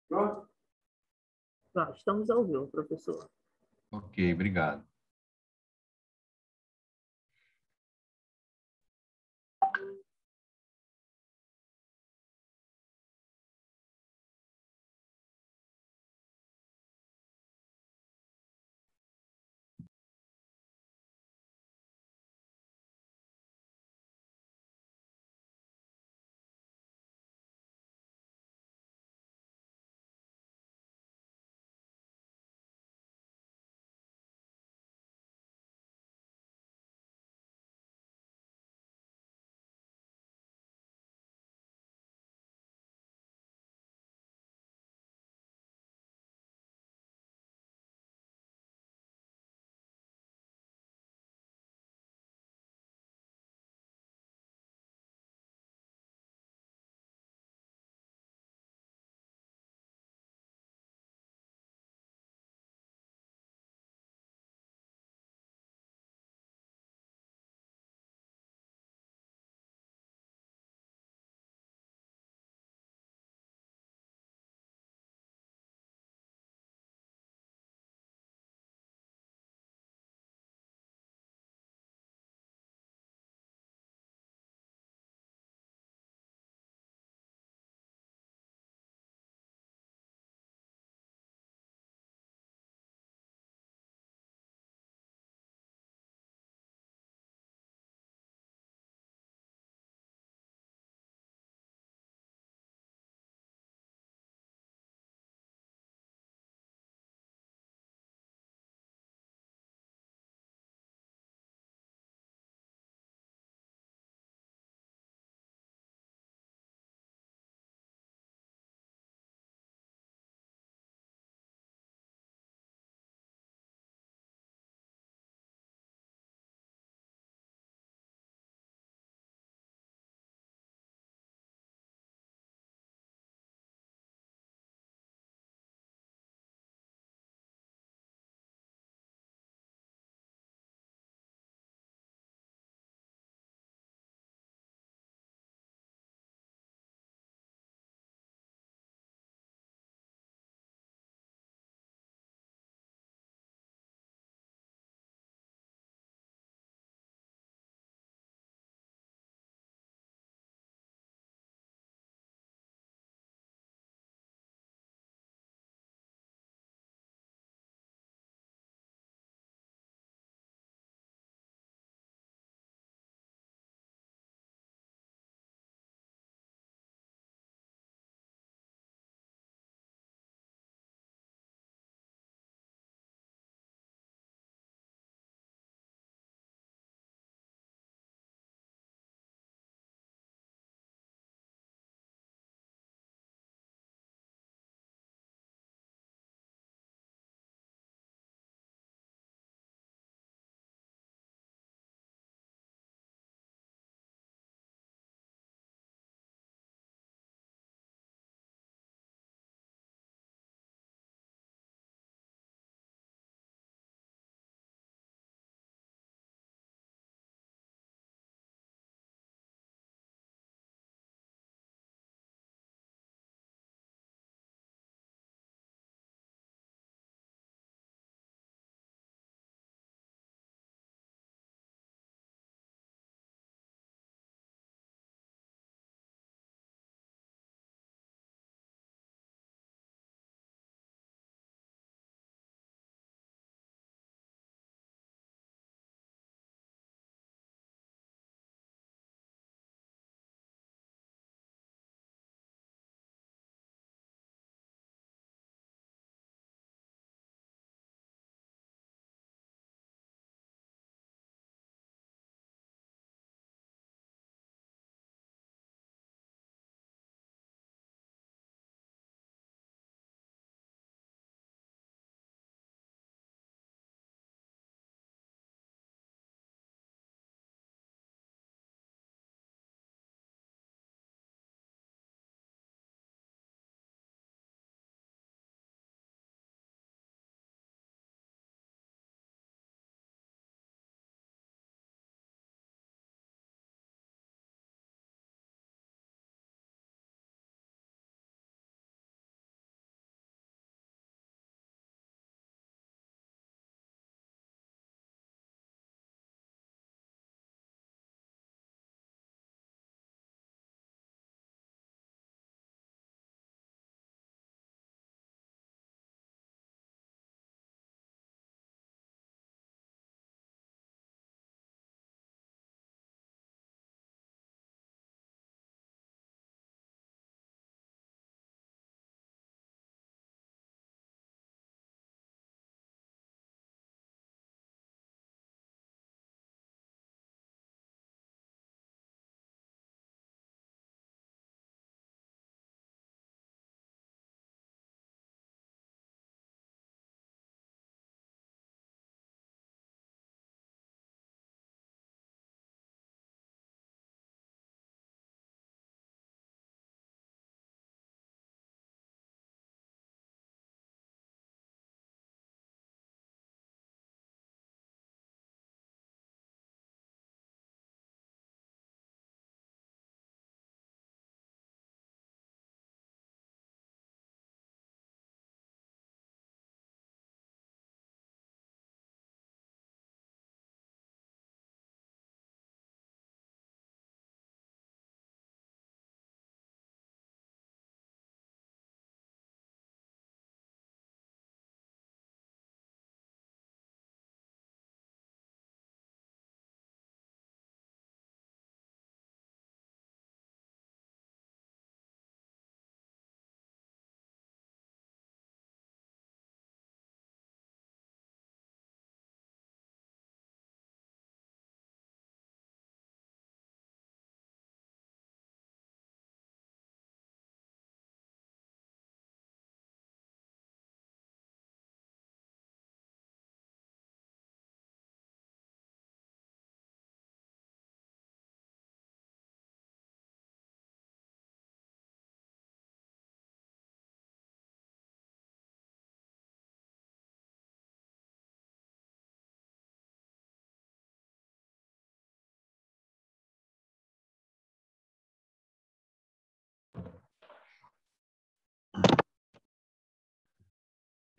Tá, estamos ao vivo, professor. Ok, obrigado.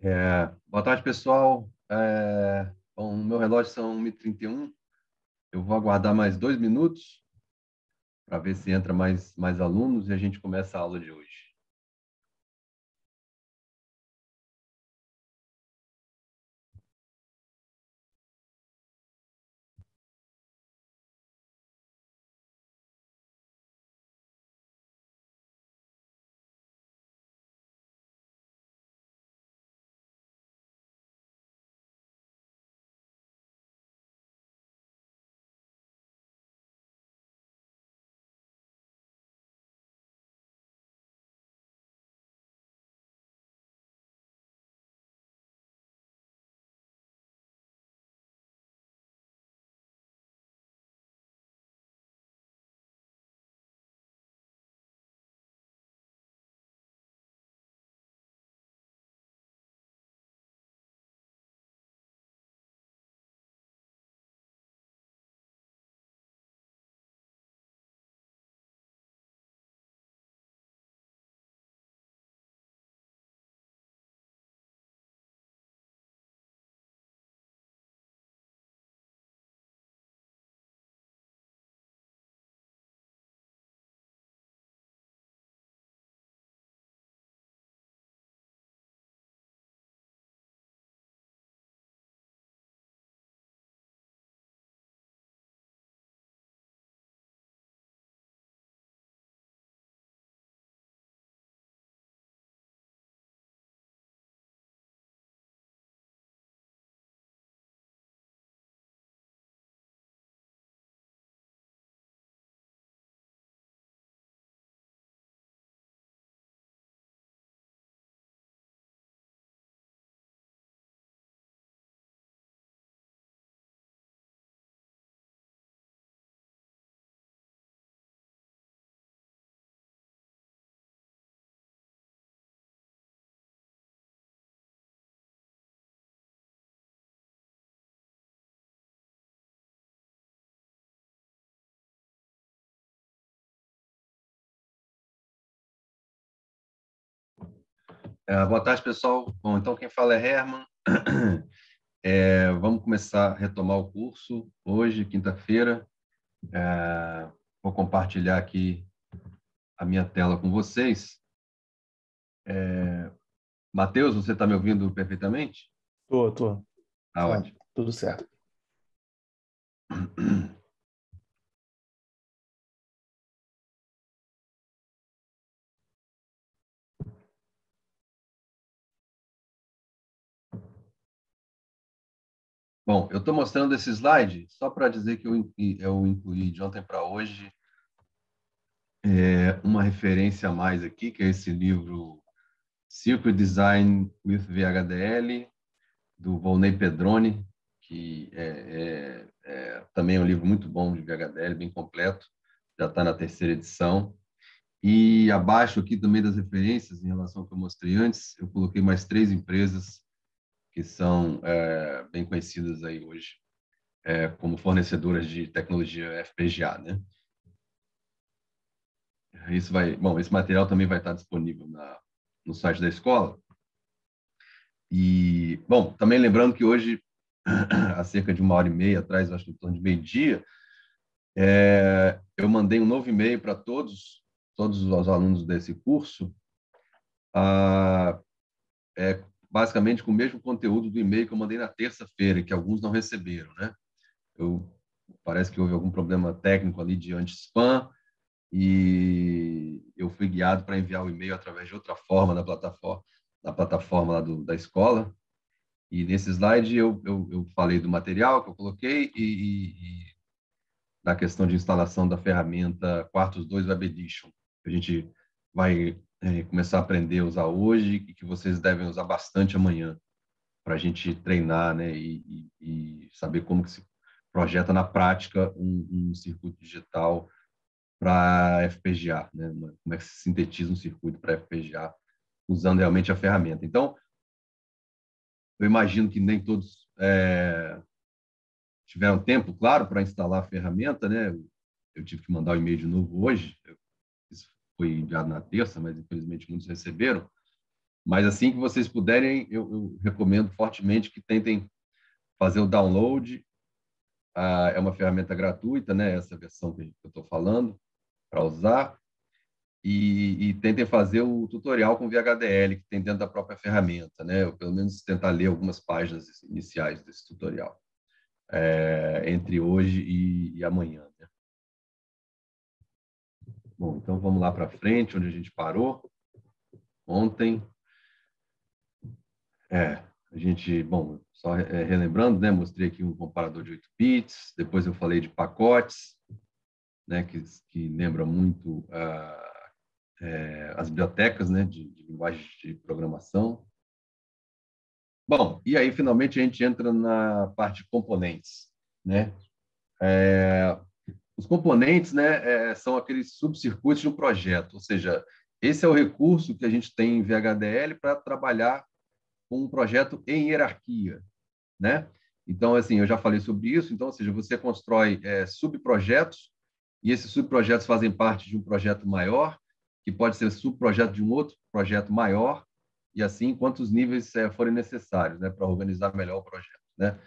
Boa tarde, pessoal. Bom, no meu relógio são 1h31. Eu vou aguardar mais 2 minutos para ver se entra mais alunos e a gente começa a aula de hoje. Boa tarde, pessoal. Bom, então quem fala é Herman. Vamos começar a retomar o curso hoje, quinta-feira. Vou compartilhar aqui a minha tela com vocês. Matheus, você está me ouvindo perfeitamente? Tô. Tá ótimo. Tudo certo. Bom, eu estou mostrando esse slide só para dizer que eu incluí de ontem para hoje uma referência a mais aqui, que é esse livro Circuit Design with VHDL, do Volney Pedroni, que também é um livro muito bom de VHDL, bem completo, já está na terceira edição. E abaixo aqui também das referências, em relação ao que eu mostrei antes, eu coloquei mais 3 empresas que são bem conhecidas aí hoje, como fornecedoras de tecnologia FPGA, né? Esse material também vai estar disponível no site da escola. E, bom, também lembrando que hoje, há cerca de 1h30 atrás, acho que em torno de meio-dia, eu mandei um novo e-mail para todos os alunos desse curso, basicamente com o mesmo conteúdo do e-mail que eu mandei na terça-feira, que alguns não receberam, né? Parece que houve algum problema técnico ali de anti-spam, e eu fui guiado para enviar o e-mail através de outra forma na plataforma lá da escola. E nesse slide eu falei do material que eu coloquei e da questão de instalação da ferramenta Quartus 2 Web Edition, que a gente vai começar a aprender a usar hoje e que vocês devem usar bastante amanhã para a gente treinar, né, e saber como que se projeta na prática um circuito digital para FPGA, né? Como é que se sintetiza um circuito para FPGA usando realmente a ferramenta. Então, eu imagino que nem todos tiveram tempo, claro, para instalar a ferramenta, né? Eu tive que mandar o e-mail de novo hoje. Isso foi enviado na terça, mas infelizmente muitos receberam. Mas assim que vocês puderem, eu recomendo fortemente que tentem fazer o download. É uma ferramenta gratuita, né? Essa versão que eu estou falando, para usar. E tentem fazer o tutorial com VHDL, que tem dentro da própria ferramenta, né? Ou pelo menos tentar ler algumas páginas iniciais desse tutorial, entre hoje e amanhã, né? Bom, então vamos lá para frente, onde a gente parou ontem. A gente, bom, só relembrando, né? Mostrei aqui um comparador de 8 bits, depois eu falei de pacotes, né? Que lembra muito as bibliotecas, né? De linguagem de programação. Bom, e aí finalmente a gente entra na parte de componentes, né? Os componentes, né, são aqueles subcircuitos de um projeto, ou seja, esse é o recurso que a gente tem em VHDL para trabalhar com um projeto em hierarquia, né? Então, assim, eu já falei sobre isso. Então, ou seja, você constrói subprojetos e esses subprojetos fazem parte de um projeto maior, que pode ser subprojeto de um outro projeto maior, e assim quantos níveis forem necessários, né, para organizar melhor o projeto, né?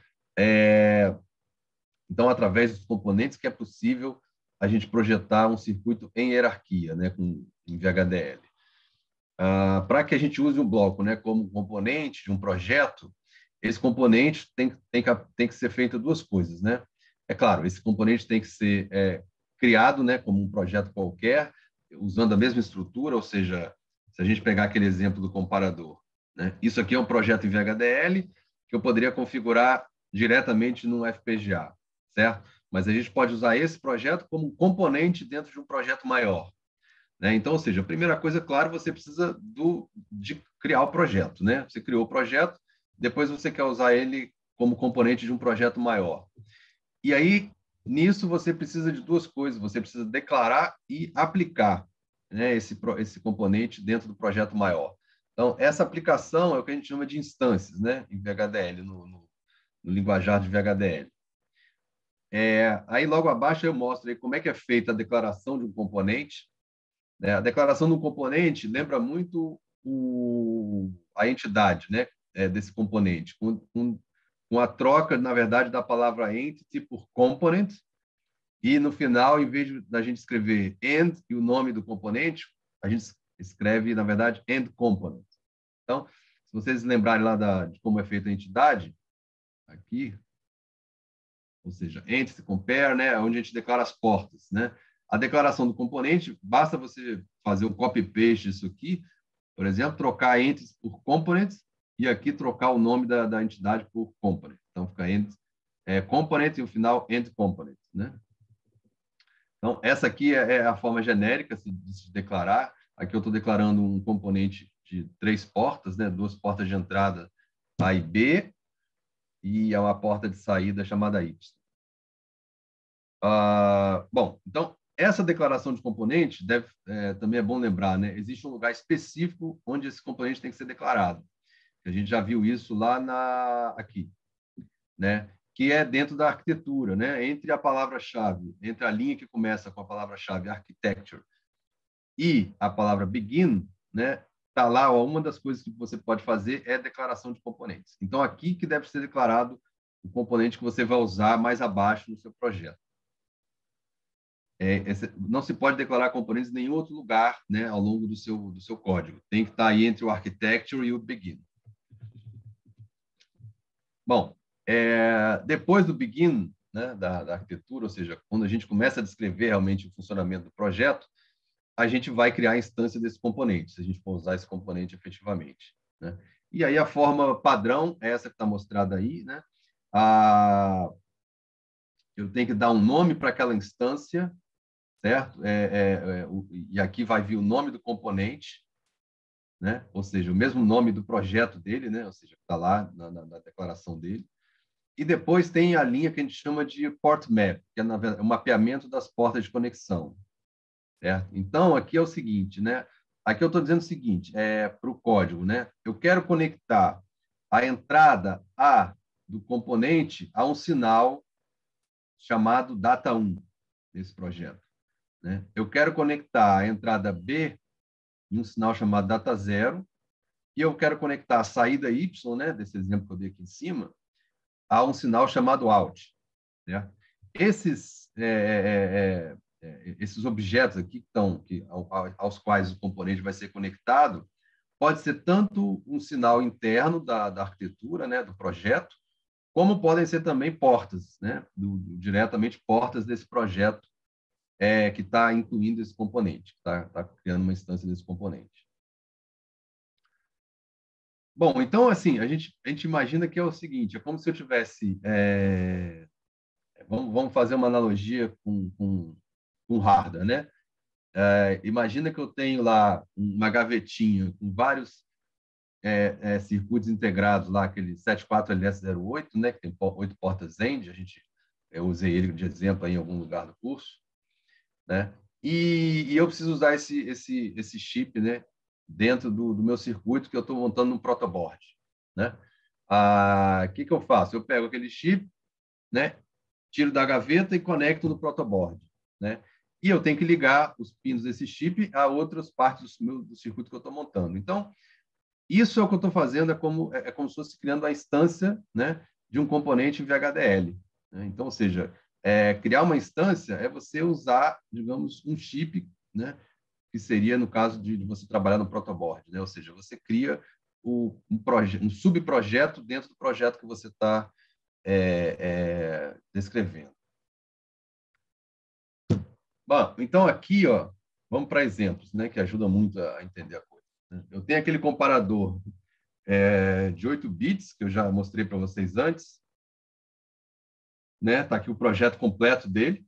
Então, através dos componentes que é possível a gente projetar um circuito em hierarquia, né, em VHDL. Para que a gente use um bloco, né, como componente de um projeto, esse componente tem que ser feito duas coisas, né? É claro, esse componente tem que ser criado, né, como um projeto qualquer, usando a mesma estrutura, ou seja, se a gente pegar aquele exemplo do comparador, né? Isso aqui é um projeto em VHDL que eu poderia configurar diretamente no FPGA, certo? Mas a gente pode usar esse projeto como um componente dentro de um projeto maior, né? Então, ou seja, a primeira coisa, claro, você precisa de criar o projeto, né? Você criou o projeto, depois você quer usar ele como componente de um projeto maior. E aí, nisso, você precisa de duas coisas. Você precisa declarar e aplicar, né, esse componente dentro do projeto maior. Então, essa aplicação é o que a gente chama de instâncias, né, em VHDL, no linguajar de VHDL. Aí, logo abaixo, eu mostro aí como é que é feita a declaração de um componente, né? A declaração de um componente lembra muito a entidade, né, desse componente, com a troca, na verdade, da palavra entity por component, e no final, em vez da gente escrever end e o nome do componente, a gente escreve, na verdade, end component. Então, se vocês lembrarem lá de como é feita a entidade, aqui, ou seja, entity, compare, né, onde a gente declara as portas, né? A declaração do componente, basta você fazer um copy-paste disso aqui, por exemplo, trocar entities por components e aqui trocar o nome da entidade por component. Então, fica component e o final end component, né? Então, essa aqui é a forma genérica de se declarar. Aqui eu estou declarando um componente de 3 portas, né? 2 portas de entrada A e B e uma porta de saída chamada Y. Bom, então, essa declaração de componente também é bom lembrar, né? Existe um lugar específico onde esse componente tem que ser declarado. A gente já viu isso lá aqui, né? Que é dentro da arquitetura, né? Entre a palavra-chave, entre a linha que começa com a palavra-chave architecture e a palavra begin, né? Tá lá, ó, uma das coisas que você pode fazer é declaração de componentes. Então, aqui que deve ser declarado o componente que você vai usar mais abaixo no seu projeto. Não se pode declarar componentes em nenhum outro lugar, né, ao longo do seu código. Tem que estar aí entre o architecture e o begin. Bom, depois do begin, né, da arquitetura, ou seja, quando a gente começa a descrever realmente o funcionamento do projeto, a gente vai criar a instância desse componente, se a gente for usar esse componente efetivamente, né? E aí a forma padrão é essa que está mostrada aí, né? Eu tenho que dar um nome para aquela instância, certo? E aqui vai vir o nome do componente, né? Ou seja, o mesmo nome do projeto dele, né? Ou seja, está lá na declaração dele. E depois tem a linha que a gente chama de port map, que é o mapeamento das portas de conexão, certo? Então, aqui é o seguinte, né? Aqui eu estou dizendo o seguinte, para o código, né? Eu quero conectar a entrada A do componente a um sinal chamado data1 nesse projeto, né? Eu quero conectar a entrada B em um sinal chamado data0 e eu quero conectar a saída Y, né, desse exemplo que eu dei aqui em cima, a um sinal chamado out. Né? Esses, esses objetos aqui aos quais o componente vai ser conectado, pode ser tanto um sinal interno da arquitetura, né, do projeto, como podem ser também portas, né, diretamente portas desse projeto que está incluindo esse componente, que está criando uma instância desse componente. Bom, então, assim, a gente imagina que é o seguinte, é como se eu tivesse... vamos fazer uma analogia com hardware, né? Imagina que eu tenho lá uma gavetinha com vários circuitos integrados, lá aquele 74LS08, né? Que tem 8 portas END, eu usei ele de exemplo aí em algum lugar do curso, né? E eu preciso usar esse chip, né? Dentro do meu circuito que eu estou montando no protoboard, né? Que eu faço? Eu pego aquele chip, né? Tiro da gaveta e conecto no protoboard, né? E eu tenho que ligar os pinos desse chip a outras partes do circuito que eu estou montando. Então, isso é o que eu estou fazendo, é como se fosse criando a instância, né, de um componente VHDL. Né? Então, ou seja, criar uma instância é você usar, digamos, um chip, né, que seria no caso de você trabalhar no protoboard, né? Ou seja, você cria um subprojeto dentro do projeto que você está descrevendo. Bom, então aqui, ó, vamos para exemplos, né, que ajudam muito a entender a coisa. Né? Eu tenho aquele comparador de 8 bits, que eu já mostrei para vocês antes. Né? Tá aqui o projeto completo dele.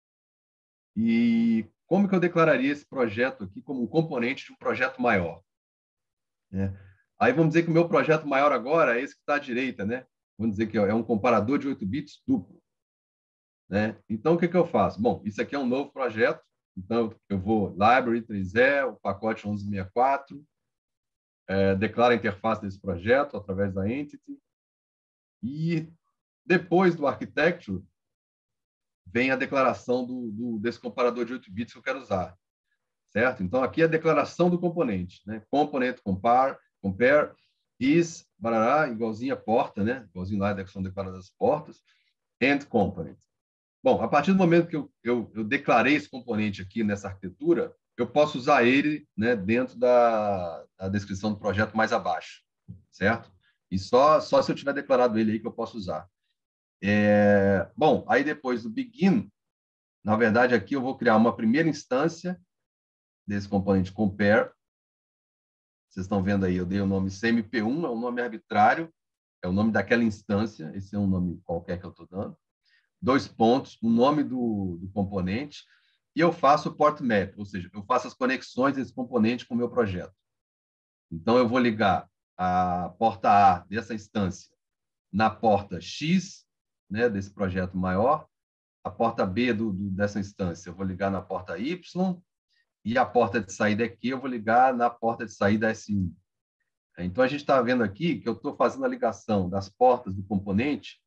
E como que eu declararia esse projeto aqui como um componente de um projeto maior? Né? Aí vamos dizer que o meu projeto maior agora é esse que está à direita, né? Vamos dizer que é um comparador de 8 bits duplo. Né? Então, o que eu faço? Bom, isso aqui é um novo projeto, então eu vou library 3E, o pacote 1164, declaro a interface desse projeto através da entity, e depois do architecture, vem a declaração desse comparador de 8 bits que eu quero usar. Certo? Então, aqui é a declaração do componente. Né? Component compare is, barará, igualzinho a porta, né? Igualzinho lá que são declaradas as portas, and component. Bom, a partir do momento que eu declarei esse componente aqui nessa arquitetura, eu posso usar ele, né, dentro da descrição do projeto mais abaixo, certo? E só se eu tiver declarado ele aí que eu posso usar. Bom, aí depois do begin, na verdade, aqui eu vou criar uma primeira instância desse componente compare. Vocês estão vendo aí, eu dei o nome CMP1, é um nome arbitrário, é o nome daquela instância, esse é um nome qualquer que eu estou dando. 2 pontos, o nome do componente, e eu faço o port map, ou seja, eu faço as conexões desse componente com o meu projeto. Então, eu vou ligar a porta A dessa instância na porta X, né, desse projeto maior, a porta B dessa instância eu vou ligar na porta Y, e a porta de saída aqui eu vou ligar na porta de saída S1. Então, a gente está vendo aqui que eu estou fazendo a ligação das portas do componente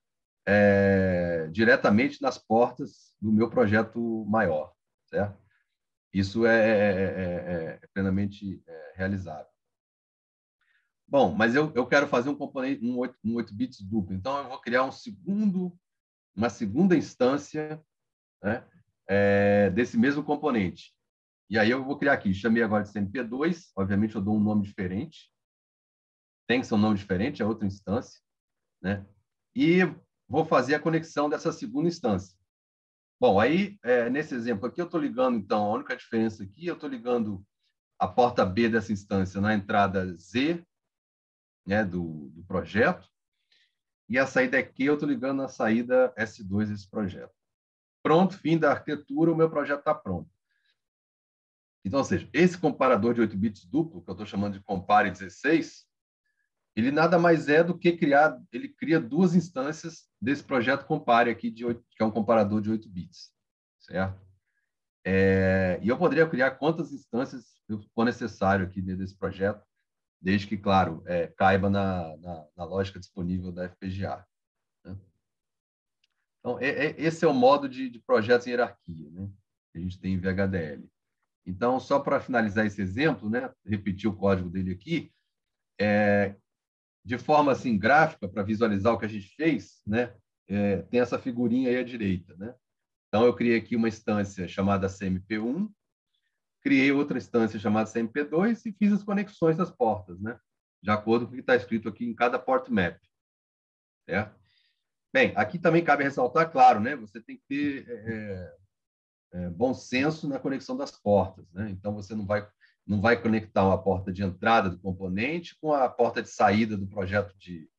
diretamente nas portas do meu projeto maior, certo? Isso é plenamente realizável. Bom, mas eu quero fazer um componente, um 8 bits duplo. Então, eu vou criar uma segunda instância, né, desse mesmo componente. E aí eu vou criar aqui, chamei agora de CMP2, obviamente eu dou um nome diferente, tem que ser um nome diferente, é outra instância, né? E vou fazer a conexão dessa segunda instância. Bom, aí, nesse exemplo aqui, eu estou ligando, então, a única diferença aqui, eu estou ligando a porta B dessa instância na entrada Z, né, do projeto, e a saída aqui eu estou ligando na saída S2 desse projeto. Pronto, fim da arquitetura, o meu projeto está pronto. Então, ou seja, esse comparador de 8 bits duplo, que eu estou chamando de compare 16, ele nada mais é do que ele cria 2 instâncias desse projeto compare aqui, que é um comparador de 8 bits, certo? E eu poderia criar quantas instâncias for necessário aqui dentro desse projeto, desde que, claro, caiba na lógica disponível da FPGA. Né? Então, esse é o modo de projetos em hierarquia, né, que a gente tem em VHDL. Então, só para finalizar esse exemplo, né, repetir o código dele aqui, De forma assim gráfica, para visualizar o que a gente fez, né? Tem essa figurinha aí à direita, né? Então, eu criei aqui uma instância chamada CMP1, criei outra instância chamada CMP2 e fiz as conexões das portas, né? De acordo com o que está escrito aqui em cada port map, certo? Bem, aqui também cabe ressaltar, claro, né? Você tem que ter bom senso na conexão das portas, né? Então, você não vai conectar uma porta de entrada do componente com a porta de saída do projeto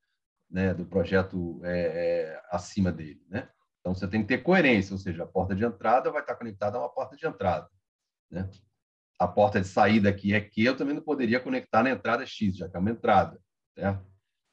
acima dele, né? Então, você tem que ter coerência, ou seja, a porta de entrada vai estar conectada a uma porta de entrada, né? A porta de saída aqui é Q, eu também não poderia conectar na entrada X, já que é uma entrada, certo?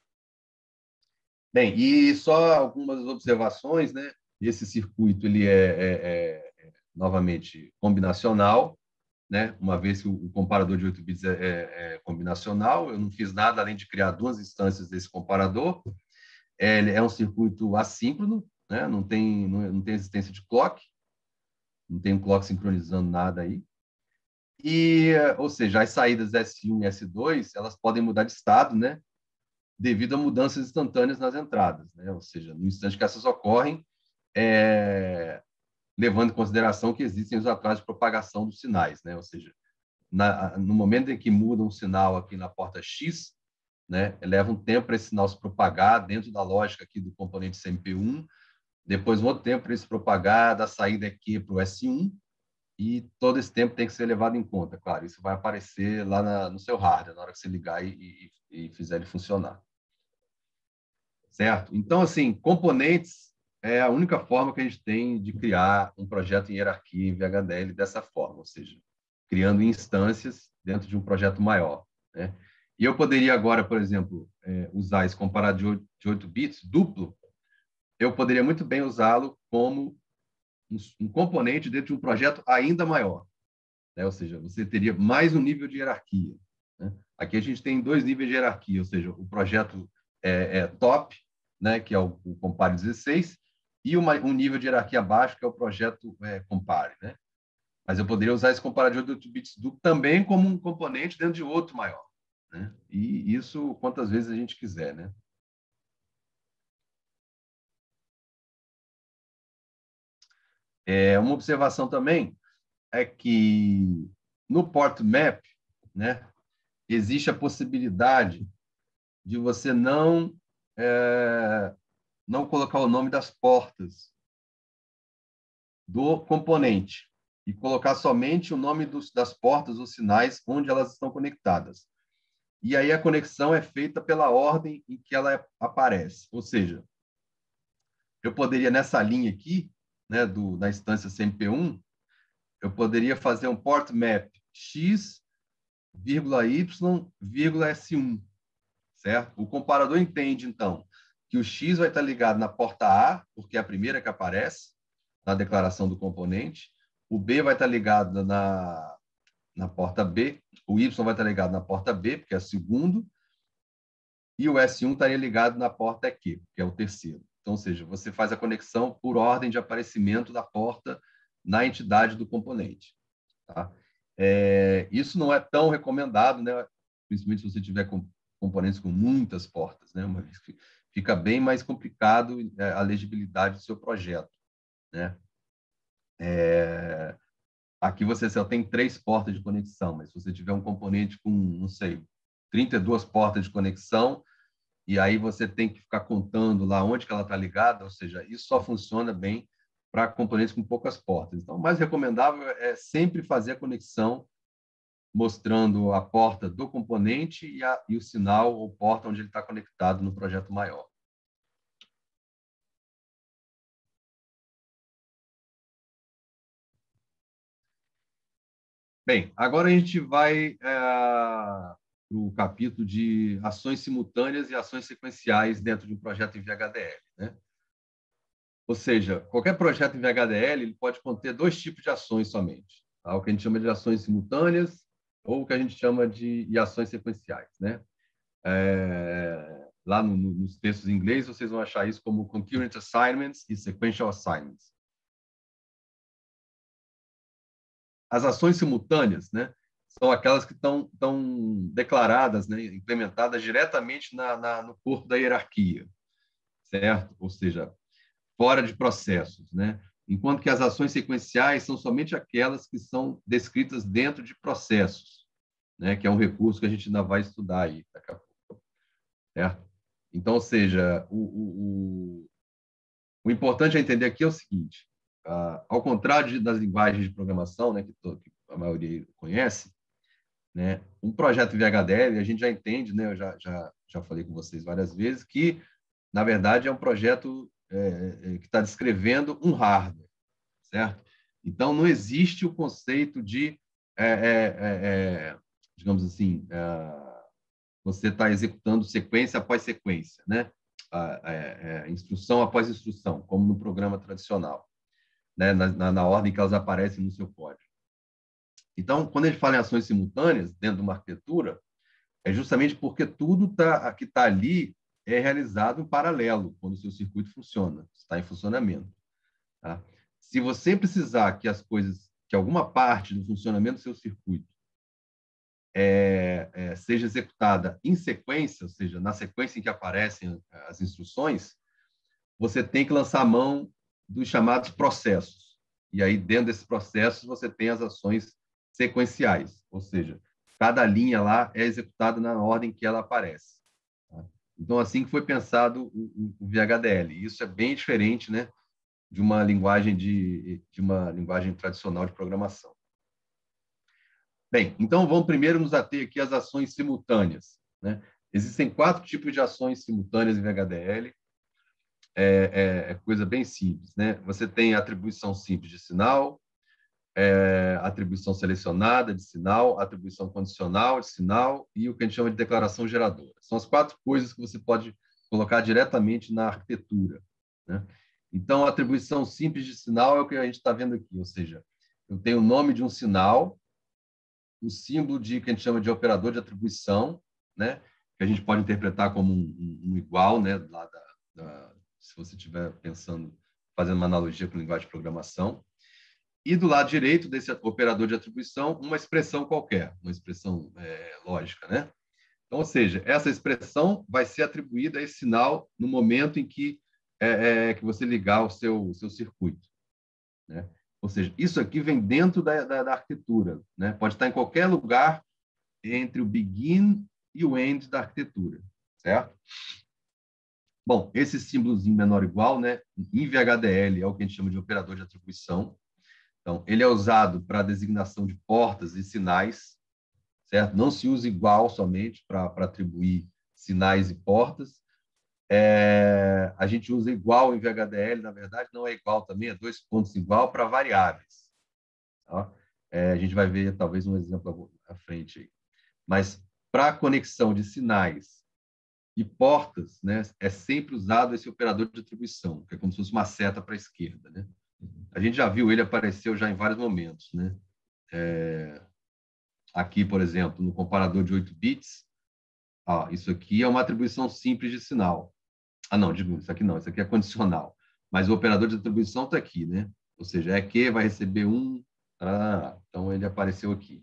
Bem, e só algumas observações, né? Esse circuito ele novamente combinacional, né? Uma vez que o comparador de 8 bits é combinacional, eu não fiz nada além de criar duas instâncias desse comparador. É um circuito assíncrono, né? Não tem existência de clock, não tem um clock sincronizando nada aí. Ou seja, as saídas S1 e S2 elas podem mudar de estado, né? Devido a mudanças instantâneas nas entradas, né? Ou seja, no instante que essas ocorrem, levando em consideração que existem os atrasos de propagação dos sinais, né? Ou seja, no momento em que muda um sinal aqui na porta X, né? Leva um tempo para esse sinal se propagar dentro da lógica aqui do componente CMP1, depois um outro tempo para ele se propagar da saída aqui para o S1, e todo esse tempo tem que ser levado em conta, claro. Isso vai aparecer lá no seu hardware, na hora que você ligar e fizer ele funcionar. Certo? Então, assim, componentes é a única forma que a gente tem de criar um projeto em hierarquia em VHDL dessa forma, ou seja, criando instâncias dentro de um projeto maior, né? E eu poderia agora, por exemplo, usar esse comparador de 8 bits duplo, eu poderia muito bem usá-lo como um componente dentro de um projeto ainda maior, né? Ou seja, você teria mais um nível de hierarquia, né? Aqui a gente tem dois níveis de hierarquia, ou seja, o projeto top, né, que é o Compare 16, e um nível de hierarquia abaixo, que é o projeto Compare, né? Mas eu poderia usar esse comparador de 8 bits duplo também como um componente dentro de outro maior, né? E isso quantas vezes a gente quiser, né? Uma observação também é que no port map, né, existe a possibilidade de você não colocar o nome das portas do componente e colocar somente o nome das portas ou sinais onde elas estão conectadas. E aí a conexão é feita pela ordem em que ela aparece. Ou seja, eu poderia, nessa linha aqui, né, da instância CMP1, eu poderia fazer um port map X, Y, S1, certo? O comparador entende, então, que o X vai estar ligado na porta A, porque é a primeira que aparece na declaração do componente, o B vai estar ligado na porta B, o Y vai estar ligado na porta B, porque é o segundo, e o S1 estaria ligado na porta Q, que é o terceiro. Então, ou seja, você faz a conexão por ordem de aparecimento da porta na entidade do componente. Tá? Isso não é tão recomendado, né? Principalmente se você tiver componentes com muitas portas, né? Fica bem mais complicado a legibilidade do seu projeto, né? Aqui você só tem 3 portas de conexão, mas se você tiver um componente com, não sei, 32 portas de conexão, e aí você tem que ficar contando lá onde que ela está ligada, ou seja, isso só funciona bem para componentes com poucas portas. Então, o mais recomendável é sempre fazer a conexão mostrando a porta do componente e o sinal ou porta onde ele está conectado no projeto maior. Bem, agora a gente vai para o capítulo de ações simultâneas e ações sequenciais dentro de um projeto em VHDL, né? Ou seja, qualquer projeto em VHDL ele pode conter 2 tipos de ações somente, tá? O que a gente chama de ações simultâneas ou o que a gente chama de ações sequenciais, né? Lá nos textos em inglês vocês vão achar isso como concurrent assignments e sequential assignments. As ações simultâneas, né? são aquelas que estão declaradas, né, implementadas diretamente no corpo da hierarquia, certo? Ou seja, fora de processos, né? Enquanto que as ações sequenciais são somente aquelas que são descritas dentro de processos, né? Que é um recurso que a gente ainda vai estudar aí daqui a pouco, certo? Então, ou seja, o importante a entender aqui é o seguinte: ao contrário das linguagens de programação, né, que a maioria conhece, né, um projeto VHDL, a gente já entende, né, eu já falei com vocês várias vezes, que, na verdade, é um projeto que está descrevendo um hardware, certo? Então, não existe o conceito de, digamos assim, você está executando sequência após sequência, né? Instrução após instrução, como no programa tradicional, né? Na ordem que elas aparecem no seu código. Então, quando a gente fala em ações simultâneas dentro de uma arquitetura, é justamente porque tudo que está ali é realizado em paralelo, quando o seu circuito funciona, está em funcionamento. Tá? Se você precisar que alguma parte do funcionamento do seu circuito seja executada em sequência, ou seja, na sequência em que aparecem as instruções, você tem que lançar a mão dos chamados processos. E aí, dentro desses processos, você tem as ações sequenciais, ou seja, cada linha lá é executada na ordem que ela aparece. Tá? Então, assim que foi pensado o VHDL. Isso é bem diferente, né, de uma linguagem tradicional de programação. Bem, então vamos primeiro nos ater aqui às ações simultâneas, né? Existem 4 tipos de ações simultâneas em VHDL. É coisa bem simples, né? Você tem a atribuição simples de sinal, atribuição selecionada de sinal, atribuição condicional de sinal e o que a gente chama de declaração geradora. São as 4 coisas que você pode colocar diretamente na arquitetura, né? Então, a atribuição simples de sinal é o que a gente está vendo aqui, ou seja, eu tenho o nome de um sinal, o símbolo que a gente chama de operador de atribuição, né? Que a gente pode interpretar como um igual, né? Se você estiver pensando, fazendo uma analogia com a linguagem de programação. E do lado direito desse operador de atribuição, uma expressão qualquer, uma expressão lógica, né? Então, ou seja, essa expressão vai ser atribuída a esse sinal no momento em que você ligar o seu circuito, né? Ou seja, isso aqui vem dentro da arquitetura, né? Pode estar em qualquer lugar entre o begin e o end da arquitetura, certo? Bom, esse símbolozinho menor ou igual, né? Em VHDL é o que a gente chama de operador de atribuição. Então, ele é usado para a designação de portas e sinais, certo? Não se usa igual somente para atribuir sinais e portas. A gente usa igual em VHDL, na verdade, não é igual também, é 2 pontos igual para variáveis. Tá? A gente vai ver talvez um exemplo à frente aí. Mas para a conexão de sinais e portas, né, é sempre usado esse operador de atribuição, que é como se fosse uma seta para a esquerda, né? A gente já viu, ele apareceu já em vários momentos, né? Aqui, por exemplo, no comparador de 8 bits, isso aqui é uma atribuição simples de sinal. Não, digo, isso aqui não, isso aqui é condicional. Mas o operador de atribuição está aqui, né? Ou seja, é que vai receber então ele apareceu aqui.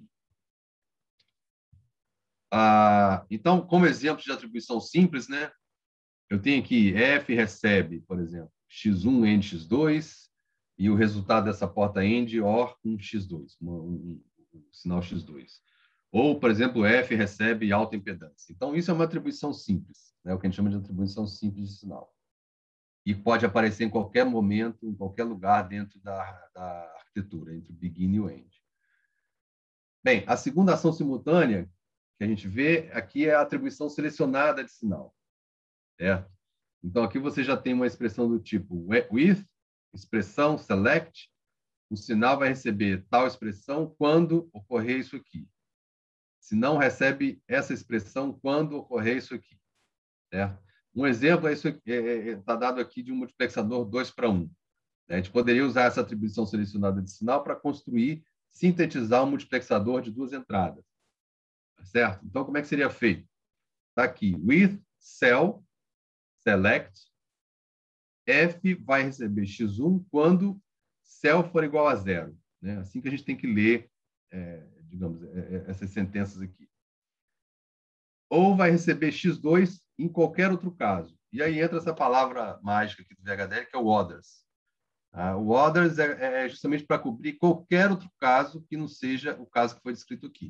Então, como exemplo de atribuição simples, né? Eu tenho aqui F recebe, por exemplo, x1 AND x2 e o resultado dessa porta AND OR com x2, um sinal x2. Ou, por exemplo, F recebe alta impedância. Então, isso é uma atribuição simples, né? O que a gente chama de atribuição simples de sinal. E pode aparecer em qualquer momento, em qualquer lugar dentro da arquitetura, entre o begin e o end. Bem, a segunda ação simultânea que a gente vê aqui é a atribuição selecionada de sinal, certo? Então, aqui você já tem uma expressão do tipo with, expressão select, o sinal vai receber tal expressão quando ocorrer isso aqui. Se não recebe essa expressão quando ocorrer isso aqui, certo? Um exemplo está dado aqui de um multiplexador 2 para 1. A gente poderia usar essa atribuição selecionada de sinal para sintetizar um multiplexador de 2 entradas, certo? Então, como é que seria feito? Está aqui, with cell select, F vai receber x1 quando cell for igual a 0. Né? Assim que a gente tem que ler digamos, essas sentenças aqui. Ou vai receber x2 em qualquer outro caso. E aí entra essa palavra mágica aqui do VHDL, que é o others. O others é justamente para cobrir qualquer outro caso que não seja o caso que foi descrito aqui.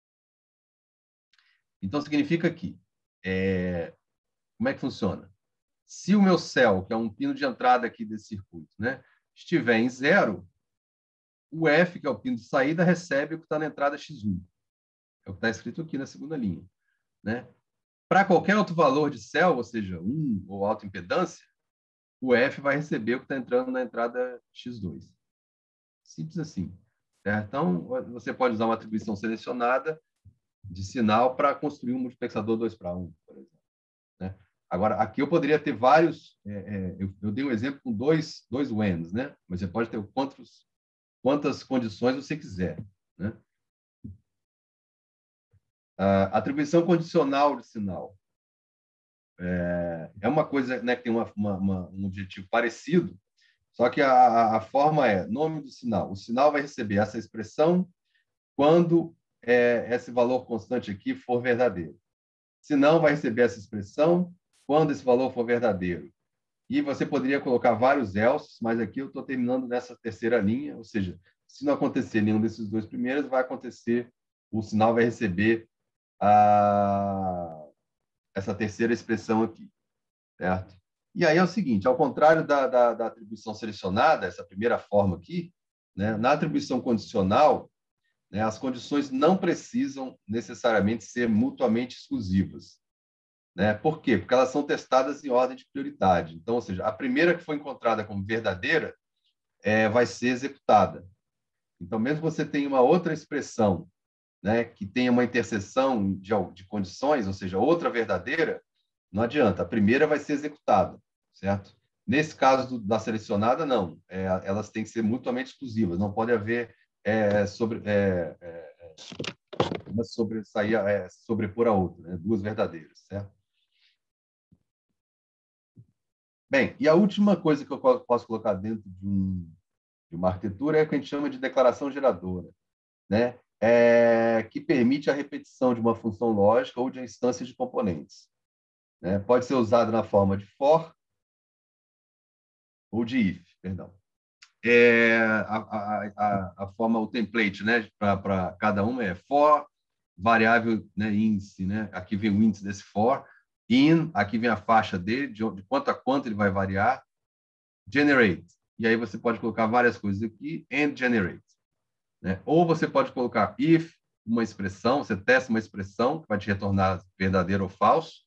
Então, significa que, como é que funciona? Se o meu cell, que é um pino de entrada aqui desse circuito, né, estiver em 0, o F, que é o pino de saída, recebe o que está na entrada x1. É o que está escrito aqui na segunda linha. Né? Para qualquer outro valor de cell, ou seja, 1 ou alta impedância, o F vai receber o que está entrando na entrada x2. Simples assim. Certo? Então, você pode usar uma atribuição selecionada de sinal para construir um multiplexador 2:1, por exemplo. Né? Agora, aqui eu poderia ter vários... eu dei um exemplo com dois whens, né? Mas você pode ter quantas condições você quiser. Né? A atribuição condicional de sinal é uma coisa, né, que tem um objetivo parecido, só que a forma é nome do sinal. O sinal vai receber essa expressão quando esse valor constante aqui for verdadeiro. Se não, vai receber essa expressão quando esse valor for verdadeiro. E você poderia colocar vários else, mas aqui eu estou terminando nessa terceira linha, ou seja, se não acontecer nenhum desses dois primeiros, vai acontecer, o sinal vai receber essa terceira expressão aqui, certo? E aí é o seguinte, ao contrário da atribuição selecionada, essa primeira forma aqui, né, na atribuição condicional, né, as condições não precisam necessariamente ser mutuamente exclusivas. Né? Por quê? Porque elas são testadas em ordem de prioridade. Então, ou seja, a primeira que foi encontrada como verdadeira vai ser executada. Então, mesmo que você tenha uma outra expressão, né, que tenha uma interseção de condições, ou seja, outra verdadeira, não adianta. A primeira vai ser executada, certo? Nesse caso da selecionada, não. Elas têm que ser mutuamente exclusivas. Não pode haver uma sobrepor a outra, né? Duas verdadeiras, certo? Bem, e a última coisa que eu posso colocar dentro de uma arquitetura é o que a gente chama de declaração geradora, né? Que permite a repetição de uma função lógica ou de instâncias de componentes. Né? Pode ser usado na forma de for ou de if, perdão. A forma, o template, né, para cada uma é for, variável, né, índice, né? Aqui vem o índice desse for, in, aqui vem a faixa dele, de quanto a quanto ele vai variar, generate. E aí você pode colocar várias coisas aqui, and generate. Né? Ou você pode colocar if, uma expressão, você testa uma expressão que vai te retornar verdadeiro ou falso.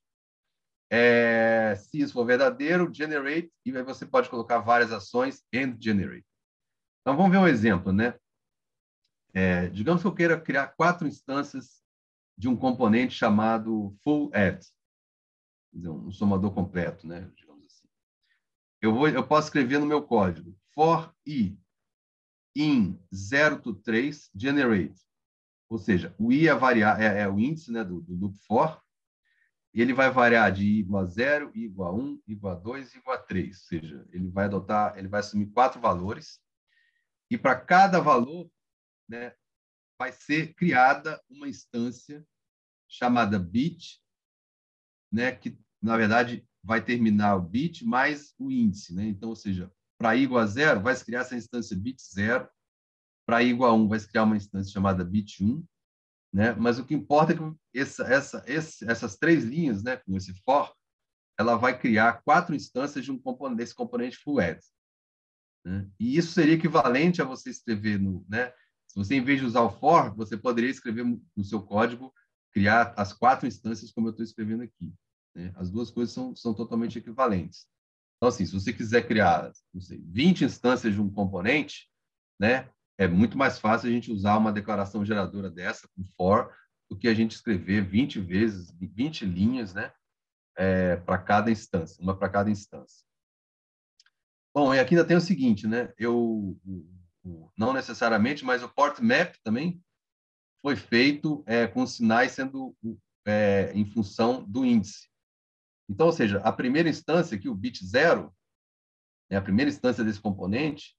Se isso for verdadeiro, generate, e aí você pode colocar várias ações, and generate. Então, vamos ver um exemplo, né? Digamos que eu queira criar 4 instâncias de um componente chamado full add, um somador completo, né? Digamos assim. Eu posso escrever no meu código for i in 0 to 3 generate, ou seja, o i é o índice, né, do loop for, e ele vai variar de i igual a 0, i igual a 1, i igual a 2, i igual a 3, ou seja, ele vai assumir 4 valores, e para cada valor, né, vai ser criada uma instância chamada bit, né, que, na verdade, vai terminar o bit mais o índice. Né? Então, ou seja, para i igual a 0, vai se criar essa instância bit 0, para i igual a 1, vai se criar uma instância chamada bit 1, né? Mas o que importa é que essas 3 linhas, né, com esse for, ela vai criar 4 instâncias de desse componente full add. Né? E isso seria equivalente a você escrever né? Se você, em vez de usar o for, você poderia escrever no seu código, criar as 4 instâncias como eu estou escrevendo aqui. Né? As duas coisas são totalmente equivalentes. Então, assim, se você quiser criar, não sei, 20 instâncias de um componente, né, é muito mais fácil a gente usar uma declaração geradora dessa, com for, do que a gente escrever 20 vezes, 20 linhas, né, para cada instância, uma para cada instância. Bom, e aqui ainda tem o seguinte, né, não necessariamente, mas o port map também foi feito com sinais sendo em função do índice. Então, ou seja, a primeira instância aqui, o bit 0, a primeira instância desse componente,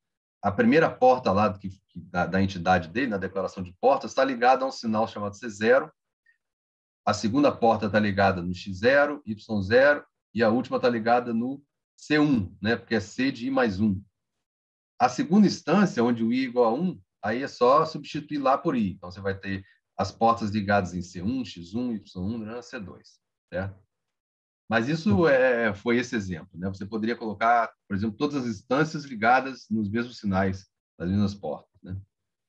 a primeira porta lá da entidade dele, na declaração de portas, está ligada a um sinal chamado C0, a segunda porta está ligada no X0, Y0, e a última está ligada no C1, né? Porque é C de I mais 1. A segunda instância, onde o I é igual a 1, aí é só substituir lá por I. Então, você vai ter as portas ligadas em C1, X1, Y1, né? C2, certo? Mas isso foi esse exemplo, né? Você poderia colocar, por exemplo, todas as instâncias ligadas nos mesmos sinais das mesmas portas, né?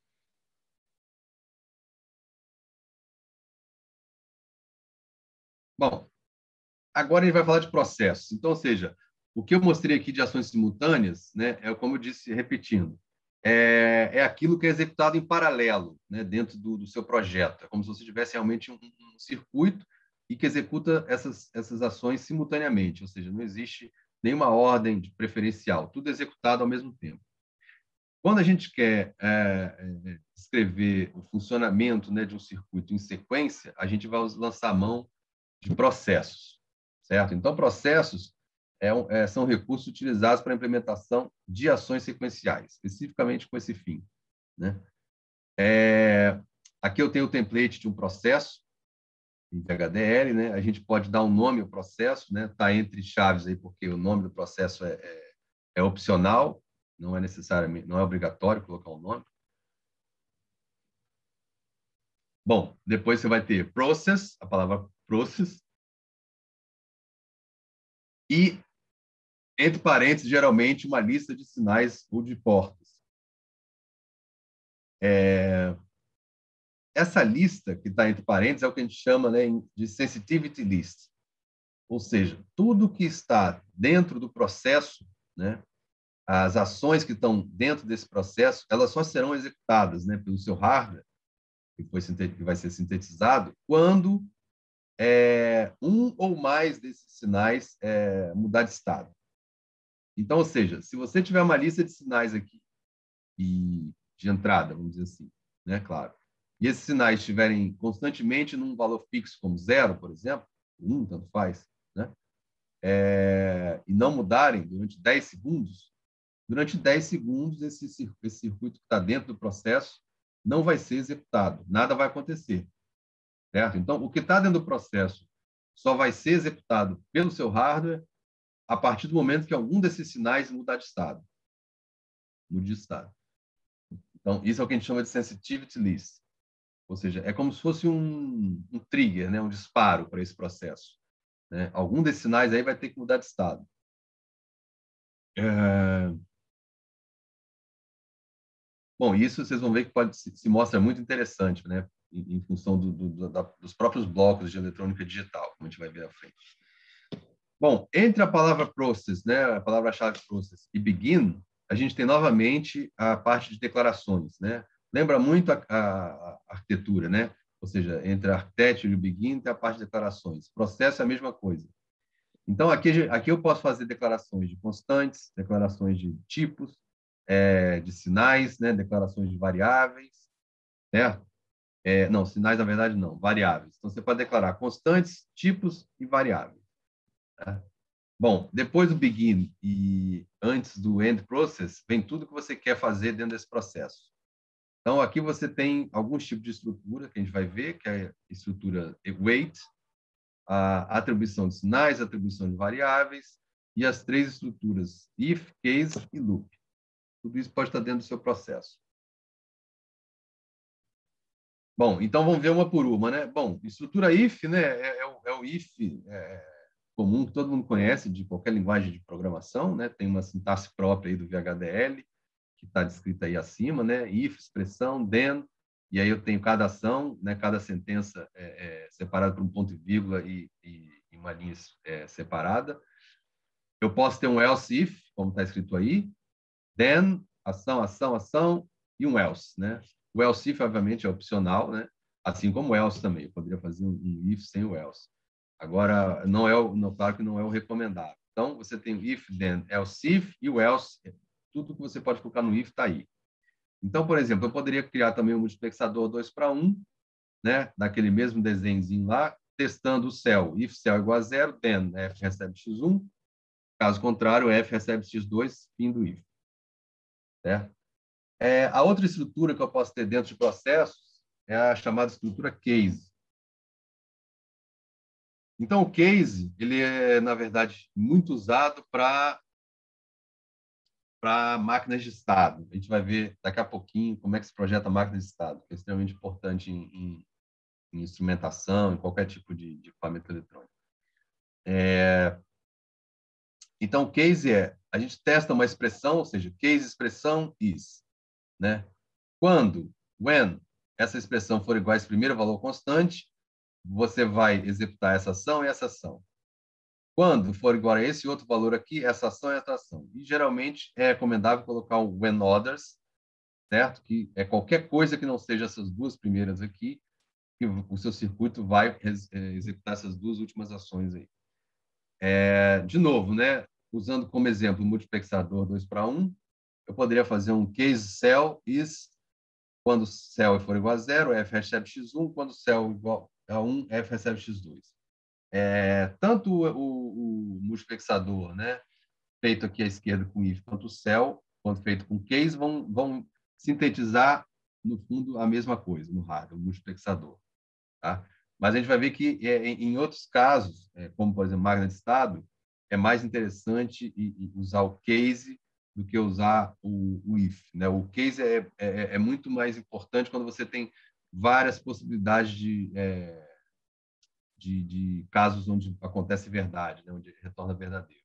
Bom, agora a gente vai falar de processos. Então, ou seja, o que eu mostrei aqui de ações simultâneas, né, é como eu disse, repetindo, é aquilo que é executado em paralelo, né, dentro do seu projeto. É como se você tivesse realmente um circuito e que executa essas ações simultaneamente, ou seja, não existe nenhuma ordem de preferencial, tudo é executado ao mesmo tempo. Quando a gente quer escrever o funcionamento, né, de um circuito em sequência, a gente vai lançar a mão de processos, certo? Então, processos são recursos utilizados para a implementação de ações sequenciais, especificamente com esse fim, né? Aqui eu tenho o template de um processo em VHDL, né? A gente pode dar um nome ao processo, né? Tá entre chaves aí porque o nome do processo é opcional, não é necessariamente, não é obrigatório colocar um nome. Bom, depois você vai ter process, a palavra process, e entre parênteses, geralmente, uma lista de sinais ou de portas. Essa lista que está entre parênteses é o que a gente chama, né, de sensitivity list. Ou seja, tudo que está dentro do processo, né, as ações que estão dentro desse processo, elas só serão executadas, né, pelo seu hardware, que vai ser sintetizado, quando um ou mais desses sinais mudar de estado. Então, ou seja, se você tiver uma lista de sinais aqui, e de entrada, vamos dizer assim, né? Claro. E esses sinais estiverem constantemente num valor fixo, como 0, por exemplo, 1, tanto faz, né? E não mudarem durante 10 segundos esse circuito que está dentro do processo não vai ser executado, nada vai acontecer, certo? Então, o que está dentro do processo só vai ser executado pelo seu hardware a partir do momento que algum desses sinais mudar de estado. Mude de estado. Então, isso é o que a gente chama de sensitivity list. Ou seja, é como se fosse um trigger, né? Um disparo para esse processo, né? Algum desses sinais aí vai ter que mudar de estado. Bom, isso vocês vão ver que se mostra muito interessante, né? Em função dos próprios blocos de eletrônica digital, como a gente vai ver à frente. Bom, entre a palavra process, né, a palavra-chave process e begin, a gente tem novamente a parte de declarações, né? Lembra muito a arquitetura, né? Ou seja, entre a architecture e o begin tem a parte de declarações. Processo é a mesma coisa. Então, aqui eu posso fazer declarações de constantes, declarações de tipos, de sinais, né? Declarações de variáveis, certo? Não, sinais, na verdade, não, variáveis. Então, você pode declarar constantes, tipos e variáveis. Tá? Bom, depois do begin e antes do end process, vem tudo que você quer fazer dentro desse processo. Então, aqui você tem alguns tipos de estrutura que a gente vai ver, que é a estrutura wait, a atribuição de sinais, a atribuição de variáveis e as três estruturas if, case e loop. Tudo isso pode estar dentro do seu processo. Bom, então vamos ver uma por uma, né? Bom, estrutura if, né? É o if comum que todo mundo conhece de qualquer linguagem de programação, né? Tem uma sintaxe própria aí do VHDL que está descrita aí acima, né? If, expressão, then, e aí eu tenho cada ação, né? Cada sentença separada por um ponto e vírgula e uma linha separada. Eu posso ter um else if, como está escrito aí, then, ação, ação, ação e um else, né? O else if, obviamente, é opcional, né? Assim como o else também. Eu poderia fazer um if sem o else. Agora, claro que não é o recomendável. Então, você tem o if, then, else if e o else. Tudo que você pode colocar no if está aí. Então, por exemplo, eu poderia criar também um multiplexador 2 para 1, né? Daquele mesmo desenhozinho lá, testando o cell. If cell é igual a 0, then f recebe x1. Caso contrário, f recebe x2, fim do if. Certo? A outra estrutura que eu posso ter dentro de processos é a chamada estrutura case. Então, o case, ele é, na verdade, muito usado para máquinas de estado. A gente vai ver daqui a pouquinho como é que se projeta máquinas de estado, que é extremamente importante em instrumentação, em qualquer tipo de equipamento eletrônico. Então, o case a gente testa uma expressão, ou seja, case, expressão, is. Né? Quando, when, essa expressão for igual a esse primeiro valor constante, você vai executar essa ação e essa ação. Quando for igual a esse outro valor aqui, essa ação e essa ação. E, geralmente, é recomendável colocar o when others, certo? Que é qualquer coisa que não seja essas duas primeiras aqui, que o seu circuito vai executar essas duas últimas ações aí. De novo, né? Usando como exemplo o multiplexador 2:1, eu poderia fazer um case cell is, quando cell for igual a 0, f recebe x1, quando cell igual a 1, f recebe x2. Tanto o multiplexador, né, feito aqui à esquerda com if, quanto o cell, quando feito com case, vão sintetizar, no fundo, a mesma coisa, no hardware, o multiplexador. Tá? Mas a gente vai ver que, em outros casos, como, por exemplo, máquina de estado, é mais interessante usar o case do que usar o if. Né? O case é muito mais importante quando você tem várias possibilidades de casos onde acontece verdade, né? Onde retorna verdadeiro.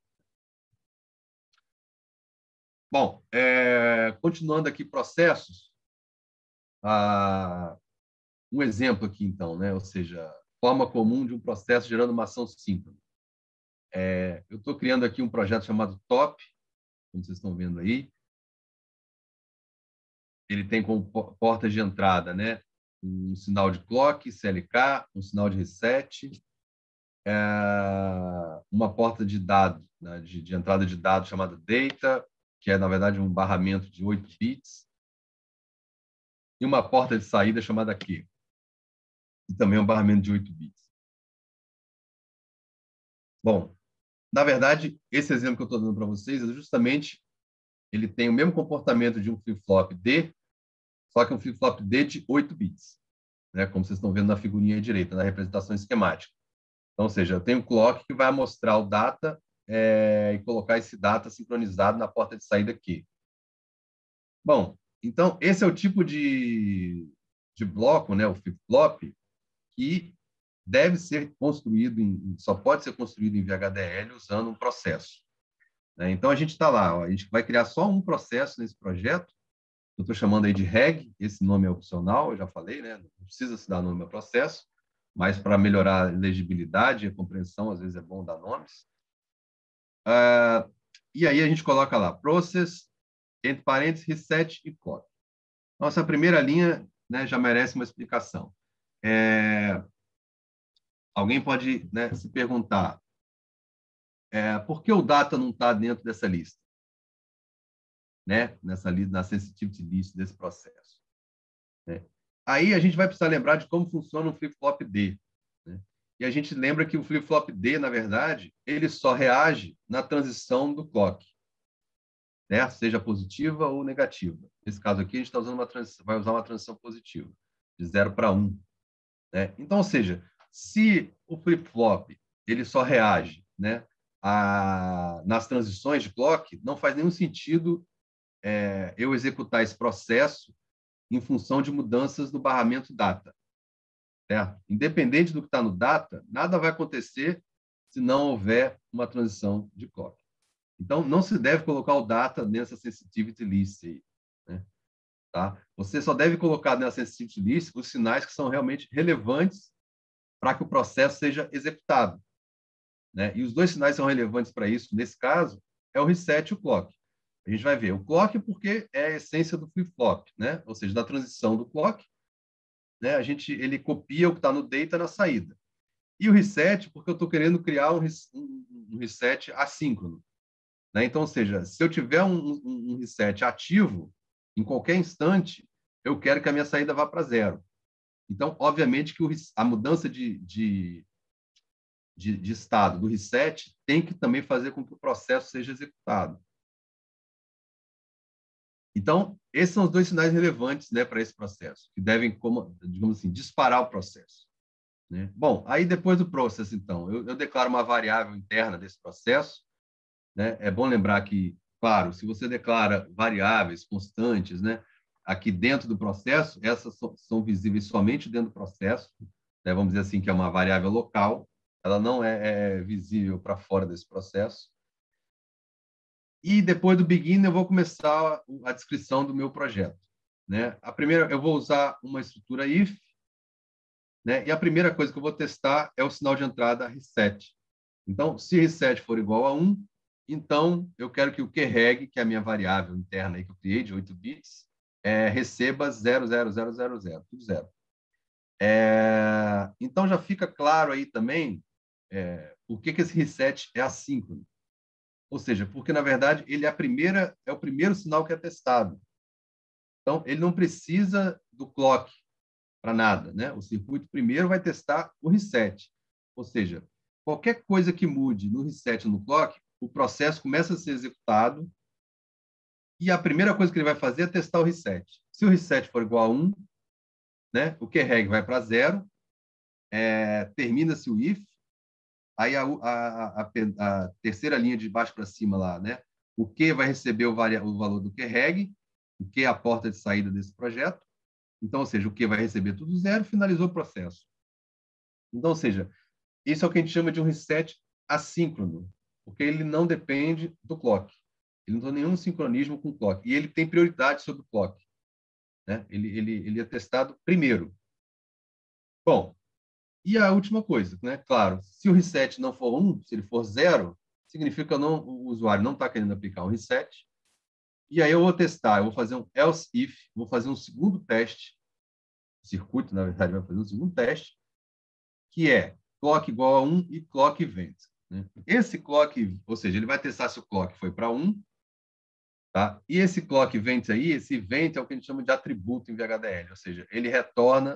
Bom, continuando aqui processos, um exemplo aqui, então, né? Ou seja, forma comum de um processo gerando uma ação síncrona. Eu estou criando aqui um projeto chamado TOP, como vocês estão vendo aí. Ele tem como portas de entrada, né, um sinal de clock, CLK, um sinal de reset, uma porta de dados, né, de entrada de dados chamada data, que é, na verdade, um barramento de 8 bits, e uma porta de saída chamada Q, que também é um barramento de 8 bits. Bom, na verdade, esse exemplo que eu estou dando para vocês é justamente ele tem o mesmo comportamento de um flip-flop D, só que um flip-flop D de 8 bits, né? Como vocês estão vendo na figurinha à direita, na representação esquemática. Então, ou seja, eu tenho um clock que vai mostrar o data e colocar esse data sincronizado na porta de saída aqui. Bom, então, esse é o tipo de bloco, né, o flip-flop, que deve ser construído, só pode ser construído em VHDL usando um processo. Né? Então, a gente está lá, ó, a gente vai criar só um processo nesse projeto. Eu estou chamando aí de reg, esse nome é opcional, eu já falei, né? Não precisa se dar nome ao processo, mas para melhorar a legibilidade e a compreensão, às vezes é bom dar nomes. E aí a gente coloca lá, process, entre parênteses, reset e clock. Nossa primeira linha, né, já merece uma explicação. Alguém pode, né, se perguntar, por que o data não está dentro dessa lista? Né? Nessa lista, na sensitivity list desse processo. Né? Aí a gente vai precisar lembrar de como funciona um flip-flop D. Né? E a gente lembra que o flip-flop D, na verdade, ele só reage na transição do clock, né? Seja positiva ou negativa. Nesse caso aqui, a gente vai usar uma transição positiva, de 0 para 1. Né? Então, ou seja, se o flip-flop ele só reage, né, nas transições de clock, não faz nenhum sentido eu executar esse processo em função de mudanças no barramento data. Certo? Independente do que está no data, nada vai acontecer se não houver uma transição de clock. Então, não se deve colocar o data nessa sensitivity list aí. Né? Tá? Você só deve colocar nessa sensitivity list os sinais que são realmente relevantes para que o processo seja executado. Né? E os dois sinais são relevantes para isso, nesse caso, é o reset e o clock. A gente vai ver o clock porque é a essência do flip-flop, né? Ou seja, da transição do clock, né? Ele copia o que está no data na saída. E o reset porque eu estou querendo criar um reset assíncrono. Né? Então, ou seja, se eu tiver um reset ativo, em qualquer instante, eu quero que a minha saída vá para 0. Então, obviamente que a mudança de estado do reset tem que também fazer com que o processo seja executado. Então, esses são os dois sinais relevantes, né, para esse processo, que devem, como, digamos assim, disparar o processo, né? Bom, aí depois do processo, então, eu declaro uma variável interna desse processo, né? É bom lembrar que, claro, se você declara variáveis constantes, né, aqui dentro do processo, essas são visíveis somente dentro do processo, né? Vamos dizer assim que é uma variável local, ela não é visível para fora desse processo. E depois do begin, eu vou começar a descrição do meu projeto, né? A primeira, eu vou usar uma estrutura if, né? E a primeira coisa que eu vou testar é o sinal de entrada reset. Então, se reset for igual a 1, então eu quero que o QREG, que é a minha variável interna aí que eu criei de 8 bits, receba 00000, tudo zero. Então já fica claro aí também por que esse reset é assíncrono. Ou seja, porque na verdade ele é o primeiro sinal que é testado. Então ele não precisa do clock para nada, né? O circuito primeiro vai testar o reset. Ou seja, qualquer coisa que mude no reset ou no clock, o processo começa a ser executado e a primeira coisa que ele vai fazer é testar o reset. Se o reset for igual a 1, né, o QREG vai para 0, termina-se o if, aí a terceira linha de baixo para cima lá, né, o Q vai receber o valor do QREG, o Q é a porta de saída desse projeto, então, ou seja, o Q vai receber tudo zero, finalizou o processo. Então, ou seja, isso é o que a gente chama de um reset assíncrono, porque ele não depende do clock. Ele não tem nenhum sincronismo com o clock. E ele tem prioridade sobre o clock, né? Ele é testado primeiro. Bom, e a última coisa, né? Claro, se o reset não for 1, se ele for 0, significa que o usuário não está querendo aplicar um reset. E aí eu vou testar, eu vou fazer um else if, vou fazer um segundo teste, o circuito, na verdade, vai fazer um segundo teste, que é clock igual a 1 e clock event, né? Esse clock, ou seja, ele vai testar se o clock foi para 1, tá? E esse clock event aí, esse event é o que a gente chama de atributo em VHDL, ou seja, ele retorna,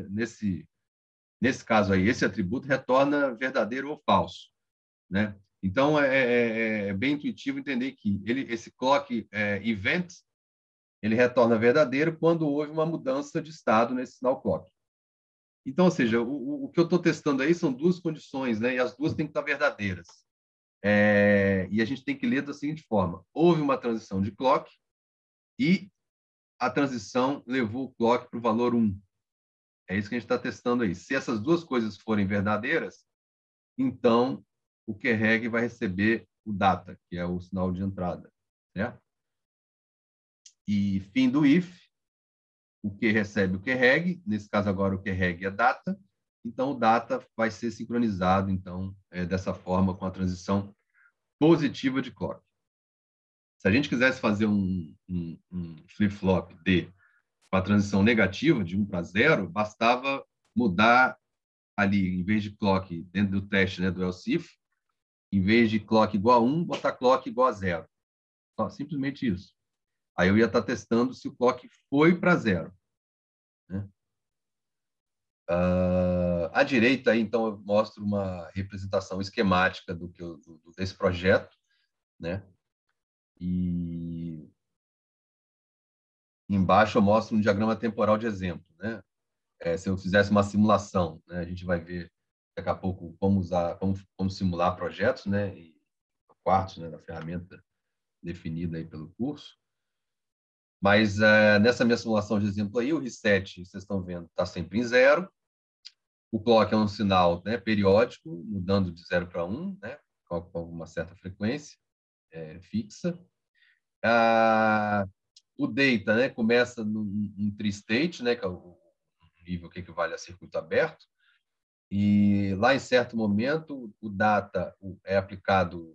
nesse caso aí, esse atributo retorna verdadeiro ou falso, né? Então, é bem intuitivo entender que esse clock event, ele retorna verdadeiro quando houve uma mudança de estado nesse sinal clock. Então, ou seja, o que eu estou testando aí são duas condições, né? E as duas têm que estar verdadeiras. E a gente tem que ler da seguinte forma: houve uma transição de clock e a transição levou o clock para o valor 1. É isso que a gente está testando aí. Se essas duas coisas forem verdadeiras, então o QREG vai receber o data, que é o sinal de entrada, né? E fim do if, o Q recebe o QREG, nesse caso agora o QREG é data, então o data vai ser sincronizado então dessa forma com a transição positiva de clock. Se a gente quisesse fazer um flip-flop com a transição negativa de 1 para 0, bastava mudar ali, em vez de clock dentro do teste, né, do else if, em vez de clock igual a 1, botar clock igual a 0. Só, simplesmente isso. Aí eu ia estar testando se o clock foi para 0. Né? À direita, aí, então, eu mostro uma representação esquemática desse projeto, né? E embaixo eu mostro um diagrama temporal de exemplo, né? Se eu fizesse uma simulação, né? A gente vai ver daqui a pouco como simular projetos, né? E quartos, né? Da ferramenta definida aí pelo curso. Mas nessa minha simulação de exemplo aí, o reset, vocês estão vendo, está sempre em 0. O clock é um sinal, né, periódico, mudando de 0 para 1, né, com uma certa frequência fixa. O data, né, começa num tri-state, né, que é o nível que equivale a circuito aberto, e lá em certo momento o data é aplicado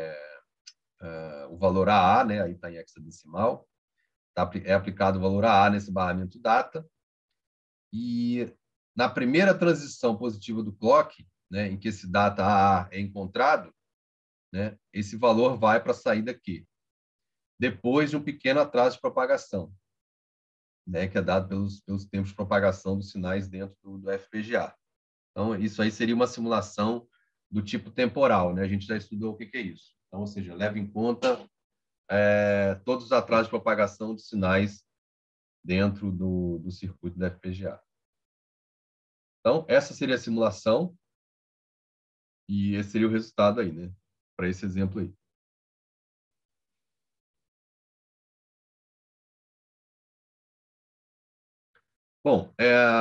o valor AA, né, aí está em hexadecimal, é aplicado o valor AA nesse barramento data, e na primeira transição positiva do clock, né, em que esse data AA é encontrado, né, esse valor vai para a saída Q, depois de um pequeno atraso de propagação, né, que é dado pelos tempos de propagação dos sinais dentro do FPGA. Então, isso aí seria uma simulação do tipo temporal, né? A gente já estudou o que é isso. Então, ou seja, leva em conta todos os atrasos de propagação de sinais dentro do circuito da FPGA. Então, essa seria a simulação e esse seria o resultado aí, né? Para esse exemplo aí. Bom,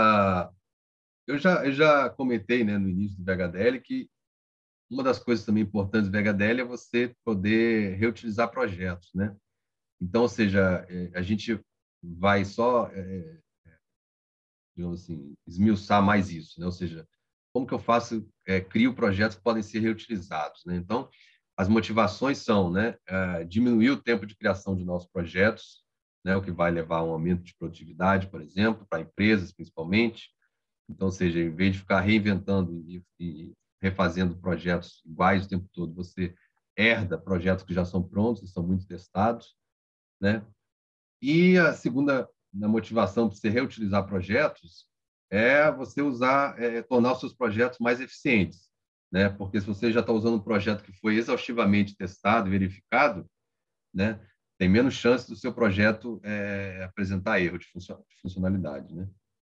eu já comentei, né, no início do VHDL que uma das coisas também importantes do VHDL é você poder reutilizar projetos, né? Então, ou seja, a gente vai só, digamos assim, esmiuçar mais isso, né? Ou seja, como que eu faço, crio projetos que podem ser reutilizados, né? Então, as motivações são, né, diminuir o tempo de criação de novos projetos, né, o que vai levar a um aumento de produtividade, por exemplo, para empresas principalmente. Então, ou seja, em vez de ficar reinventando e refazendo projetos iguais o tempo todo, você herda projetos que já são prontos e são muito testados, né? E a segunda motivação para você reutilizar projetos é você tornar os seus projetos mais eficientes, né? Porque se você já está usando um projeto que foi exaustivamente testado e verificado, né, tem menos chance do seu projeto apresentar erro de funcionalidade, né?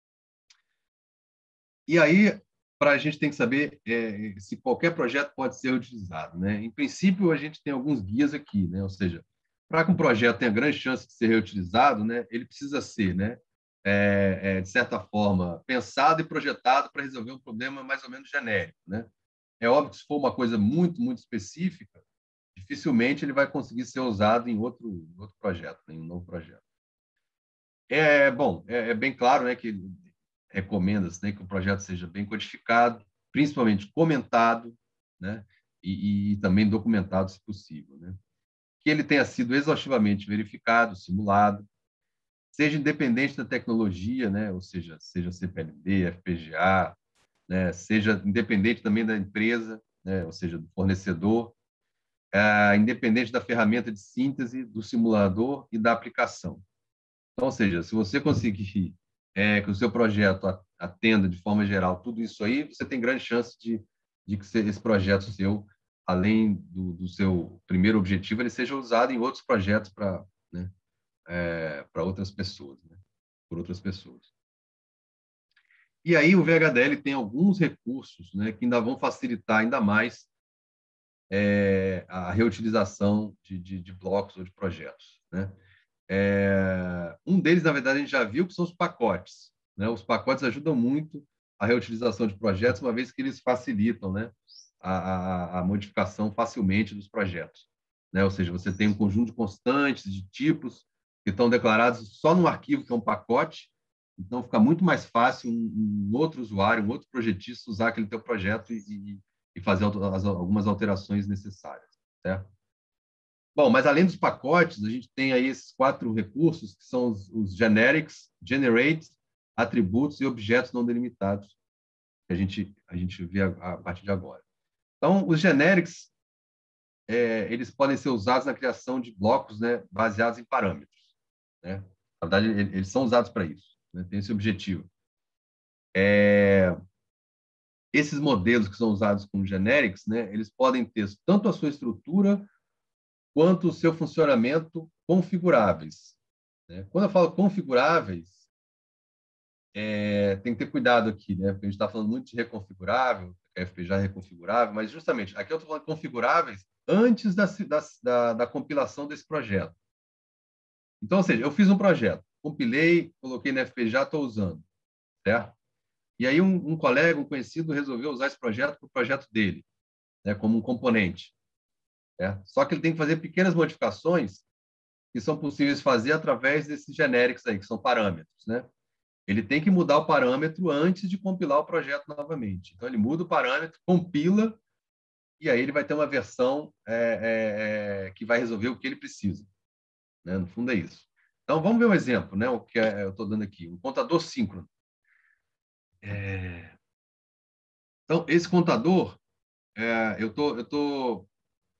E aí, para a gente tem que saber se qualquer projeto pode ser utilizado, né? Em princípio, a gente tem alguns guias aqui, né? Ou seja, para que um projeto tenha grande chance de ser reutilizado, né, ele precisa ser, né, de certa forma, pensado e projetado para resolver um problema mais ou menos genérico, né? É óbvio que se for uma coisa muito, muito específica, dificilmente ele vai conseguir ser usado em outro projeto, em um novo projeto. Bom, é bem claro, né, que recomenda-se, né, que o projeto seja bem codificado, principalmente comentado, né, e também documentado, se possível, né? Que ele tenha sido exaustivamente verificado, simulado, seja independente da tecnologia, né, ou seja CPLD, FPGA, né, seja independente também da empresa, né, ou seja, do fornecedor, independente da ferramenta de síntese, do simulador e da aplicação. Então, ou seja, se você conseguir que o seu projeto atenda de forma geral tudo isso aí, você tem grande chance de que esse projeto seu, além do seu primeiro objetivo, ele seja usado em outros projetos para, né, para outras pessoas, né, por outras pessoas. E aí o VHDL tem alguns recursos, né, que ainda vão facilitar ainda mais a reutilização de blocos ou de projetos, né? Um deles, na verdade, a gente já viu que são os pacotes, né? Os pacotes ajudam muito a reutilização de projetos, uma vez que eles facilitam, né, a modificação facilmente dos projetos, né? Ou seja, você tem um conjunto de constantes, de tipos, que estão declarados só num arquivo, que é um pacote, então fica muito mais fácil um outro usuário, um outro projetista usar aquele teu projeto e fazer algumas alterações necessárias, certo? Bom, mas além dos pacotes, a gente tem aí esses 4 recursos, que são os generics, generate, atributos e objetos não delimitados, que a gente vê a partir de agora. Então, os generics, eles podem ser usados na criação de blocos, né, baseados em parâmetros, né? Na verdade, eles são usados para isso, né? Tem esse objetivo. Esses modelos que são usados como generics, né, eles podem ter tanto a sua estrutura quanto o seu funcionamento configuráveis, né? Quando eu falo configuráveis, tem que ter cuidado aqui, né? Porque a gente está falando muito de reconfigurável, FPGA reconfigurável, mas justamente aqui eu estou falando de configuráveis antes da compilação desse projeto. Então, ou seja, eu fiz um projeto, compilei, coloquei na FPGA, estou usando, certo? E aí um colega, um conhecido, resolveu usar esse projeto para o projeto dele, né, como um componente. Só que ele tem que fazer pequenas modificações que são possíveis fazer através desses genéricos aí, que são parâmetros, né? Ele tem que mudar o parâmetro antes de compilar o projeto novamente. Então, ele muda o parâmetro, compila, e aí ele vai ter uma versão que vai resolver o que ele precisa, né? No fundo, é isso. Então, vamos ver um exemplo, né? O que eu estou dando aqui. Um contador síncrono. Então, esse contador, eu tô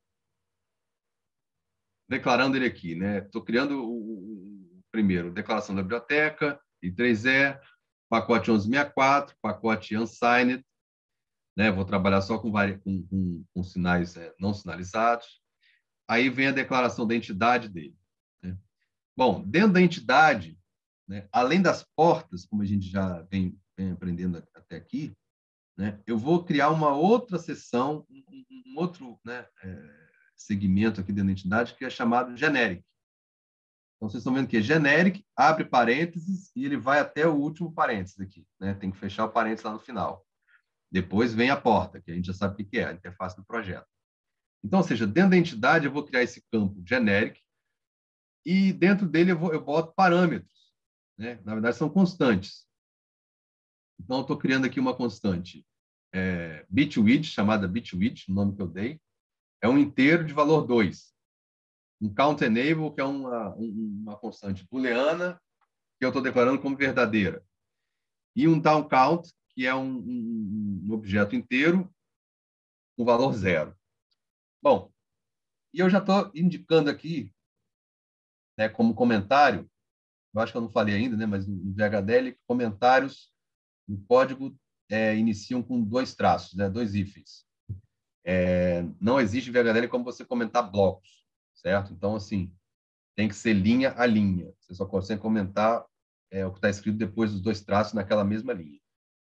declarando ele aqui, né? Estou criando o primeiro, declaração da biblioteca, I3E, pacote 1164, pacote unsigned, né? Vou trabalhar só com sinais não sinalizados. aí vem a declaração da entidade dele, né? Bom, dentro da entidade, né, além das portas, como a gente já vem aprendendo até aqui, né, eu vou criar uma outra seção, um outro, né, segmento aqui dentro da entidade que é chamado generic. Então, vocês estão vendo que é generic, abre parênteses e ele vai até o último parênteses aqui, né? Tem que fechar o parênteses lá no final. Depois vem a porta, que a gente já sabe o que é, a interface do projeto. Então, ou seja, dentro da entidade eu vou criar esse campo generic e dentro dele eu boto parâmetros, né? Na verdade, são constantes. Então, eu estou criando aqui uma constante bitwidth, chamada bitwidth, o nome que eu dei, é um inteiro de valor 2. Um count enable, que é uma constante booleana, que eu estou declarando como verdadeira. E um down count, que é um objeto inteiro com valor 0. Bom, e eu já estou indicando aqui, né, como comentário, eu acho que eu não falei ainda, né, mas no VHDL, comentários no código iniciam com 2 traços, né, 2 hífens. Não existe VHDL como você comentar blocos, certo? Então, assim, tem que ser linha a linha. Você só consegue comentar o que está escrito depois dos 2 traços naquela mesma linha.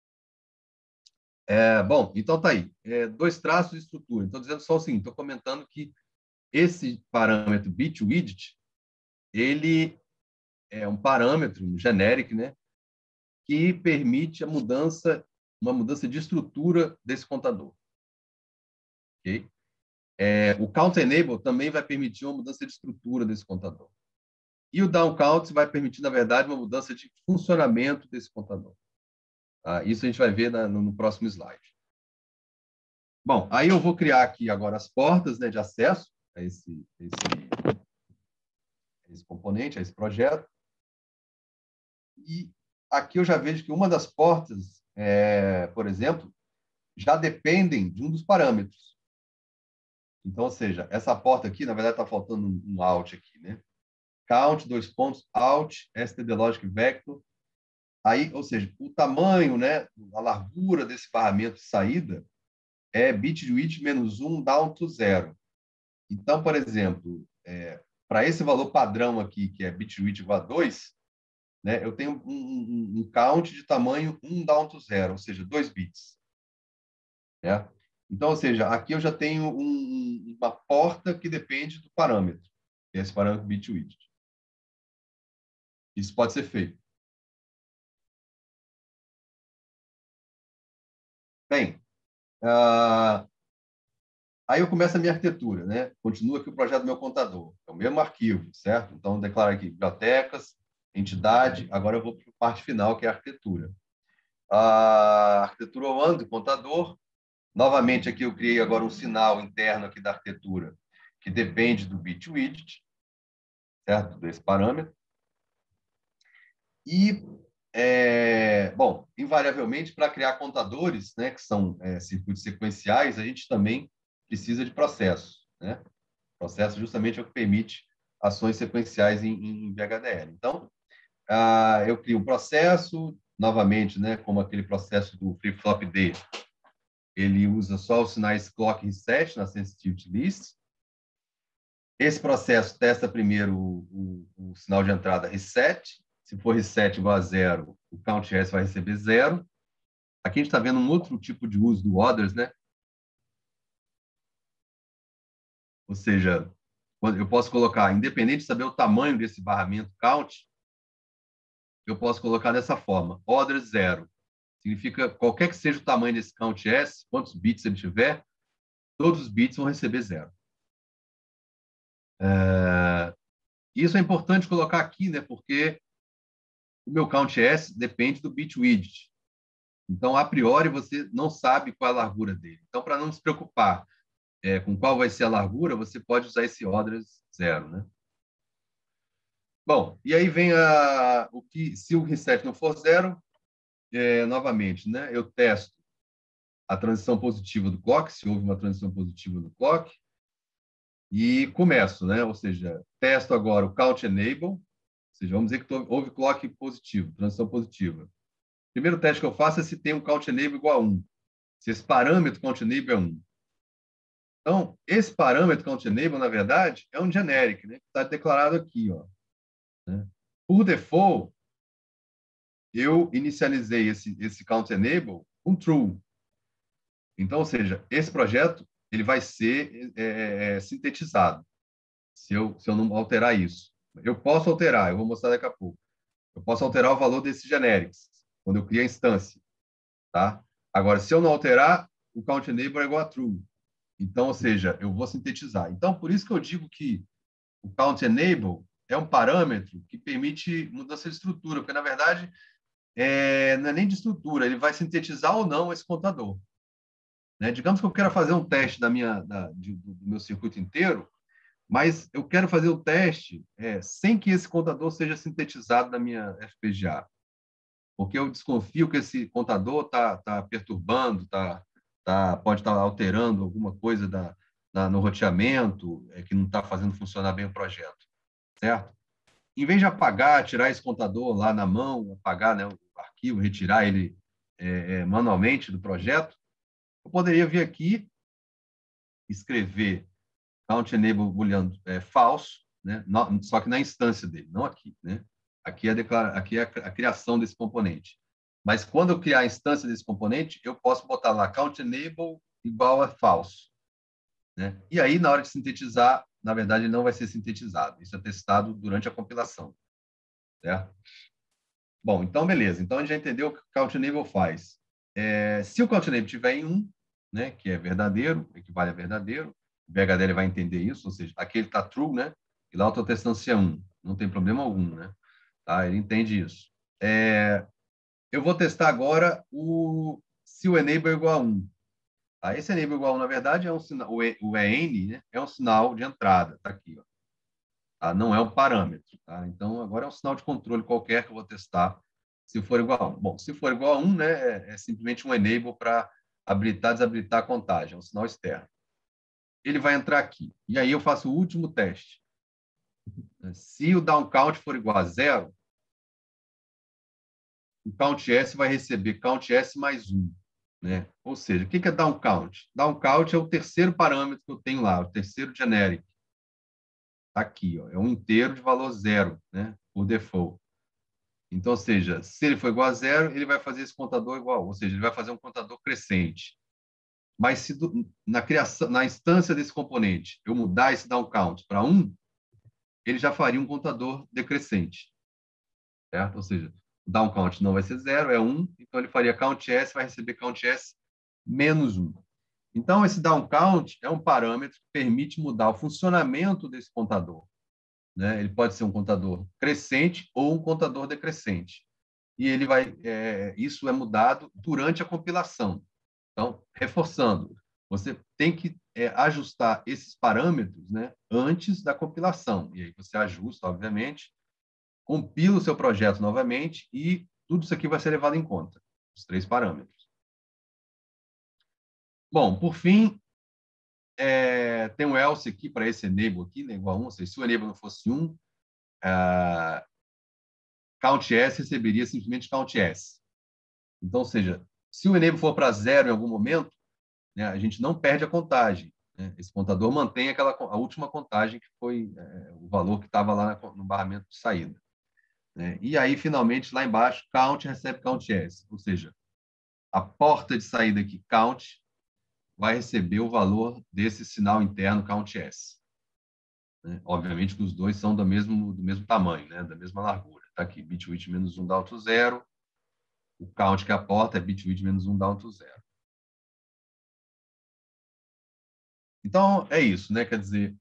Bom, então tá aí. 2 traços de estrutura. Estou dizendo só o seguinte, estou comentando que esse parâmetro bitwidth, ele é um parâmetro genérico, né, que permite uma mudança de estrutura desse contador. Okay? O count enable também vai permitir uma mudança de estrutura desse contador. E o down count vai permitir, na verdade, uma mudança de funcionamento desse contador. Tá? Isso a gente vai ver no próximo slide. Bom, aí eu vou criar aqui agora as portas, né, de acesso a esse componente, a esse projeto. E aqui eu já vejo que uma das portas, por exemplo, já dependem de um dos parâmetros. Então, ou seja, essa porta aqui, na verdade, está faltando um out aqui, né? Count, out, stdlogic vector. Aí, ou seja, o tamanho, né, a largura desse barramento de saída é bitwidth menos 1 down to 0. Então, por exemplo, para esse valor padrão aqui, que é bitwidth igual a 2, né, eu tenho um count de tamanho 1 down to 0, ou seja, 2 bits. Né? Então, ou seja, aqui eu já tenho uma porta que depende do parâmetro, que é esse parâmetro bitwidth. Isso pode ser feito. Bem, aí eu começo a minha arquitetura, né? Continua aqui o projeto do meu contador. É o mesmo arquivo, certo? Então, eu declaro aqui bibliotecas, entidade. Agora eu vou para a parte final, que é a arquitetura. A arquitetura one do contador. Novamente, aqui eu criei agora um sinal interno aqui da arquitetura, que depende do bitwidth, certo? Desse parâmetro. E, bom, invariavelmente, para criar contadores, né, que são circuitos sequenciais, a gente também precisa de processos, né? Processo justamente é o que permite ações sequenciais em VHDL. Então, eu crio um processo, novamente, né, como aquele processo do flip-flop D, ele usa só os sinais clock reset na sensitivity list. Esse processo testa primeiro o sinal de entrada reset. Se for reset igual a 0, o count S vai receber 0. Aqui a gente está vendo um outro tipo de uso do others, né? Ou seja, eu posso colocar, independente de saber o tamanho desse barramento count, eu posso colocar dessa forma: others 0. Significa qualquer que seja o tamanho desse count S, quantos bits ele tiver, todos os bits vão receber 0. Isso é importante colocar aqui, né? Porque o meu count S depende do bitwidth. Então, a priori, você não sabe qual é a largura dele. Então, para não se preocupar com qual vai ser a largura, você pode usar esse others 0, né? Bom, e aí vem se o reset não for 0, novamente, né? Eu testo a transição positiva do clock, se houve uma transição positiva do clock, e começo, né? Ou seja, testo agora o count enable, ou seja, vamos dizer que houve clock positivo, transição positiva. O primeiro teste que eu faço é se tem um count enable igual a 1. Se esse parâmetro count enable é 1. Então, esse parâmetro count enable, na verdade, é um generic, né? Está declarado aqui, ó, né? Por default, eu inicializei esse count enable com true. Então, ou seja, esse projeto ele vai ser sintetizado se eu não alterar isso. Eu posso alterar, eu vou mostrar daqui a pouco. Eu posso alterar o valor desses generics quando eu criar a instância, tá? Agora, se eu não alterar, o count enable é igual a true. Então, ou seja, eu vou sintetizar. Então, por isso que eu digo que o count enable é um parâmetro que permite mudança de estrutura, porque, na verdade, não é nem de estrutura, ele vai sintetizar ou não esse contador. Né? Digamos que eu quero fazer um teste do meu circuito inteiro, mas eu quero fazer o teste sem que esse contador seja sintetizado na minha FPGA, porque eu desconfio que esse contador está perturbando, pode estar alterando alguma coisa no roteamento, que não está fazendo funcionar bem o projeto, certo? Em vez de apagar, tirar esse contador lá na mão, apagar, né, o arquivo, retirar ele manualmente do projeto, eu poderia vir aqui, escrever count enable booleano falso, né? Só que na instância dele, não aqui, né? Aqui é a criação desse componente. Mas quando eu criar a instância desse componente, eu posso botar lá count enable igual a falso, né? E aí, na hora de sintetizar, na verdade, ele não vai ser sintetizado. Isso é testado durante a compilação, certo? Bom, então, beleza. Então, a gente já entendeu o que o count enable faz. Se o count enable tiver em 1, né, que é verdadeiro, equivale a verdadeiro, o BHDL vai entender isso, ou seja, aqui ele está true, né? E lá eu estou testando se é 1. Não tem problema algum, né? Tá? Ele entende isso. Eu vou testar agora se o enable é igual a 1. Tá? Esse enable igual a 1, na verdade, é um sinal, o EN, né, é um sinal de entrada. Está aqui, ó. Tá? Não é um parâmetro. Tá? Então, agora é um sinal de controle qualquer que eu vou testar se for igual a 1. Bom, se for igual a 1, né, é simplesmente um enable para habilitar e desabilitar a contagem, é um sinal externo. Ele vai entrar aqui. E aí eu faço o último teste. Se o down count for igual a 0, o count S vai receber count S mais 1. Né? Ou seja, o que é down count? Down count é o terceiro parâmetro que eu tenho lá, o terceiro generic. Aqui, ó, é um inteiro de valor 0, né, por default. Então, ou seja, se ele for igual a 0, ele vai fazer esse contador igual, ou seja, ele vai fazer um contador crescente. Mas se na instância desse componente eu mudar esse down count para 1, ele já faria um contador decrescente, certo? Ou seja, o down count não vai ser 0, é 1, então ele faria count S, vai receber count S menos 1. Então, esse down count é um parâmetro que permite mudar o funcionamento desse contador. Né? Ele pode ser um contador crescente ou um contador decrescente. E isso é mudado durante a compilação. Então, reforçando, você tem que ajustar esses parâmetros, né, antes da compilação. E aí você ajusta, obviamente, compila o seu projeto novamente e tudo isso aqui vai ser levado em conta, os 3 parâmetros. Bom, por fim, tem um else aqui para esse enable aqui, né, igual a 1, ou seja, se o enable não fosse 1, count S receberia simplesmente count S. Então, ou seja, se o enable for para 0 em algum momento, né, a gente não perde a contagem. Né? Esse contador mantém a última contagem, que foi o valor que estava lá no barramento de saída. Né? E aí, finalmente, lá embaixo, count recebe count S. Ou seja, a porta de saída aqui, count, vai receber o valor desse sinal interno count S. Né? Obviamente que os dois são do mesmo tamanho, né? Da mesma largura. Está aqui, bit width menos 1 down to 0. O count que é a porta é bit width menos 1 down to 0. Então, é isso, né? Quer dizer,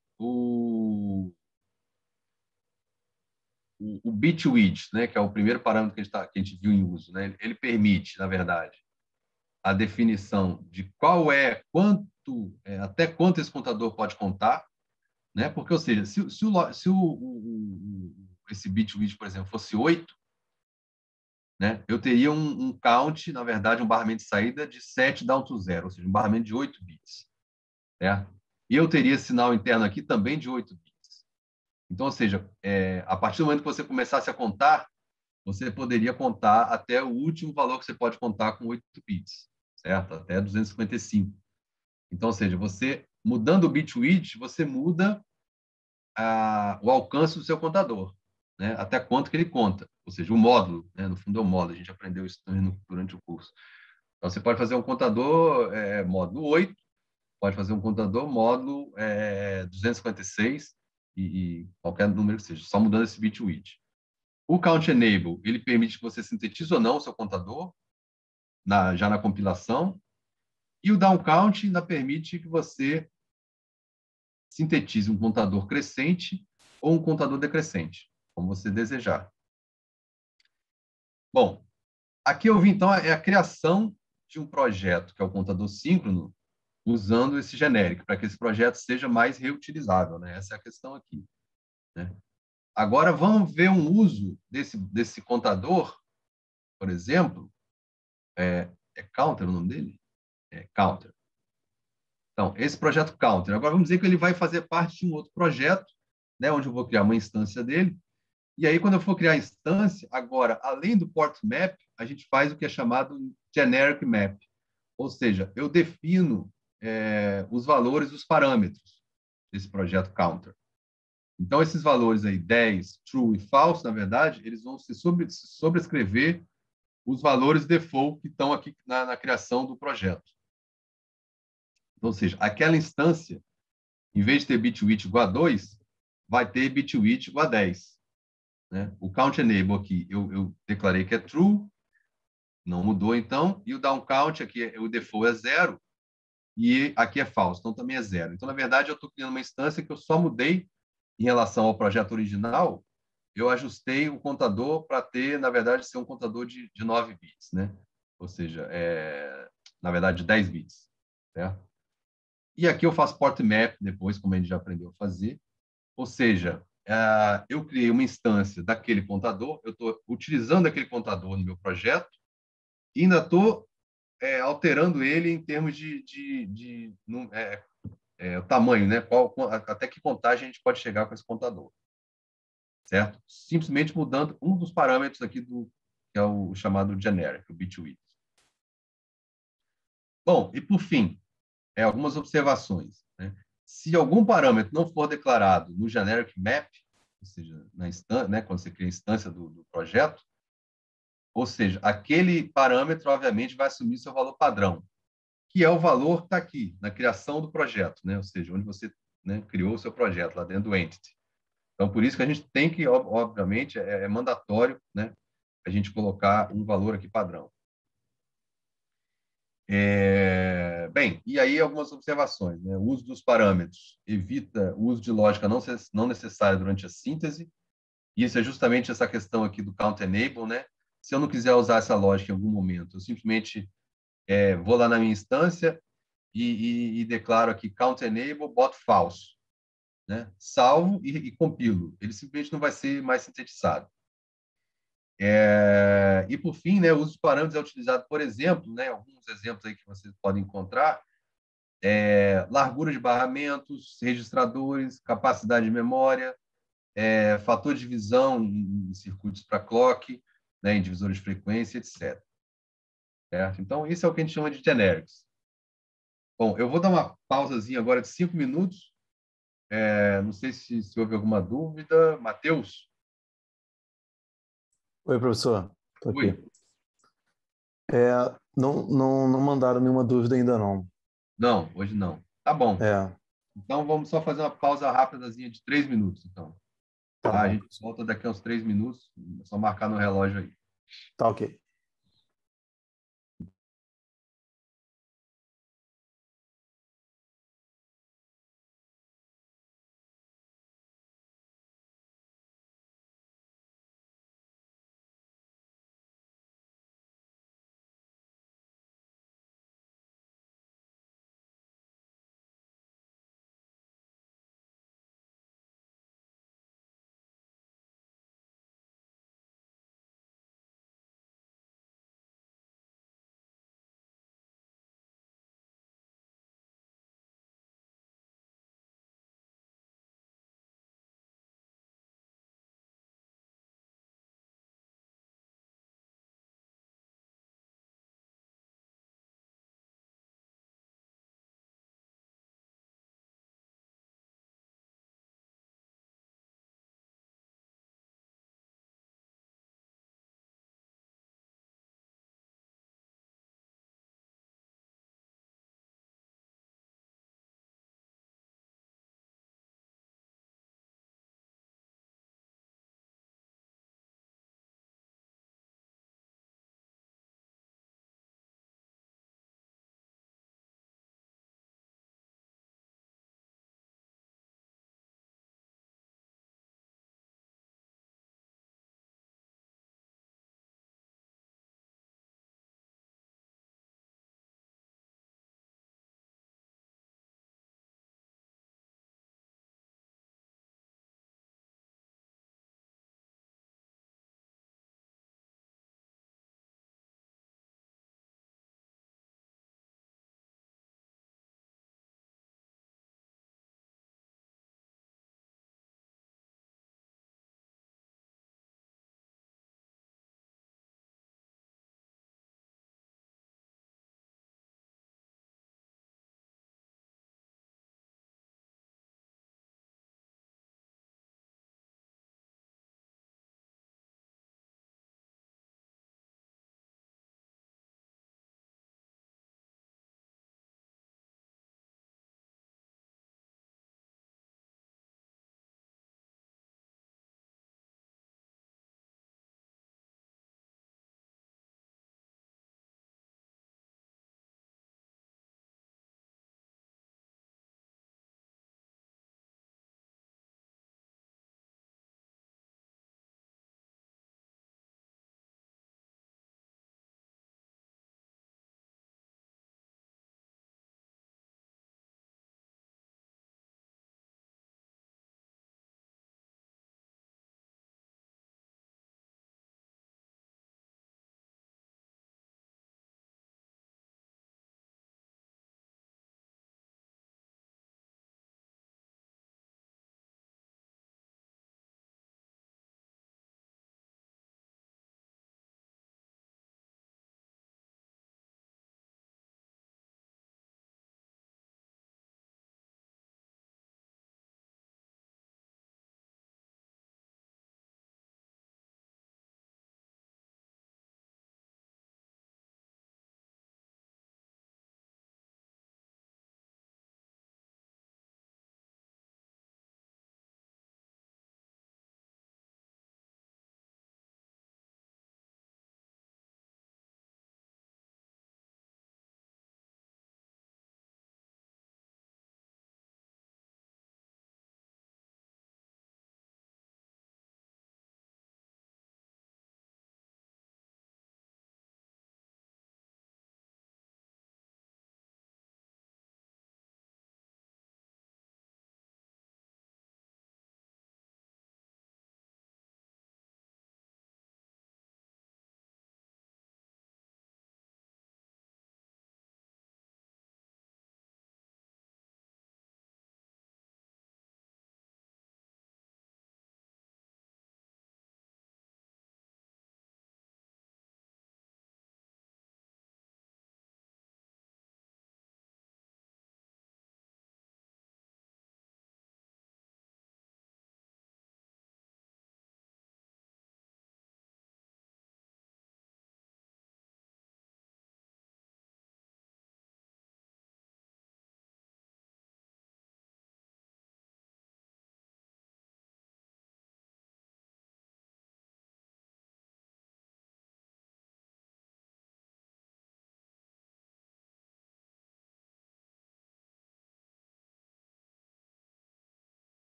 o bit width, né, que é o primeiro parâmetro que a gente viu em uso, né, ele permite, na verdade, a definição de até quanto esse contador pode contar, né? Porque, ou seja, se esse bit width, por exemplo, fosse 8, né, eu teria um count, na verdade, um barramento de saída de 7 down to 0, ou seja, um barramento de 8 bits. Certo? E eu teria sinal interno aqui também de 8 bits. Então, ou seja, a partir do momento que você começasse a contar, você poderia contar até o último valor que você pode contar com 8 bits, certo? Até 255. Então, ou seja, você mudando o bit width, você muda o alcance do seu contador, né? Até quanto que ele conta, ou seja, o módulo, né? No fundo é o módulo, a gente aprendeu isso também durante o curso. Então, você pode fazer um contador módulo 8, pode fazer um contador módulo 256 e qualquer número que seja, só mudando esse bit width. O Count Enable, ele permite que você sintetize ou não o seu contador, já na compilação, e o Down Count ainda permite que você sintetize um contador crescente ou um contador decrescente, como você desejar. Bom, aqui eu vi, então, a criação de um projeto, que é o contador síncrono, usando esse genérico, para que esse projeto seja mais reutilizável, né? Essa é a questão aqui, né? Agora, vamos ver um uso desse contador, por exemplo, é Counter o nome dele? É Counter. Então, esse projeto Counter. Agora, vamos dizer que ele vai fazer parte de um outro projeto, né, onde eu vou criar uma instância dele. E aí, quando eu for criar a instância, agora, além do port map, a gente faz o que é chamado generic map. Ou seja, eu defino os valores, os parâmetros desse projeto Counter. Então, esses valores aí, 10, true e false, na verdade, eles vão se sobrescrever os valores default que estão aqui na criação do projeto. Então, ou seja, aquela instância, em vez de ter bit width igual a 2, vai ter bit width igual a 10. Né? O count enable aqui, eu declarei que é true, não mudou então, e o down count aqui, o default é 0, e aqui é false, então também é 0. Então, na verdade, eu estou criando uma instância que eu só mudei em relação ao projeto original, eu ajustei o contador para ter, na verdade, ser um contador de 9 bits, né? Ou seja, na verdade, 10 bits. Certo? E aqui eu faço port map depois, como a gente já aprendeu a fazer. Ou seja, eu criei uma instância daquele contador, eu estou utilizando aquele contador no meu projeto e ainda estou alterando ele em termos de o tamanho, né? Até que contagem a gente pode chegar com esse contador, certo? Simplesmente mudando um dos parâmetros aqui que é o chamado generic, o bit width. Bom, e por fim, algumas observações, né? Se algum parâmetro não for declarado no generic map, ou seja, na instância, né, quando você cria a instância do projeto, ou seja, aquele parâmetro, obviamente, vai assumir seu valor padrão, que é o valor que está aqui, na criação do projeto, né? Ou seja, onde você, né, criou o seu projeto, lá dentro do entity. Então, por isso que a gente tem que, obviamente, é mandatório, né, a gente colocar um valor aqui padrão. Bem, e aí algumas observações, né? O uso dos parâmetros evita o uso de lógica não necessária durante a síntese. Isso é justamente essa questão aqui do count enable, né? Se eu não quiser usar essa lógica em algum momento, eu simplesmente vou lá na minha instância e declaro aqui count enable bot false, né? Salvo e compilo. Ele simplesmente não vai ser mais sintetizado. E por fim, né, o uso de parâmetros é utilizado, por exemplo, né, alguns exemplos aí que vocês podem encontrar, largura de barramentos, registradores, capacidade de memória, fator de divisão em circuitos para clock, né, em divisores de frequência, etc. Certo? Então, isso é o que a gente chama de generics. Bom, eu vou dar uma pausazinha agora de 5 minutos. Não sei se houve alguma dúvida. Matheus? Oi, professor. Estou Oi. aqui. Não mandaram nenhuma dúvida ainda, não. Não, hoje não. Tá bom. É, Então, vamos só fazer uma pausa rápidazinha de 3 minutos, então. tá Tá? A bom, gente professor. volta daqui a uns 3 minutos. É só marcar no relógio aí. Tá ok.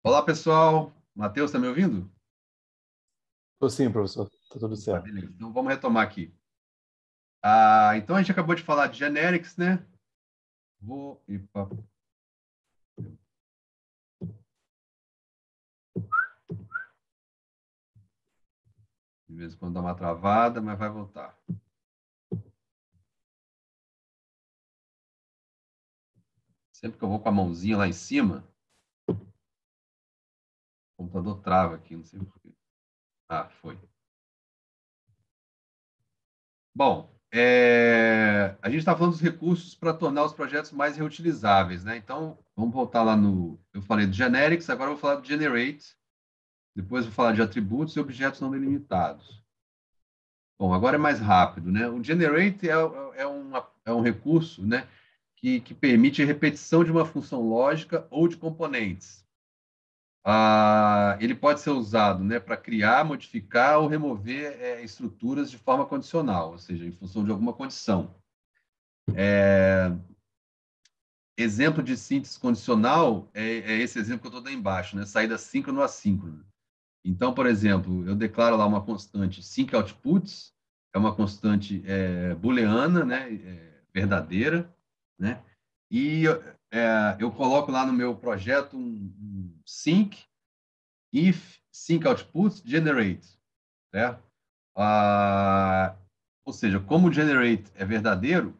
Olá, pessoal. Matheus, está me ouvindo? Tô sim, professor. Tá tudo Opa, certo. beleza. Então, vamos retomar aqui. Então, a gente acabou de falar de generics, né? Epa. De vez em quando dá uma travada, mas vai voltar. Sempre que eu vou com a mãozinha lá em cima, o computador trava aqui, não sei por quê. Foi. Bom, a gente está falando dos recursos para tornar os projetos mais reutilizáveis, né? Então, vamos voltar lá no... Eu falei do generics, agora eu vou falar do generate. Depois eu vou falar de atributos e objetos não delimitados. Bom, agora é mais rápido, né? O generate é um recurso, né, que permite a repetição de uma função lógica ou de componentes. Ele pode ser usado, né, para criar, modificar ou remover estruturas de forma condicional, ou seja, em função de alguma condição. Exemplo de síntese condicional é esse exemplo que eu estou dando embaixo, né? Saída síncrona ou assíncrona. Então, por exemplo, eu declaro lá uma constante sync outputs, é uma constante booleana, né, verdadeira, né, e eu coloco lá no meu projeto um sync if sync outputs generate, certo? Ou seja, como o generate é verdadeiro,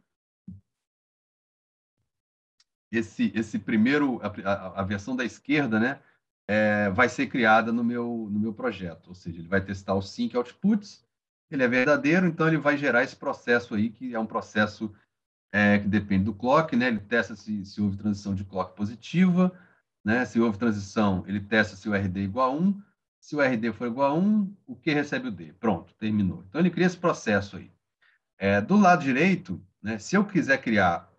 esse primeiro, a versão da esquerda, né, vai ser criada no meu projeto. Ou seja, ele vai testar o sync outputs, ele é verdadeiro, então ele vai gerar esse processo aí, que é um processo que depende do clock, né? Ele testa se houve transição de clock positiva, né? Se houve transição, ele testa se o RD é igual a 1. Se o RD for igual a 1, o Q recebe o D. Pronto, terminou. Então, ele cria esse processo aí. Do lado direito, né, se eu quiser criar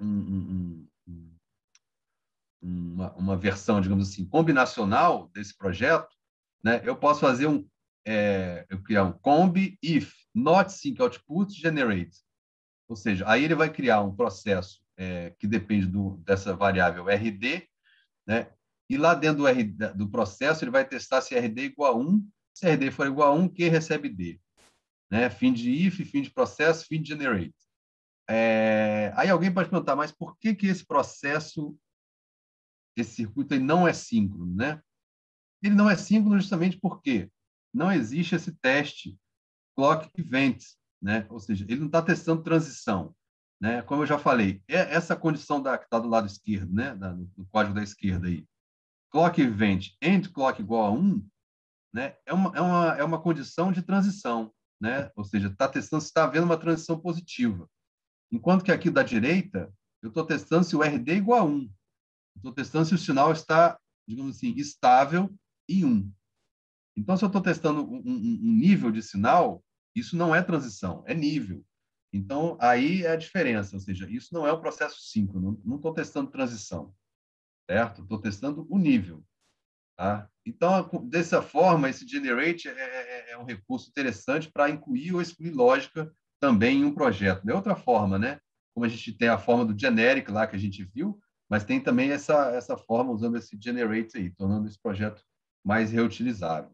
uma versão, digamos assim, combinacional desse projeto, né, eu posso fazer eu criar um combi if not sync output generate. Ou seja, aí ele vai criar um processo que depende dessa variável RD, né? E lá dentro do processo ele vai testar se RD é igual a 1. Se RD for igual a 1, Q recebe D. Né? Fim de if, fim de processo, fim de generate. Aí alguém pode perguntar, mas por que esse processo, esse circuito aí não é síncrono, né? Ele não é síncrono justamente porque não existe esse teste clock event, né? Ou seja, ele não está testando transição, né? Como eu já falei, essa condição que está do lado esquerdo, né? No código da esquerda aí, clock event end clock igual a 1, né? É uma condição de transição, né? Ou seja, está testando se está havendo uma transição positiva. Enquanto que aqui da direita, eu estou testando se o RD é igual a 1. Estou testando se o sinal está, digamos assim, estável em 1. Então, se eu estou testando um nível de sinal, isso não é transição, é nível. Então, aí é a diferença, ou seja, isso não é um processo síncrono, não estou testando transição, certo? Estou testando o nível. Tá? Então, dessa forma, esse generate é um recurso interessante para incluir ou excluir lógica também em um projeto. De outra forma, né? Como a gente tem a forma do generic lá que a gente viu, mas tem também essa forma usando esse generate aí, tornando esse projeto mais reutilizável.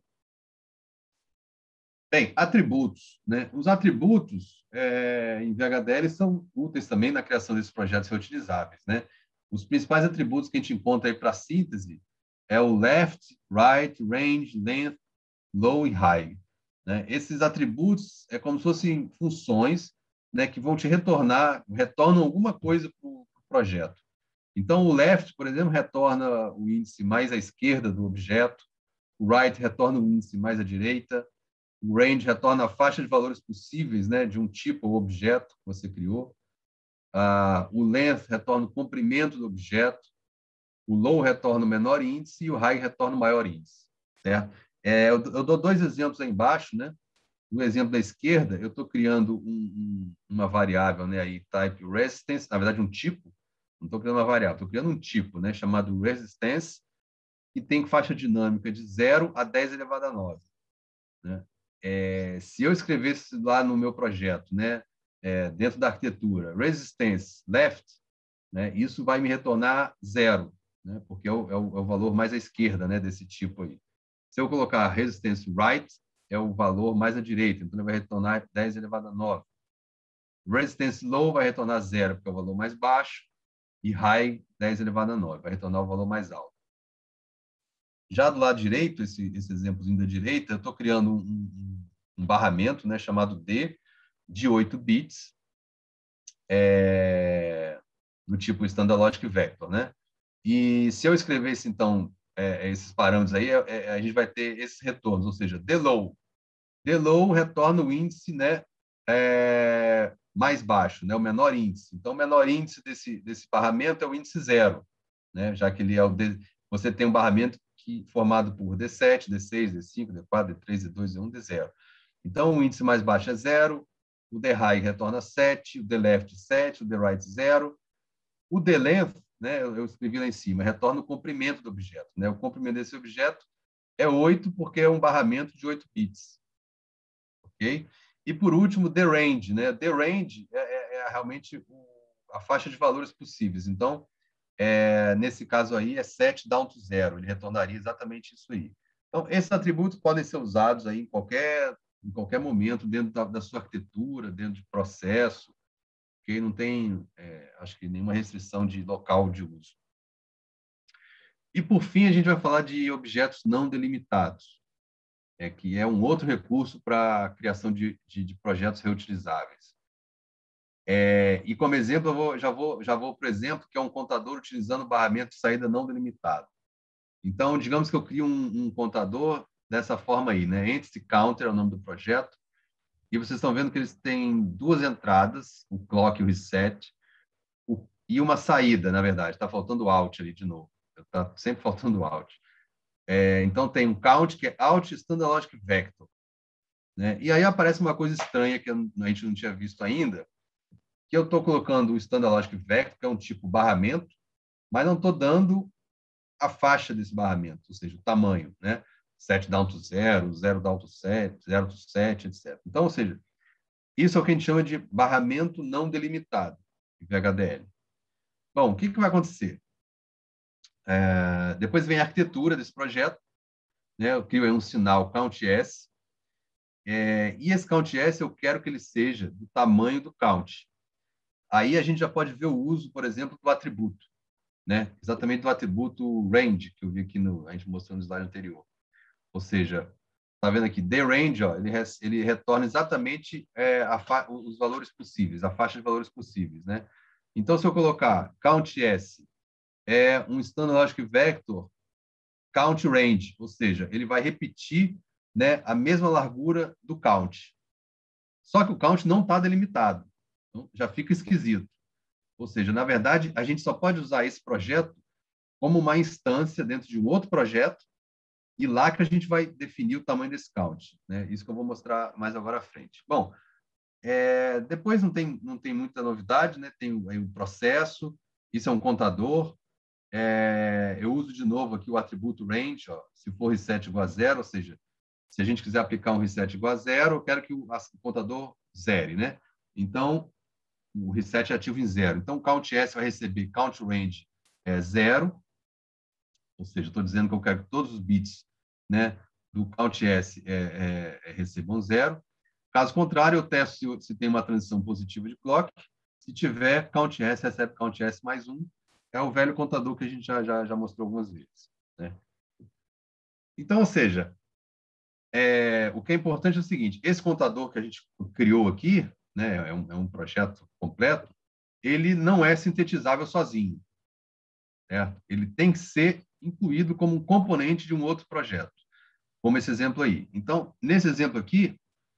Bem, atributos, né? Os atributos em VHDL são úteis também na criação desses projetos reutilizáveis, né? Os principais atributos que a gente encontra aí para síntese é o left, right, range, length, low e high, né? Esses atributos é como se fossem funções, né, que vão te retornam alguma coisa para o projeto. Então, o left, por exemplo, retorna o índice mais à esquerda do objeto, o right retorna o índice mais à direita, o range retorna a faixa de valores possíveis, né, de um tipo ou objeto que você criou. O length retorna o comprimento do objeto. O low retorna o menor índice e o high retorna o maior índice. Certo? Eu dou dois exemplos aí embaixo. Né? No exemplo da esquerda, eu estou criando uma variável, né, aí, type resistance, na verdade um tipo. Não estou criando uma variável, estou criando um tipo, né, chamado resistance, que tem faixa dinâmica de 0 a 10 elevado a 9. Né? Se eu escrevesse lá no meu projeto, né, dentro da arquitetura, resistance left, né, isso vai me retornar 0. né? Porque é o valor mais à esquerda, né, desse tipo aí. Se eu colocar resistance right, é o valor mais à direita, então ele vai retornar 10 elevado a 9. Resistance low vai retornar 0, porque é o valor mais baixo, e high, 10 elevado a 9, vai retornar o valor mais alto. Já do lado direito, esse exemplozinho da direita, eu estou criando um barramento, né, chamado D, de 8 bits, do tipo Standard Logic Vector, né? E se eu escrevesse, então, esses parâmetros aí, a gente vai ter esses retornos, ou seja, D low. D low retorna o índice, né, mais baixo, né, o menor índice. Então, o menor índice desse barramento é o índice 0, né, já que ele é você tem um barramento formado por D7, D6, D5, D4, D3, D2, D1, D0. Então, o índice mais baixo é 0, o D high retorna 7, o D left 7, o D right 0. O D length, né, eu escrevi lá em cima, retorna o comprimento do objeto, né? O comprimento desse objeto é 8, porque é um barramento de 8 bits. Ok? E, por último, the range, né? The range é realmente a faixa de valores possíveis. Então, nesse caso aí, é 7 down to 0. Ele retornaria exatamente isso aí. Então, esses atributos podem ser usados aí em qualquer momento, dentro da sua arquitetura, dentro de processo, que não tem, acho que, nenhuma restrição de local de uso. E, por fim, a gente vai falar de objetos não delimitados, que é um outro recurso para a criação de projetos reutilizáveis. E, como exemplo, já vou para o exemplo, que é um contador utilizando barramento de saída não delimitado. Então, digamos que eu crio um contador dessa forma aí, né? Entity Counter é o nome do projeto, e vocês estão vendo que eles têm duas entradas, o clock e o reset, e uma saída, na verdade. Está faltando o out ali de novo. Está sempre faltando o out. Então, tem um count, que é out standard logic vector, né? E aí aparece uma coisa estranha que a gente não tinha visto ainda, que eu estou colocando o standard logic vector, que é um tipo barramento, mas não estou dando a faixa desse barramento, ou seja, o tamanho, né? 7 down to 0, 0 down to 7, 0 to 7, etc. Então, ou seja, isso é o que a gente chama de barramento não delimitado, VHDL. Bom, o que vai acontecer? Depois vem a arquitetura desse projeto, né? Eu crio aí um sinal CountS, e esse CountS eu quero que ele seja do tamanho do count. Aí a gente já pode ver o uso, por exemplo, do atributo, né? Exatamente do atributo range, que eu vi aqui a gente mostrou no slide anterior. Ou seja, está vendo aqui, the range, ó, ele retorna exatamente os valores possíveis, a faixa de valores possíveis, né? Então, se eu colocar CountS é um standard logic vector count range, ou seja, ele vai repetir, né, a mesma largura do count. Só que o count não está delimitado. Então, já fica esquisito. Ou seja, na verdade, a gente só pode usar esse projeto como uma instância dentro de um outro projeto, e lá que a gente vai definir o tamanho desse count, né? Isso que eu vou mostrar mais agora à frente. Bom, depois não tem muita novidade, né? Tem aí um processo, isso é um contador. Eu uso de novo aqui o atributo range, ó, se for reset igual a 0, ou seja, se a gente quiser aplicar um reset igual a 0, eu quero que o contador zere, né? Então, o reset é ativo em 0. Então, o CountS vai receber count range 0, ou seja, estou dizendo que eu quero que todos os bits, né, do CountS recebam 0. Caso contrário, eu testo se tem uma transição positiva de clock. Se tiver, CountS recebe CountS mais 1. É o velho contador que a gente já mostrou algumas vezes, né? Então, ou seja, o que é importante é o seguinte: esse contador que a gente criou aqui, né, é um projeto completo, ele não é sintetizável sozinho, certo? Ele tem que ser incluído como um componente de um outro projeto, como esse exemplo aí. Então, nesse exemplo aqui,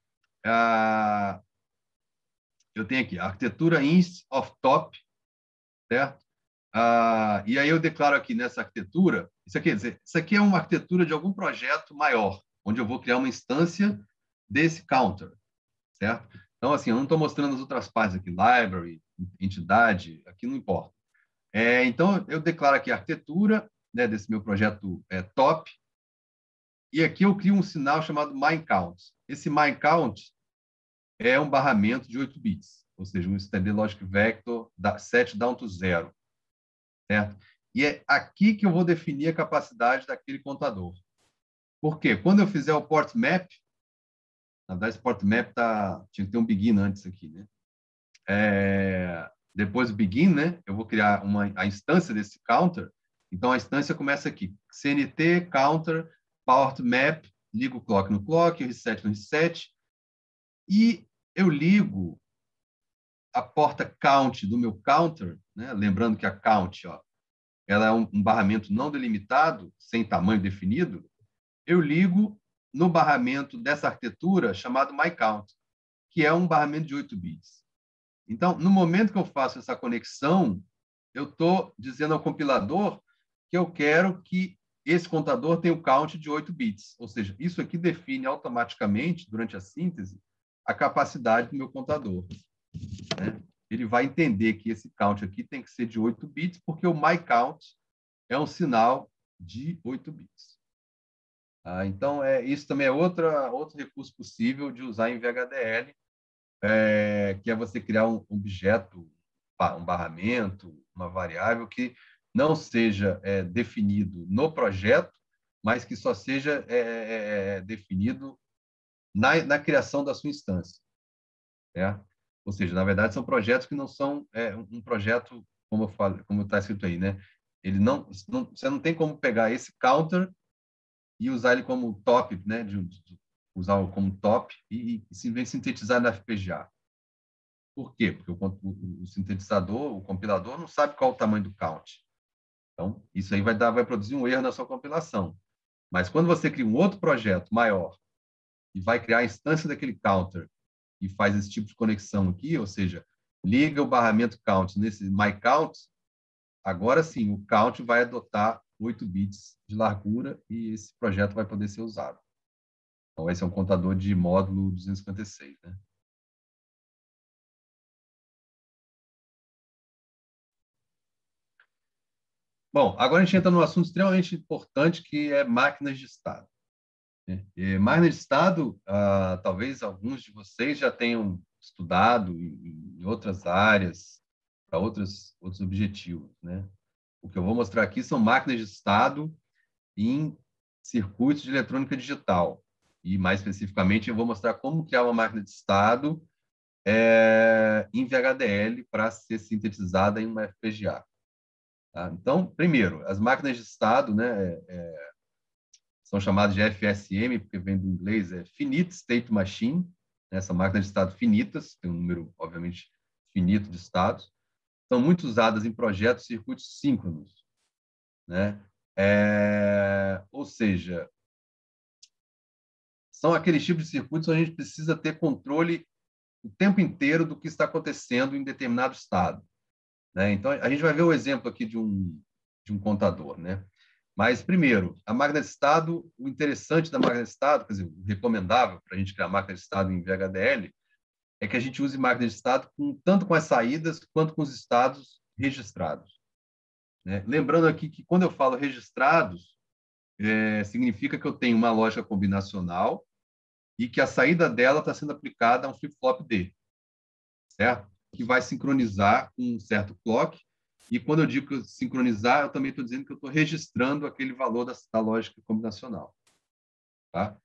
eu tenho aqui a arquitetura inst of top, certo? E aí eu declaro aqui nessa arquitetura, isso aqui é uma arquitetura de algum projeto maior, onde eu vou criar uma instância desse counter, certo? Então, assim, eu não estou mostrando as outras partes aqui, library, entidade, aqui não importa. Então, eu declaro aqui a arquitetura, né, desse meu projeto top, e aqui eu crio um sinal chamado MineCount. Esse MineCount é um barramento de 8 bits, ou seja, um standard logic vector 7 down to 0, certo? E é aqui que eu vou definir a capacidade daquele contador. Por quê? Quando eu fizer o port map, na verdade, esse port map tinha que ter um begin antes aqui, né? Depois do begin, né? Eu vou criar a instância desse counter. Então, a instância começa aqui. CNT, counter, port map, ligo o clock no clock, o reset no reset. E eu ligo a porta count do meu counter, né? Lembrando que a count, ó, ela é um barramento não delimitado, sem tamanho definido. Eu ligo no barramento dessa arquitetura chamado myCount, que é um barramento de 8 bits. Então, no momento que eu faço essa conexão, eu estou dizendo ao compilador que eu quero que esse contador tenha o count de 8 bits. Ou seja, isso aqui define automaticamente, durante a síntese, a capacidade do meu contador. Né? Ele vai entender que esse count aqui tem que ser de 8 bits, porque o myCount é um sinal de 8 bits. Então, isso também é outro recurso possível de usar em VHDL, que é você criar um objeto, um barramento, uma variável que não seja definido no projeto, mas que só seja definido na criação da sua instância. Ou seja, na verdade, são projetos que não são um projeto, como eu falo, como está escrito aí, né? Ele você não tem como pegar esse counter e usar ele como top, né? Usar como top e simplesmente sintetizar na FPGA. Por quê? Porque o sintetizador, o compilador, não sabe qual o tamanho do count. Então, isso aí vai produzir um erro na sua compilação. Mas quando você cria um outro projeto maior e vai criar a instância daquele counter e faz esse tipo de conexão aqui, ou seja, liga o barramento count nesse myCount, agora sim, o count vai adotar 8 bits de largura e esse projeto vai poder ser usado. Então, esse é um contador de módulo 256, né? Bom, agora a gente entra num assunto extremamente importante, que é máquinas de estado. Máquinas de estado, talvez alguns de vocês já tenham estudado em outras áreas, para outros objetivos, né? O que eu vou mostrar aqui são máquinas de estado em circuitos de eletrônica digital. E, mais especificamente, eu vou mostrar como criar uma máquina de estado em VHDL para ser sintetizada em uma FPGA. Tá? Então, primeiro, as máquinas de estado, né, são chamadas de FSM, porque vem do inglês, Finite State Machine, né, são máquinas de estado finitas, tem um número, obviamente, finito de estados, são muito usadas em projetos de circuitos síncronos. Né? Ou seja, são aqueles tipos de circuitos onde a gente precisa ter controle o tempo inteiro do que está acontecendo em determinado estado. Né? Então, a gente vai ver o exemplo aqui de um contador. Né? Mas, primeiro, a máquina de estado, o interessante da máquina de estado, quer dizer, o recomendável para a gente criar máquina de estado em VHDL, é que a gente use máquina de estado tanto com as saídas quanto com os estados registrados. Né? Lembrando aqui que, quando eu falo registrados, significa que eu tenho uma lógica combinacional e que a saída dela está sendo aplicada a um flip-flop D, certo? Que vai sincronizar com um certo clock. E quando eu digo que sincronizar, eu também estou dizendo que eu estou registrando aquele valor da lógica combinacional. Tá?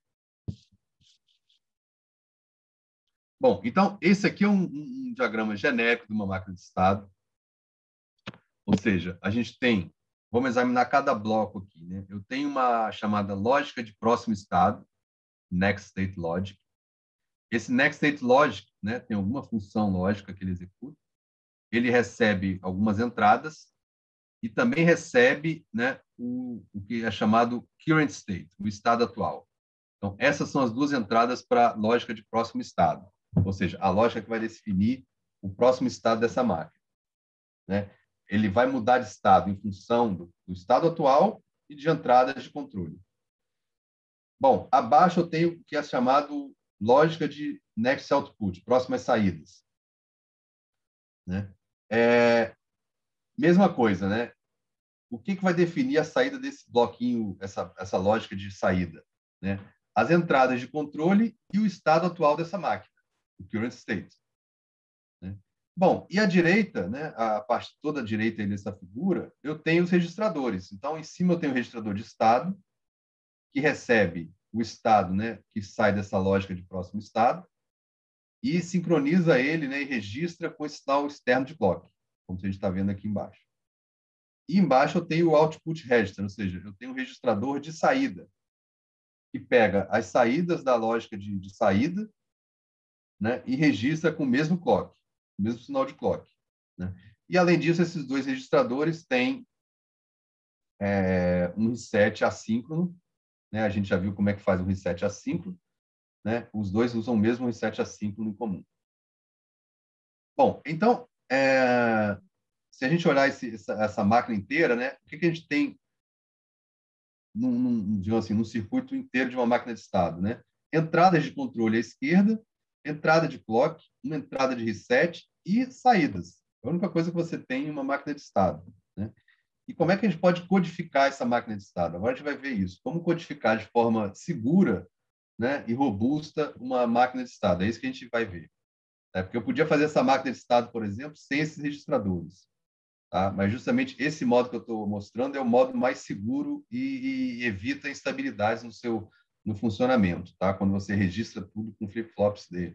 Bom, então, esse aqui é um diagrama genérico de uma máquina de estado. Ou seja, a gente tem, vamos examinar cada bloco aqui. Né? Eu tenho uma chamada lógica de próximo estado, Next State Logic. Esse Next State Logic, né, tem alguma função lógica que ele executa. Ele recebe algumas entradas e também recebe, né, o que é chamado Current State, o estado atual. Então, essas são as duas entradas para a lógica de próximo estado, ou seja, a lógica que vai definir o próximo estado dessa máquina. Né? Ele vai mudar de estado em função do estado atual e de entradas de controle. Bom, abaixo eu tenho o que é chamado lógica de next output, próximas saídas. Né? Mesma coisa, né? O que vai definir a saída desse bloquinho, essa lógica de saída? Né? As entradas de controle e o estado atual dessa máquina, o current state. Né? Bom, e à direita, né, a parte toda à direita aí dessa figura, eu tenho os registradores. Então, em cima eu tenho o registrador de estado, que recebe o estado, né, que sai dessa lógica de próximo estado, e sincroniza ele, né, e registra com esse sinal externo de clock, como a gente está vendo aqui embaixo. E embaixo eu tenho o output register, ou seja, eu tenho o registrador de saída, que pega as saídas da lógica de saída, né, e registra com o mesmo clock, o mesmo sinal de clock, né? E, além disso, esses dois registradores têm um reset assíncrono, né? A gente já viu como é que faz um reset assíncrono, né? Os dois usam o mesmo reset assíncrono em comum. Bom, então, se a gente olhar essa máquina inteira, né? O que a gente tem digamos assim, num circuito inteiro de uma máquina de estado, né? Entradas de controle à esquerda, entrada de clock, uma entrada de reset e saídas. É a única coisa que você tem em uma máquina de estado, né? E como é que a gente pode codificar essa máquina de estado? Agora a gente vai ver isso. Como codificar de forma segura, né, e robusta uma máquina de estado. É isso que a gente vai ver. Né? Porque eu podia fazer essa máquina de estado, por exemplo, sem esses registradores. Tá? Mas justamente esse modo que eu estou mostrando é o modo mais seguro e evita instabilidades no funcionamento, tá? Quando você registra tudo com flip-flops dele.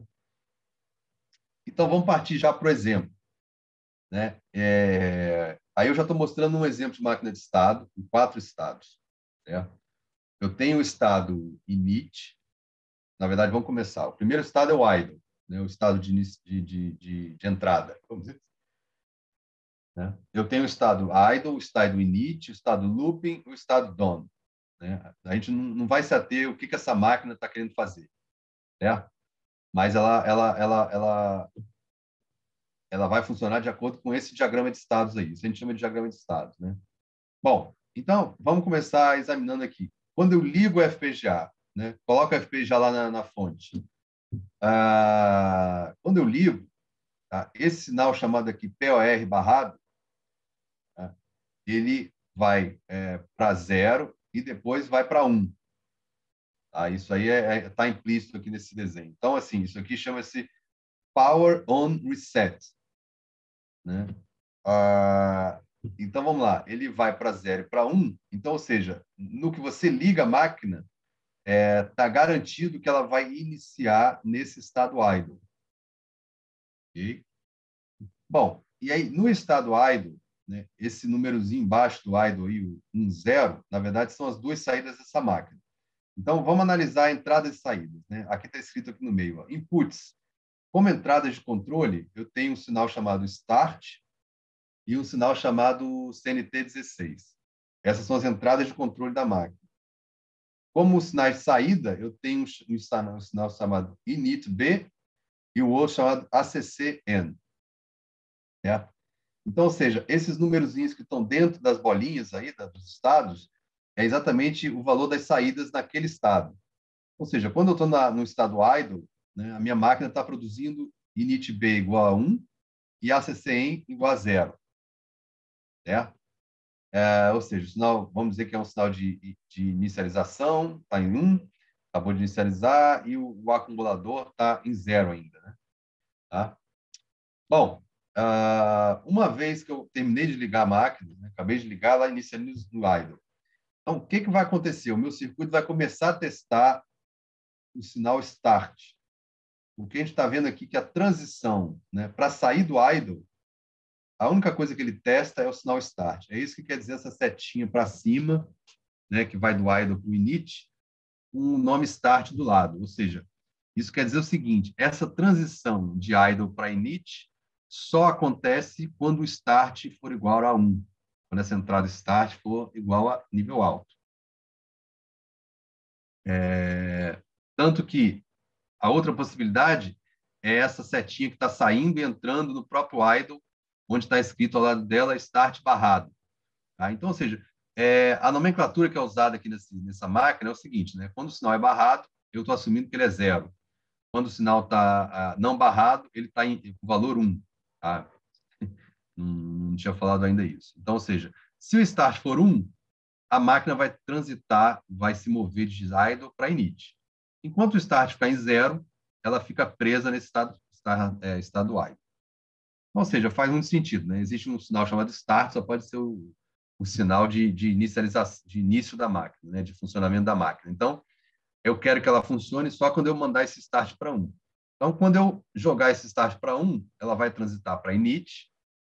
Então, vamos partir já para o exemplo. Né? Aí eu já estou mostrando um exemplo de máquina de estado, em 4 estados. Certo? Eu tenho o estado init. Na verdade, vamos começar. O primeiro estado é o idle, né? O estado de entrada. Vamos dizer. Né? Eu tenho o estado idle, o estado init, o estado looping, o estado done. Né? A gente não vai se ater o que essa máquina está querendo fazer. Certo? Mas ela vai funcionar de acordo com esse diagrama de estados aí. Isso a gente chama de diagrama de estados. Né? Bom, então, vamos começar examinando aqui. Quando eu ligo o FPGA, né? Coloco o FPGA lá na fonte. Quando eu ligo, tá? Esse sinal chamado aqui POR barrado, tá? Ele vai para 0 e depois vai para 1. Tá? Isso aí está implícito aqui nesse desenho. Então, assim, isso aqui chama-se Power On Reset. Né? Então, vamos lá. Ele vai para 0 e para 1. Então, ou seja, no que você liga a máquina, está garantido que ela vai iniciar nesse estado idle. Okay? Bom, e aí no estado idle, né, esse númerozinho embaixo do idle, aí, o 0, na verdade são as duas saídas dessa máquina. Então, vamos analisar entradas e saídas. Né? Aqui está escrito aqui no meio, ó, inputs. Como entradas de controle, eu tenho um sinal chamado start e um sinal chamado CNT16. Essas são as entradas de controle da máquina. Como sinais de saída, eu tenho um sinal chamado init-B e o outro chamado ACC-N. Certo? Então, ou seja, esses numerozinhos que estão dentro das bolinhas aí, dos estados, é exatamente o valor das saídas naquele estado. Ou seja, quando eu estou no estado idle, né, a minha máquina está produzindo init-B igual a 1 e ACC-N igual a 0. Certo? Ou seja, o sinal, vamos dizer que é um sinal de inicialização, está em 1, acabou de inicializar, e o acumulador está em 0 ainda. Né? Tá? Bom, uma vez que eu terminei de ligar a máquina, né, acabei de ligar, ela inicializa no idle. Então, o que vai acontecer? O meu circuito vai começar a testar o sinal start. O que a gente está vendo aqui é que a transição, né, para sair do idle, a única coisa que ele testa é o sinal start. É isso que quer dizer essa setinha para cima, né, que vai do idle para o init, com o nome start do lado. Ou seja, isso quer dizer o seguinte, essa transição de idle para init só acontece quando o start for igual a 1, quando essa entrada start for igual a nível alto. Tanto que a outra possibilidade é essa setinha que está saindo e entrando no próprio idle, onde está escrito ao lado dela start barrado. Tá? Então, ou seja, a nomenclatura que é usada aqui nessa máquina é o seguinte, né? Quando o sinal é barrado, eu estou assumindo que ele é 0. Quando o sinal está não barrado, ele está em valor 1. Tá? Não tinha falado ainda isso. Então, ou seja, se o start for 1, a máquina vai transitar, vai se mover de idle para init. Enquanto o start ficar em 0, ela fica presa nesse estado idle. Ou seja, faz muito sentido, né? Existe um sinal chamado start, só pode ser o sinal de inicialização, de início da máquina, né? De funcionamento da máquina. Então, eu quero que ela funcione só quando eu mandar esse start para 1. Então, quando eu jogar esse start para 1, ela vai transitar para init.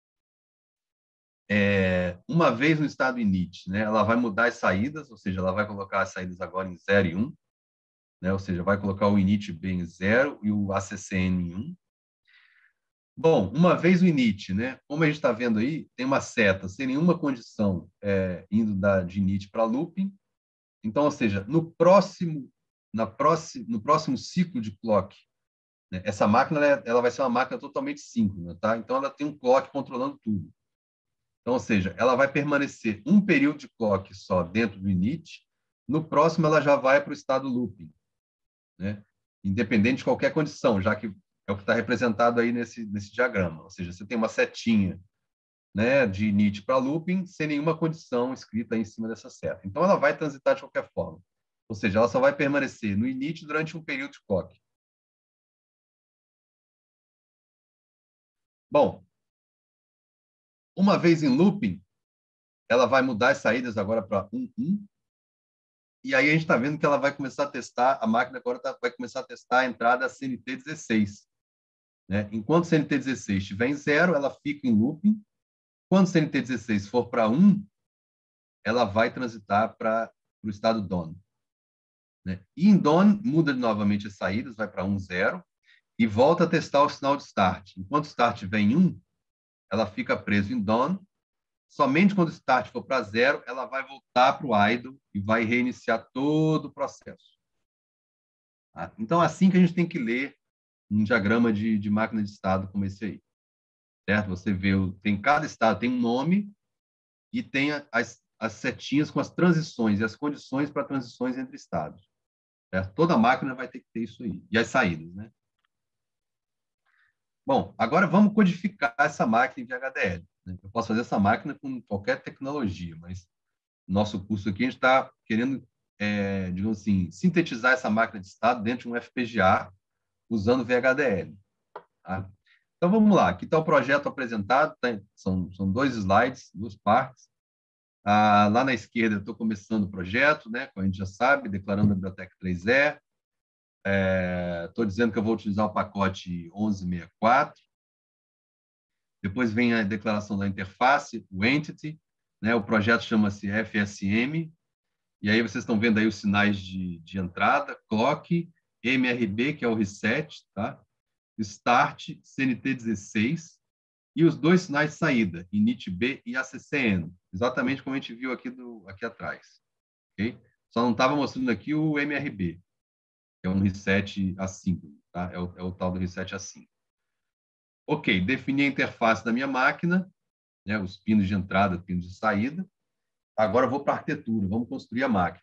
Uma vez no estado init, né? Ela vai mudar as saídas, ou seja, ela vai colocar as saídas agora em 0 e 1, né? Ou seja, vai colocar o init B em 0 e o ACCN em 1. Bom, uma vez o init, né? Como a gente está vendo aí, tem uma seta sem nenhuma condição indo de init para looping. Então, ou seja, no próximo ciclo de clock, né? Essa máquina ela vai ser uma máquina totalmente síncrona, tá? Então, ela tem um clock controlando tudo. Então, ou seja, ela vai permanecer um período de clock só dentro do init. No próximo, ela já vai para o estado looping, né? Independente de qualquer condição, já que é o que está representado aí nesse diagrama. Ou seja, você tem uma setinha, né, de init para looping sem nenhuma condição escrita aí em cima dessa seta. Então, ela vai transitar de qualquer forma. Ou seja, ela só vai permanecer no init durante um período de clock. Bom, uma vez em looping, ela vai mudar as saídas agora para 1, 1. E aí a gente está vendo que ela vai começar a testar, a máquina agora vai começar a testar a entrada CNT16. Né? Enquanto CNT16 estiver em 0, ela fica em looping. Quando CNT16 for para 1, ela vai transitar para o estado DON. Né? E em DON, muda novamente as saídas, vai para 1, 0, e volta a testar o sinal de start. Enquanto o start vem em 1, ela fica presa em DON. Somente quando o start for para 0, ela vai voltar para o idle e vai reiniciar todo o processo. Tá? Então, assim que a gente tem que ler um diagrama de máquina de estado como esse aí. Certo? Você vê, tem cada estado tem um nome e tem as setinhas com as transições e as condições para transições entre estados. Certo? Toda máquina vai ter que ter isso aí. E as saídas, né? Bom, agora vamos codificar essa máquina em VHDL. Né? Eu posso fazer essa máquina com qualquer tecnologia, mas nosso curso aqui a gente está querendo, digamos assim, sintetizar essa máquina de estado dentro de um FPGA usando VHDL. Tá? Então, vamos lá. Aqui está o projeto apresentado. São 2 slides, 2 partes. Lá na esquerda, eu estou começando o projeto, né? Como a gente já sabe, declarando a biblioteca 3E. Estou dizendo que eu vou utilizar o pacote 1164. Depois vem a declaração da interface, o entity. Né? O projeto chama-se FSM. E aí vocês estão vendo aí os sinais de entrada, clock, MRB, que é o reset, tá? Start, CNT16, e os 2 sinais de saída, init-B e ACCN, exatamente como a gente viu aqui atrás. Okay? Só não estava mostrando aqui o MRB, que é um reset assíncrono, tá? É o tal do reset assíncrono. Ok, defini a interface da minha máquina, né? Os pinos de entrada, pinos de saída. Agora eu vou para a arquitetura, vamos construir a máquina.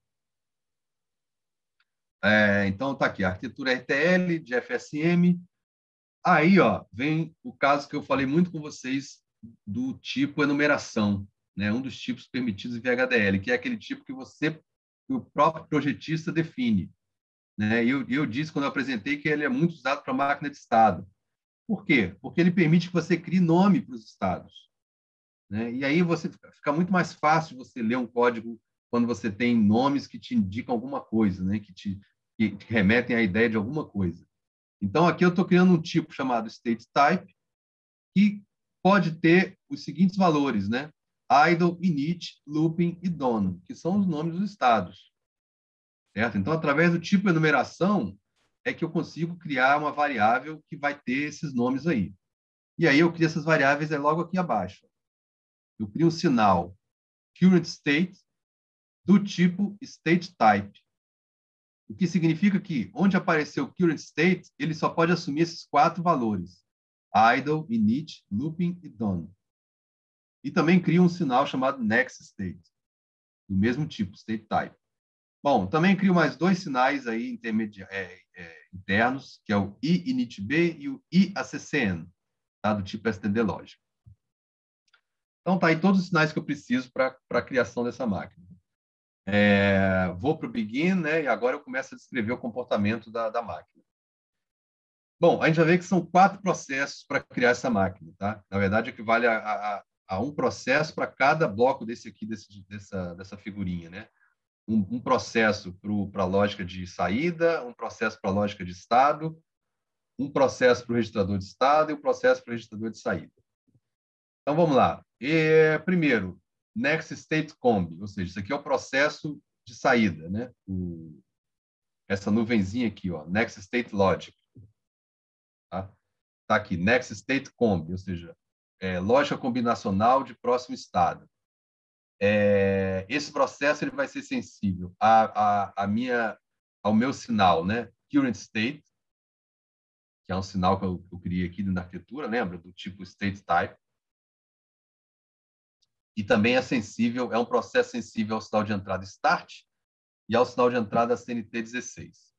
Então, está aqui, a arquitetura RTL, de FSM. Aí, ó, vem o caso que eu falei muito com vocês do tipo enumeração, né? Um dos tipos permitidos em VHDL, que é aquele tipo que o próprio projetista define. Né? E eu disse, quando eu apresentei, que ele é muito usado para máquina de estado. Por quê? Porque ele permite que você crie nome para os estados. Né? E aí fica muito mais fácil você ler um código quando você tem nomes que te indicam alguma coisa, né? que te remetem à ideia de alguma coisa. Então, aqui eu estou criando um tipo chamado state type, que pode ter os seguintes valores, né? Idle, init, looping e dono, que são os nomes dos estados. Certo? Então, através do tipo enumeração, é que eu consigo criar uma variável que vai ter esses nomes aí. E aí eu crio essas variáveis logo aqui abaixo. Eu crio um sinal current state do tipo state type. O que significa que, onde apareceu o current state, ele só pode assumir esses 4 valores. Idle, init, looping e done. E também cria um sinal chamado next state, do mesmo tipo, state type. Bom, também crio mais 2 sinais aí internos, que é o initB e o iaccn, tá? Do tipo std logic. Então, tá aí todos os sinais que eu preciso para a criação dessa máquina. Vou para o begin, né? E agora eu começo a descrever o comportamento da máquina. Bom, a gente vai ver que são 4 processos para criar essa máquina, tá? Na verdade, equivale a um processo para cada bloco desse aqui, dessa figurinha, né? Um processo para a lógica de saída, um processo para a lógica de estado, um processo para o registrador de estado e um processo para o registrador de saída. Então, vamos lá. Primeiro, Next State Combi, ou seja, isso aqui é o processo de saída, né? Essa nuvenzinha aqui, ó, Next State Logic. Tá? Tá aqui, Next State Combi, ou seja, lógica combinacional de próximo estado. Esse processo ele vai ser sensível ao meu sinal, né? Current State, que é um sinal que eu criei aqui na arquitetura, lembra? Do tipo State Type. E também é um processo sensível ao sinal de entrada Start e ao sinal de entrada CNT 16.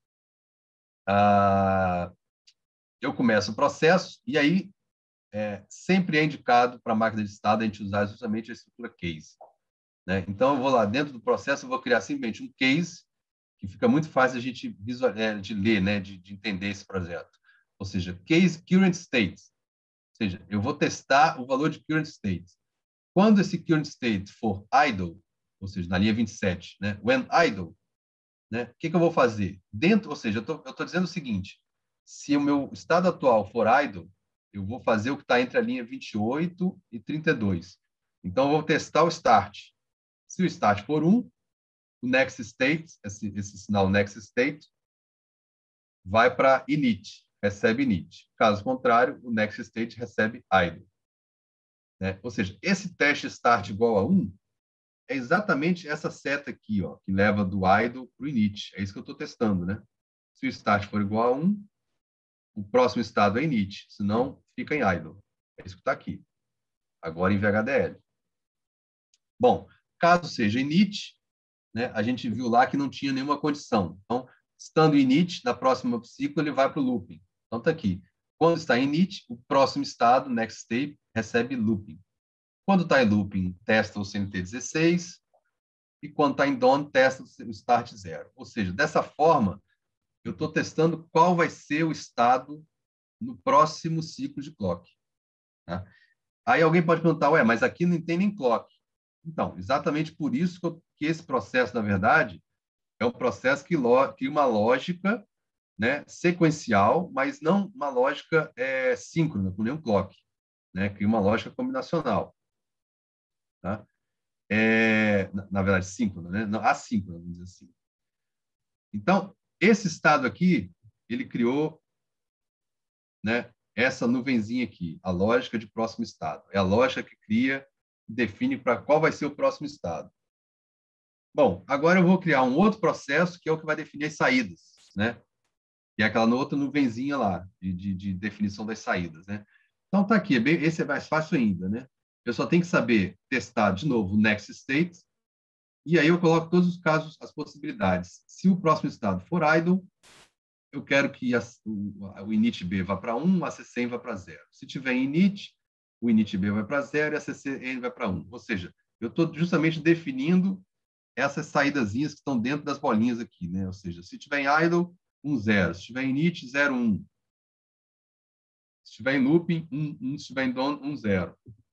Eu começo o processo e aí sempre é indicado para a máquina de estado a gente usar justamente a estrutura case. Né? Então, eu vou lá dentro do processo, eu vou criar simplesmente um case, que fica muito fácil a gente de ler, né? de entender esse projeto. Ou seja, case current state. Ou seja, eu vou testar o valor de current state. Quando esse current state for idle, ou seja, na linha 27, né? When idle, né? O que eu vou fazer? Ou seja, eu estou dizendo o seguinte, se o meu estado atual for idle, eu vou fazer o que está entre a linha 28 e 32. Então, eu vou testar o start. Se o start for 1, o next state, esse sinal next state, vai para init, recebe init. Caso contrário, o next state recebe idle. Né? Ou seja, esse teste start igual a 1 é exatamente essa seta aqui, ó, que leva do idle para o init. É isso que eu estou testando. Né? Se o start for igual a 1, o próximo estado é init, senão fica em idle. É isso que está aqui. Agora em VHDL. Bom, caso seja init, né, a gente viu lá que não tinha nenhuma condição. Então, estando init, na próxima ciclo ele vai para o looping. Então, está aqui. Quando está init, o próximo estado, next state, recebe looping. Quando está em looping, testa o CNT16. E quando está em done, testa o start 0. Ou seja, dessa forma, eu estou testando qual vai ser o estado no próximo ciclo de clock. Tá? Aí alguém pode perguntar, ué, mas aqui não tem nem clock. Então, exatamente por isso que esse processo, na verdade, é um processo que cria uma lógica, né, sequencial, mas não uma lógica síncrona, com nenhum clock. Né? Cria uma lógica combinacional. Tá? Na verdade, síncrona, né? Não, assíncrona, vamos dizer assim. Então, esse estado aqui, ele criou, né, essa nuvenzinha aqui, a lógica de próximo estado. É a lógica que cria, define para qual vai ser o próximo estado. Bom, agora eu vou criar um outro processo que é o que vai definir as saídas, né? E é aquela outra nuvenzinha lá, de definição das saídas, né? Então, tá aqui, esse é mais fácil ainda, né? Eu só tenho que saber testar, de novo, o next state, e aí eu coloco todos os casos, as possibilidades. Se o próximo estado for idle, eu quero que o init B vá para 1, a CC vá para 0. Se tiver init, o init B vai para 0 e a CC vai para 1. Ou seja, eu estou justamente definindo essas saídazinhas que estão dentro das bolinhas aqui, né? Ou seja, se tiver em idle, 1, 0. Se tiver em init, 0, 1. Se tiver em looping, 1, 1. Se tiver em done, 1, 0.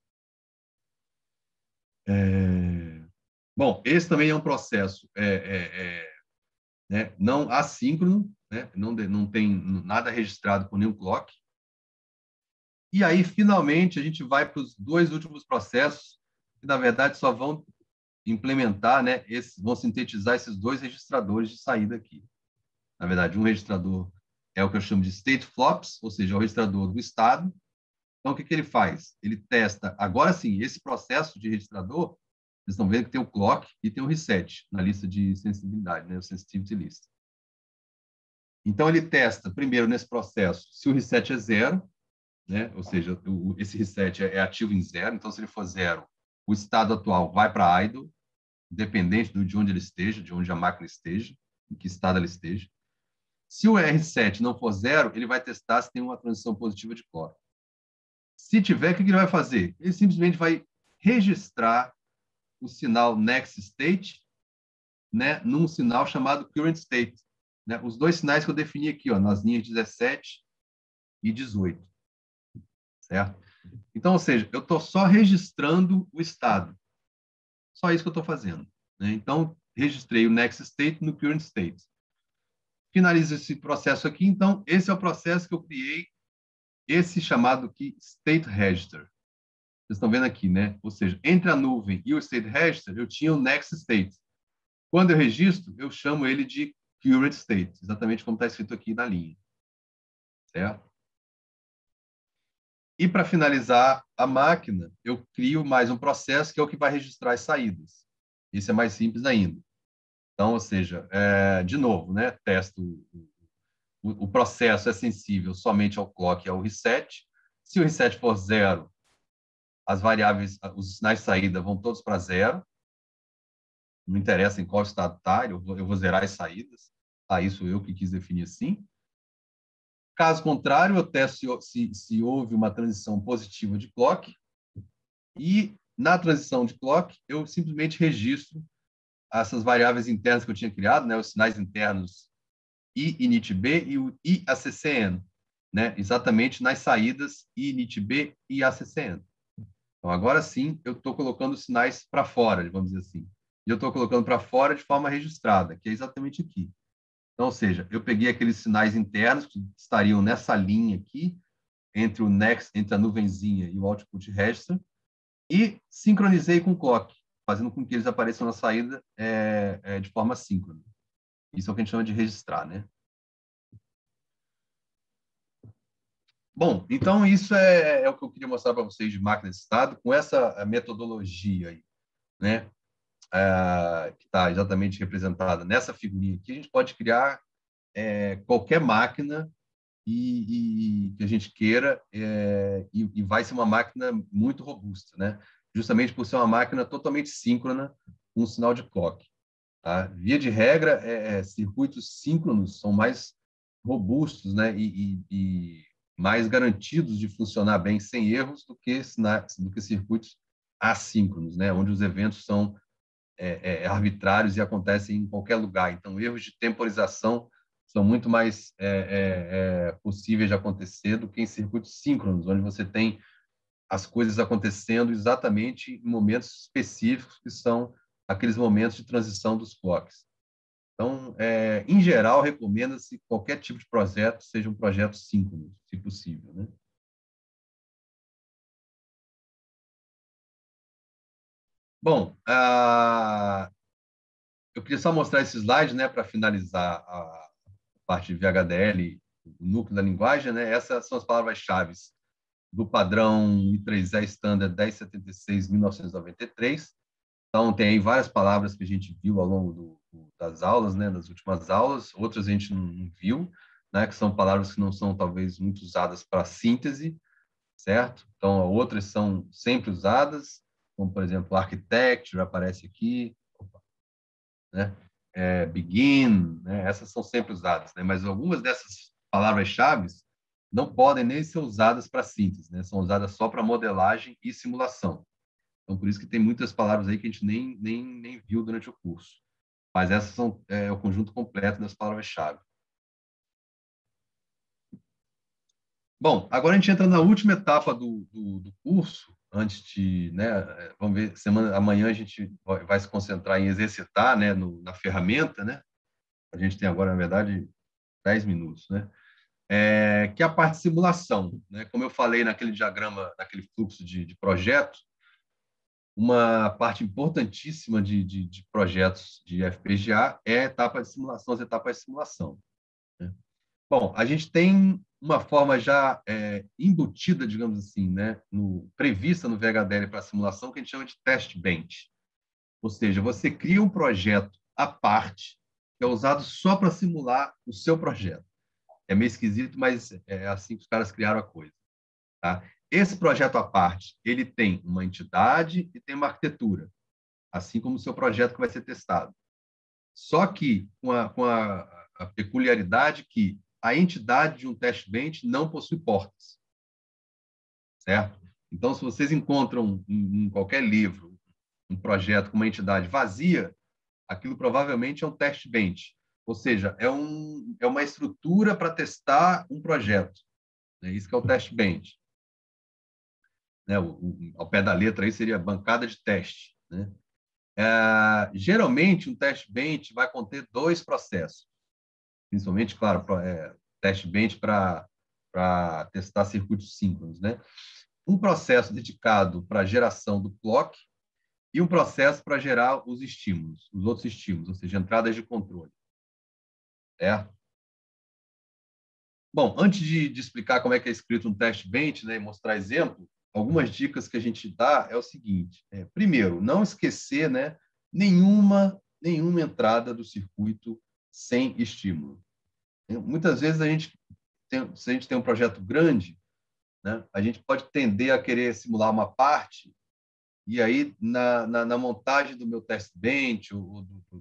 Bom, esse também é um processo né, não assíncrono, né? Não tem nada registrado por nenhum clock. E aí, finalmente, a gente vai para os 2 últimos processos, que, na verdade, só vão implementar, né, vão sintetizar esses 2 registradores de saída aqui. Na verdade, um registrador é o que eu chamo de state flops, ou seja, é o registrador do estado. Então, o que ele faz? Ele testa, agora sim, esse processo de registrador, vocês estão vendo que tem o clock e tem o reset na lista de sensibilidade, né, o sensitivity list. Então, ele testa, primeiro, nesse processo, se o reset é 0, né, ou seja, esse reset é ativo em 0, então, se ele for 0, o estado atual vai para idle, independente de onde ele esteja, de onde a máquina esteja, em que estado ela esteja. Se o R7 não for 0, ele vai testar se tem uma transição positiva de clock. Se tiver, o que ele vai fazer? Ele simplesmente vai registrar o sinal next state, né, num sinal chamado current state. Né? Os 2 sinais que eu defini aqui, ó, nas linhas 17 2018, certo? Então, ou seja, eu estou só registrando o estado. Só isso que eu estou fazendo, né? Então, registrei o next state no current state. Finalizo esse processo aqui. Então, esse é o processo que eu criei, esse chamado aqui state register. Vocês estão vendo aqui, né? Ou seja, entre a nuvem e o state register, eu tinha o next state. Quando eu registro, eu chamo ele de current state, exatamente como está escrito aqui na linha, certo? E para finalizar a máquina, eu crio mais um processo que é o que vai registrar as saídas. Isso é mais simples ainda. Então, ou seja, de novo, né? Testo o processo é sensível somente ao clock e ao reset. Se o reset for 0, as variáveis, os sinais de saída vão todos para 0. Não interessa em qual estado está, eu vou zerar as saídas. Isso eu que quis definir assim. Caso contrário, eu testo se houve uma transição positiva de clock. E na transição de clock, eu simplesmente registro essas variáveis internas que eu tinha criado, né, os sinais internos initb e o iaccn, né, exatamente nas saídas initb e iaccn. Então, agora sim, eu estou colocando os sinais para fora, vamos dizer assim. E eu estou colocando para fora de forma registrada, que é exatamente aqui. Então, ou seja, eu peguei aqueles sinais internos que estariam nessa linha aqui, entre o next, entre a nuvenzinha e o output register, e sincronizei com o clock, fazendo com que eles apareçam na saída de forma síncrona. Isso é o que a gente chama de registrar, né? Bom, então isso é o que eu queria mostrar para vocês de máquina de estado, com essa metodologia aí, né? Que está exatamente representada nessa figurinha aqui, a gente pode criar qualquer máquina que a gente queira e vai ser uma máquina muito robusta, né? Justamente por ser uma máquina totalmente síncrona com um sinal de clock. Tá? Via de regra, circuitos síncronos são mais robustos, né? E mais garantidos de funcionar bem sem erros do que circuitos assíncronos, né? Onde os eventos são arbitrários e acontecem em qualquer lugar. Então, erros de temporização são muito mais possíveis de acontecer do que em circuitos síncronos, onde você tem as coisas acontecendo exatamente em momentos específicos, que são aqueles momentos de transição dos clocks. Então, em geral, recomenda-se que qualquer tipo de projeto seja um projeto síncrono, se possível, né? Bom, eu queria só mostrar esse slide, né, para finalizar a parte de VHDL, o núcleo da linguagem, né? Essas são as palavras-chave do padrão I3E Standard 1076/1993. Então, tem aí várias palavras que a gente viu ao longo das aulas, né, das últimas aulas, outras a gente não viu, né, que são palavras que não são, talvez, muito usadas para síntese, certo? Então, outras são sempre usadas, como, por exemplo, architecture, aparece aqui, né? Begin, né? Essas são sempre usadas, né? Mas algumas dessas palavras-chave não podem nem ser usadas para síntese, né? São usadas só para modelagem e simulação. Então, por isso que tem muitas palavras aí que a gente nem viu durante o curso. Mas essas são o conjunto completo das palavras-chave. Bom, agora a gente entra na última etapa do curso, antes de, né, vamos ver, amanhã a gente vai se concentrar em exercitar, né, na ferramenta, né? A gente tem agora, na verdade, 10 minutos, né? Que é a parte de simulação, né? Como eu falei naquele diagrama, naquele fluxo de projeto, uma parte importantíssima de projetos de FPGA é a etapa de simulação, as etapas de simulação, né? Bom, a gente tem uma forma já embutida, digamos assim, né, prevista no VHDL para simulação, que a gente chama de test bench. Ou seja, você cria um projeto à parte, que é usado só para simular o seu projeto. É meio esquisito, mas é assim que os caras criaram a coisa. Tá? Esse projeto à parte, ele tem uma entidade e tem uma arquitetura, assim como o seu projeto que vai ser testado. Só que com a peculiaridade que a entidade de um test bench não possui portas, certo? Então, se vocês encontram em qualquer livro um projeto com uma entidade vazia, aquilo provavelmente é um test bench, ou seja, é uma estrutura para testar um projeto, né? Isso que é o test bench. Né? Ao pé da letra aí seria bancada de teste, né? Geralmente, um test bench vai conter 2 processos, principalmente, claro, test bench para testar circuitos síncronos, né? Um processo dedicado para a geração do clock e um processo para gerar os estímulos, os outros estímulos, ou seja, entradas de controle. Certo? Bom, antes de explicar como é que é escrito um test bench, né, e mostrar exemplo, algumas dicas que a gente dá é o seguinte: primeiro, não esquecer, né, nenhuma entrada do circuito sem estímulo. Muitas vezes se a gente tem um projeto grande, né, a gente pode tender a querer simular uma parte e aí na montagem do meu test bench ou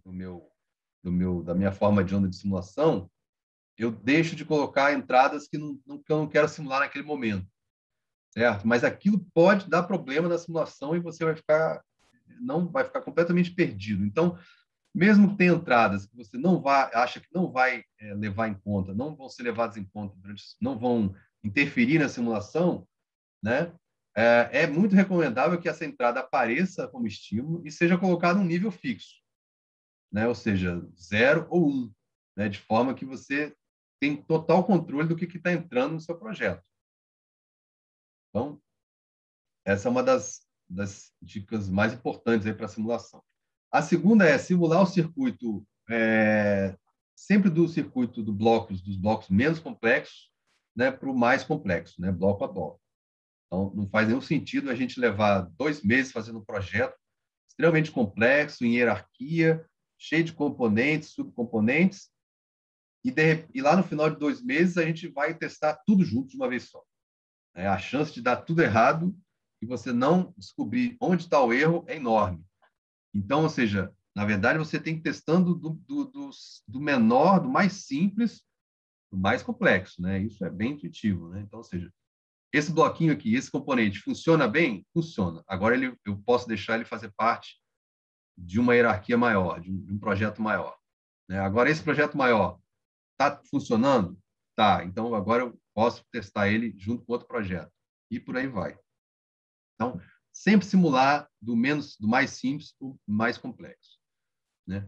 da minha forma de onda de simulação, eu deixo de colocar entradas que eu não quero simular naquele momento, certo? Mas aquilo pode dar problema na simulação e você não vai ficar completamente perdido. Então, mesmo que tenha entradas que você acha que não vai levar em conta, não vão ser levadas em conta não vão interferir na simulação, né? É muito recomendável que essa entrada apareça como estímulo e seja colocada um nível fixo, né? Ou seja, 0 ou 1, né? De forma que você tem total controle do que está entrando no seu projeto. Então, essa é uma das dicas mais importantes para a simulação. A segunda é simular o circuito, sempre do circuito dos blocos menos complexos, né, para o mais complexo, né, bloco a bloco. Então, não faz nenhum sentido a gente levar 2 meses fazendo um projeto extremamente complexo, em hierarquia, cheio de componentes, subcomponentes, e lá no final de 2 meses a gente vai testar tudo junto de uma vez só. A chance de dar tudo errado e você não descobrir onde está o erro é enorme. Então, ou seja, na verdade, você tem que ir testando do menor, do mais simples, do mais complexo, né? Isso é bem intuitivo, né? Então, ou seja, esse bloquinho aqui, esse componente, funciona bem? Funciona. Agora eu posso deixar ele fazer parte de uma hierarquia maior, de um projeto maior, né? Agora, esse projeto maior está funcionando? Tá. Então, agora eu posso testar ele junto com outro projeto. E por aí vai. Então, sempre simular do mais simples para o mais complexo, né?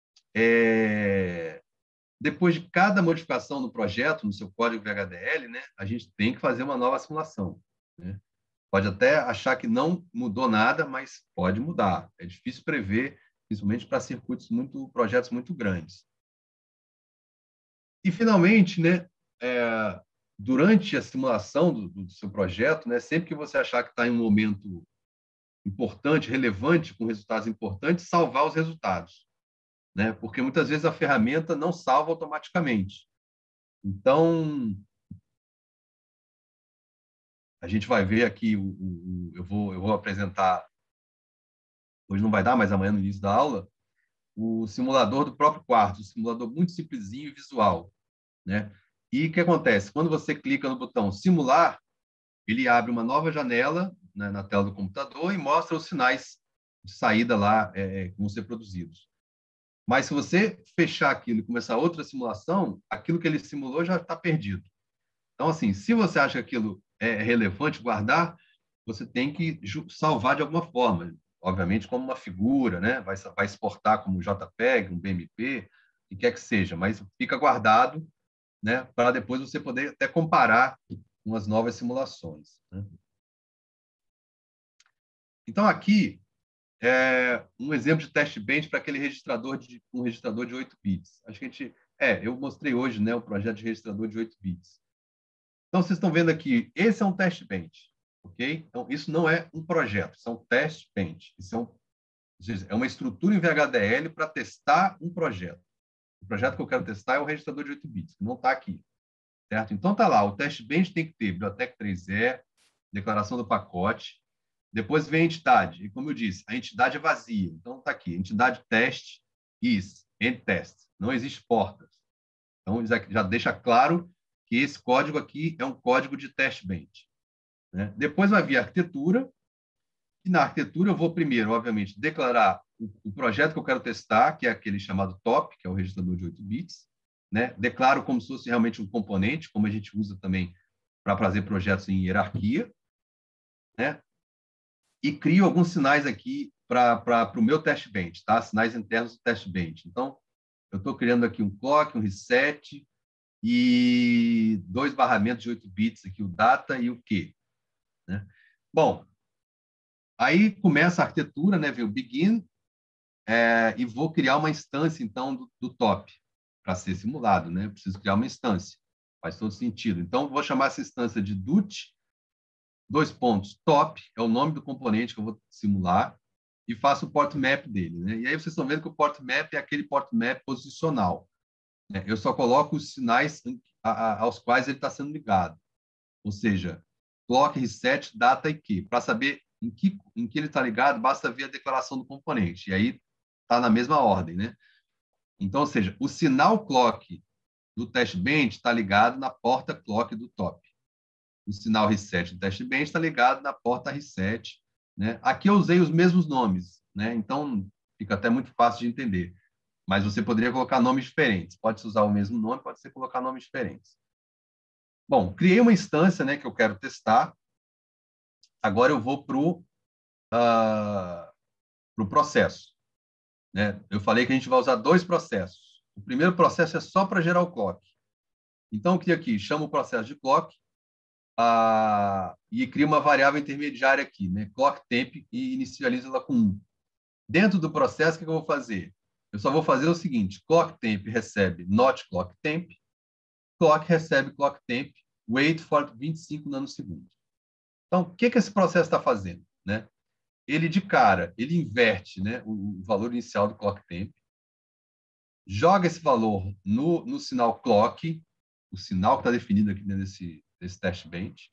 Depois de cada modificação no projeto, no seu código VHDL, né, a gente tem que fazer uma nova simulação, né? Pode até achar que não mudou nada, mas pode mudar. É difícil prever, principalmente para projetos muito grandes. E, finalmente, né, durante a simulação do seu projeto, né, sempre que você achar que está em um momento importante, relevante, com resultados importantes, salvar os resultados, né? Porque muitas vezes a ferramenta não salva automaticamente. Então, a gente vai ver aqui, eu vou apresentar, hoje não vai dar, mas amanhã no início da aula, o simulador do próprio quarto, um simulador muito simplesinho e visual, né? E o que acontece? Quando você clica no botão simular, ele abre uma nova janela, né, na tela do computador e mostra os sinais de saída lá que vão ser produzidos. Mas se você fechar aquilo e começar outra simulação, aquilo que ele simulou já está perdido. Então, assim, se você acha que aquilo é relevante guardar, você tem que salvar de alguma forma, obviamente como uma figura, né? Vai exportar como JPEG, um BMP, o que quer que seja, mas fica guardado, né? Para depois você poder até comparar com as novas simulações, né? Então, aqui um exemplo de teste bench para aquele um registrador de 8 bits. Acho que eu mostrei hoje, né, o projeto de registrador de 8 bits. Então, vocês estão vendo aqui, esse é um teste bench, ok? Então, isso não é um projeto, isso é um teste bench. Isso é uma estrutura em VHDL para testar um projeto. O projeto que eu quero testar é o registrador de 8 bits, que não está aqui, certo? Então, está lá, o teste bench tem que ter biblioteca 3E, declaração do pacote, depois vem a entidade, e como eu disse, a entidade é vazia. Então, está aqui, entidade teste, end test. Não existe portas. Então, já deixa claro que esse código aqui é um código de teste bench, né? Depois vai vir a arquitetura, e na arquitetura eu vou primeiro, obviamente, declarar o projeto que eu quero testar, que é aquele chamado top, que é o registrador de 8 bits, né? Declaro como se fosse realmente um componente, como a gente usa também para fazer projetos em hierarquia, né? E crio alguns sinais aqui para o meu test bench, tá? Sinais internos do test bench. Então, eu estou criando aqui um clock, um reset e 2 barramentos de 8 bits aqui, o data e o Q, né? Bom, aí começa a arquitetura, né? Vem o begin, e vou criar uma instância, então, do top para ser simulado, né? Eu preciso criar uma instância. Faz todo sentido. Então, vou chamar essa instância de DUT, 2 pontos, top, é o nome do componente que eu vou simular, e faço o port map dele, né? E aí vocês estão vendo que o port map é aquele port map posicional, né? Eu só coloco os sinais aos quais ele está sendo ligado. Ou seja, clock, reset, data e key. Para saber em que ele está ligado, basta ver a declaração do componente. E aí está na mesma ordem, né? Então, ou seja, o sinal clock do test bench está ligado na porta clock do top. O sinal reset do test bench está ligado na porta reset, né? Aqui eu usei os mesmos nomes, né? Então fica até muito fácil de entender. Mas você poderia colocar nomes diferentes. Pode usar o mesmo nome, pode ser colocar nomes diferentes. Bom, criei uma instância, né, que eu quero testar. Agora eu vou para o processo, né? Eu falei que a gente vai usar 2 processos. O primeiro processo é só para gerar o clock. Então, eu crio aqui, chamo o processo de clock e crio uma variável intermediária aqui, né? Clock temp, e inicializo ela com 1. Dentro do processo, o que eu vou fazer? Eu só vou fazer o seguinte: clock temp recebe not clock temp, clock recebe clock temp, wait for 25 nanosegundos. Então, o que esse processo está fazendo, né? Ele, de cara, ele inverte, né, o valor inicial do clock temp, joga esse valor no sinal clock, o sinal que está definido aqui dentro desse test bench,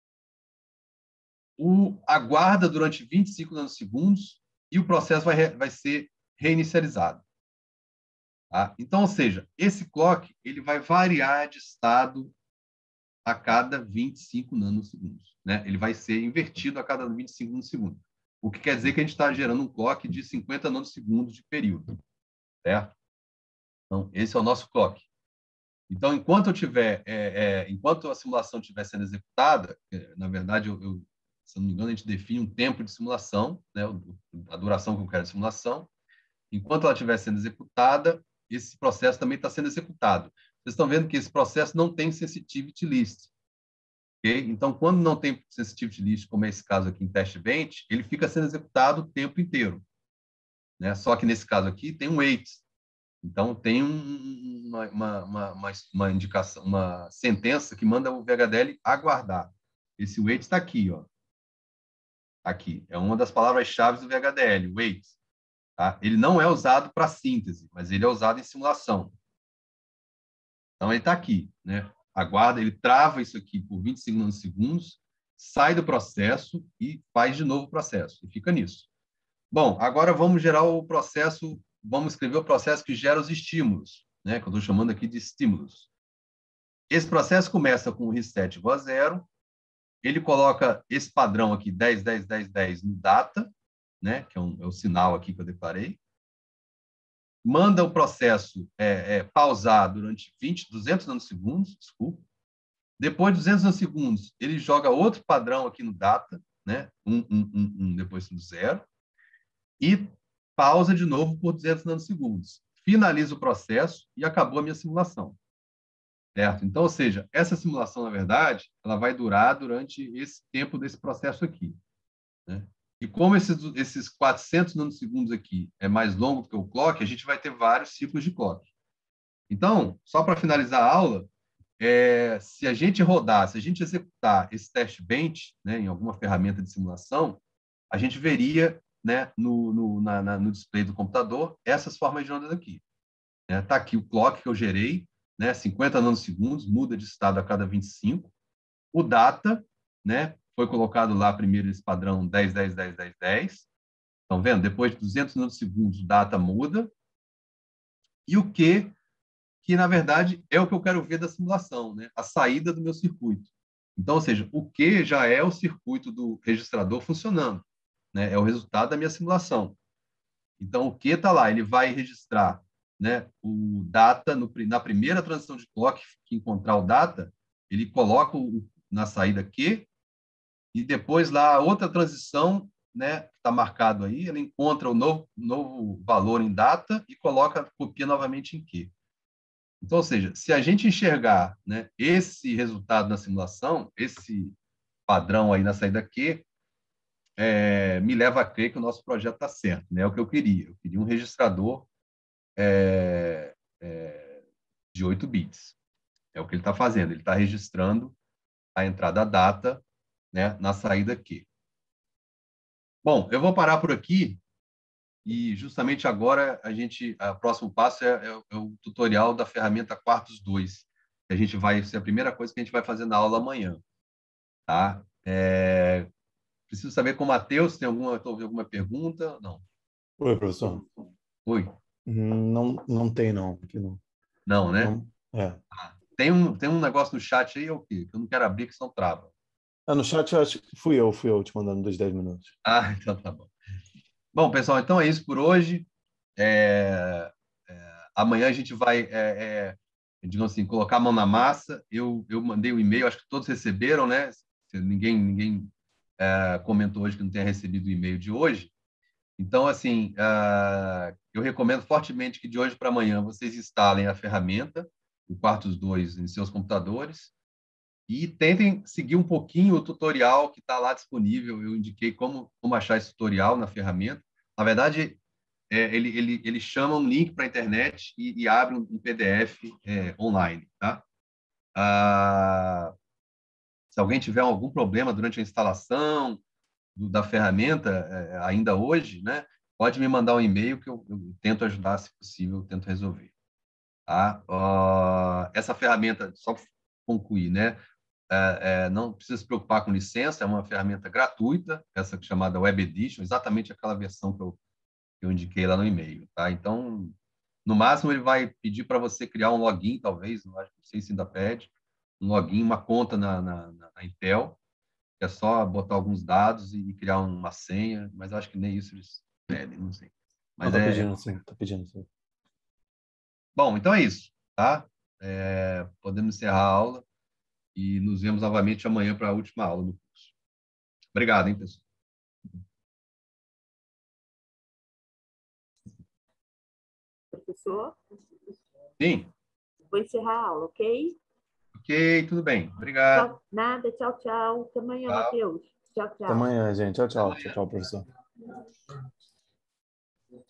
aguarda durante 25 nanosegundos e o processo vai ser reinicializado. Tá? Então, ou seja, esse clock ele vai variar de estado a cada 25 nanosegundos, né? Ele vai ser invertido a cada 25 nanosegundos. O que quer dizer que a gente está gerando um clock de 50 nanosegundos de período, certo? Então, esse é o nosso clock. Então, enquanto a simulação estiver sendo executada, na verdade, se não me engano, a gente define um tempo de simulação, né? A duração que eu quero de simulação. Enquanto ela estiver sendo executada, esse processo também está sendo executado. Vocês estão vendo que esse processo não tem sensitivity list. Okay? Então, quando não tem sensitivity list, como é esse caso aqui em test bench, ele fica sendo executado o tempo inteiro, né? Só que nesse caso aqui tem um wait. Então, tem uma indicação, uma sentença que manda o VHDL aguardar. Esse wait está aqui, ó. Aqui. É uma das palavras-chave do VHDL, wait. Tá? Ele não é usado para síntese, mas ele é usado em simulação. Então, ele está aqui, né? Aguarda, ele trava isso aqui por 25 nanosegundos, sai do processo e faz de novo o processo. E fica nisso. Bom, agora vamos gerar o processo, vamos escrever o processo que gera os estímulos, né? Que eu estou chamando aqui de estímulos. Esse processo começa com o reset igual a 0, ele coloca esse padrão aqui, 10, 10, 10, 10, no data, né? Que é o sinal aqui que eu declarei. Manda o processo pausar durante 200 nanosegundos, desculpa. Depois de 200 nanosegundos, ele joga outro padrão aqui no data, né? Depois do 0. E pausa de novo por 200 nanosegundos. Finaliza o processo e acabou a minha simulação. Certo? Então, ou seja, essa simulação, na verdade, ela vai durar durante esse tempo desse processo aqui, né? E como esses 400 nanosegundos aqui é mais longo do que o clock, a gente vai ter vários ciclos de clock. Então, só para finalizar a aula, se a gente executar esse test bench, né, em alguma ferramenta de simulação, a gente veria, né, no display do computador essas formas de ondas aqui. Está aqui o clock que eu gerei, né, 50 nanosegundos, muda de estado a cada 25. O data, né, foi colocado lá primeiro esse padrão 10, 10, 10, 10, 10. Estão vendo? Depois de 200 nanosegundos, o data muda. E o Q, que na verdade é o que eu quero ver da simulação, né? A saída do meu circuito. Então, ou seja, o Q já é o circuito do registrador funcionando, né? É o resultado da minha simulação. Então, o Q está lá, ele vai registrar, né, o data na primeira transição de clock que encontrar o data, ele coloca na saída Q, e depois lá outra transição, né, que está marcado aí, ela encontra o novo valor em data e copia novamente em Q. Então, ou seja, se a gente enxergar, né, esse resultado na simulação, esse padrão aí na saída Q, me leva a crer que o nosso projeto está certo, né? É o que eu queria. Eu queria um registrador de 8 bits. É o que ele está fazendo. Ele está registrando a entrada data, né, na saída Q. Bom, eu vou parar por aqui e justamente agora o próximo passo é o tutorial da ferramenta Quartos 2. Que a gente vai ser a primeira coisa que a gente vai fazer na aula amanhã, tá? Preciso saber com o Matheus, alguma pergunta? Não. Oi, professor. Oi? Não tem, não. Aqui não. Não, né? Não, é. Tem um negócio no chat aí, é o quê? Que eu não quero abrir, que senão trava. No chat eu acho que fui eu te mandando dos 10 minutos. Então tá bom. Bom, pessoal, então é isso por hoje. Amanhã a gente vai, digamos assim, colocar a mão na massa. Eu mandei o e-mail, acho que todos receberam, né? Ninguém comentou hoje que não tenha recebido o e-mail de hoje. Então, assim, eu recomendo fortemente que de hoje para amanhã vocês instalem a ferramenta, o Quartos 2, em seus computadores e tentem seguir um pouquinho o tutorial que está lá disponível. Eu indiquei como achar esse tutorial na ferramenta. Na verdade, ele chama um link para a internet e abre um PDF online, tá? Se alguém tiver algum problema durante a instalação da ferramenta ainda hoje, né, pode me mandar um e-mail que eu tento ajudar, se possível, eu tento resolver. Tá? Essa ferramenta, só para concluir, né, não precisa se preocupar com licença, é uma ferramenta gratuita, essa chamada Web Edition, exatamente aquela versão que eu indiquei lá no e-mail. Tá? Então, no máximo, ele vai pedir para você criar um login, talvez, não sei se ainda pede, um login, uma conta na Intel, que é só botar alguns dados e criar uma senha, mas acho que nem isso eles pedem, não sei. Não, Mas tá pedindo sim, tá pedindo sim. Bom, então é isso, tá? Podemos encerrar a aula e nos vemos novamente amanhã para a última aula do curso. Obrigado, hein, pessoal. Professor, Sim, vou encerrar a aula, ok? ok, tudo bem. Obrigado. Nada, tchau, tchau. Até amanhã, Tchau. Matheus. Tchau, Até tchau. amanhã, gente. Tchau, Até tchau. amanhã. Tchau, tchau, professor.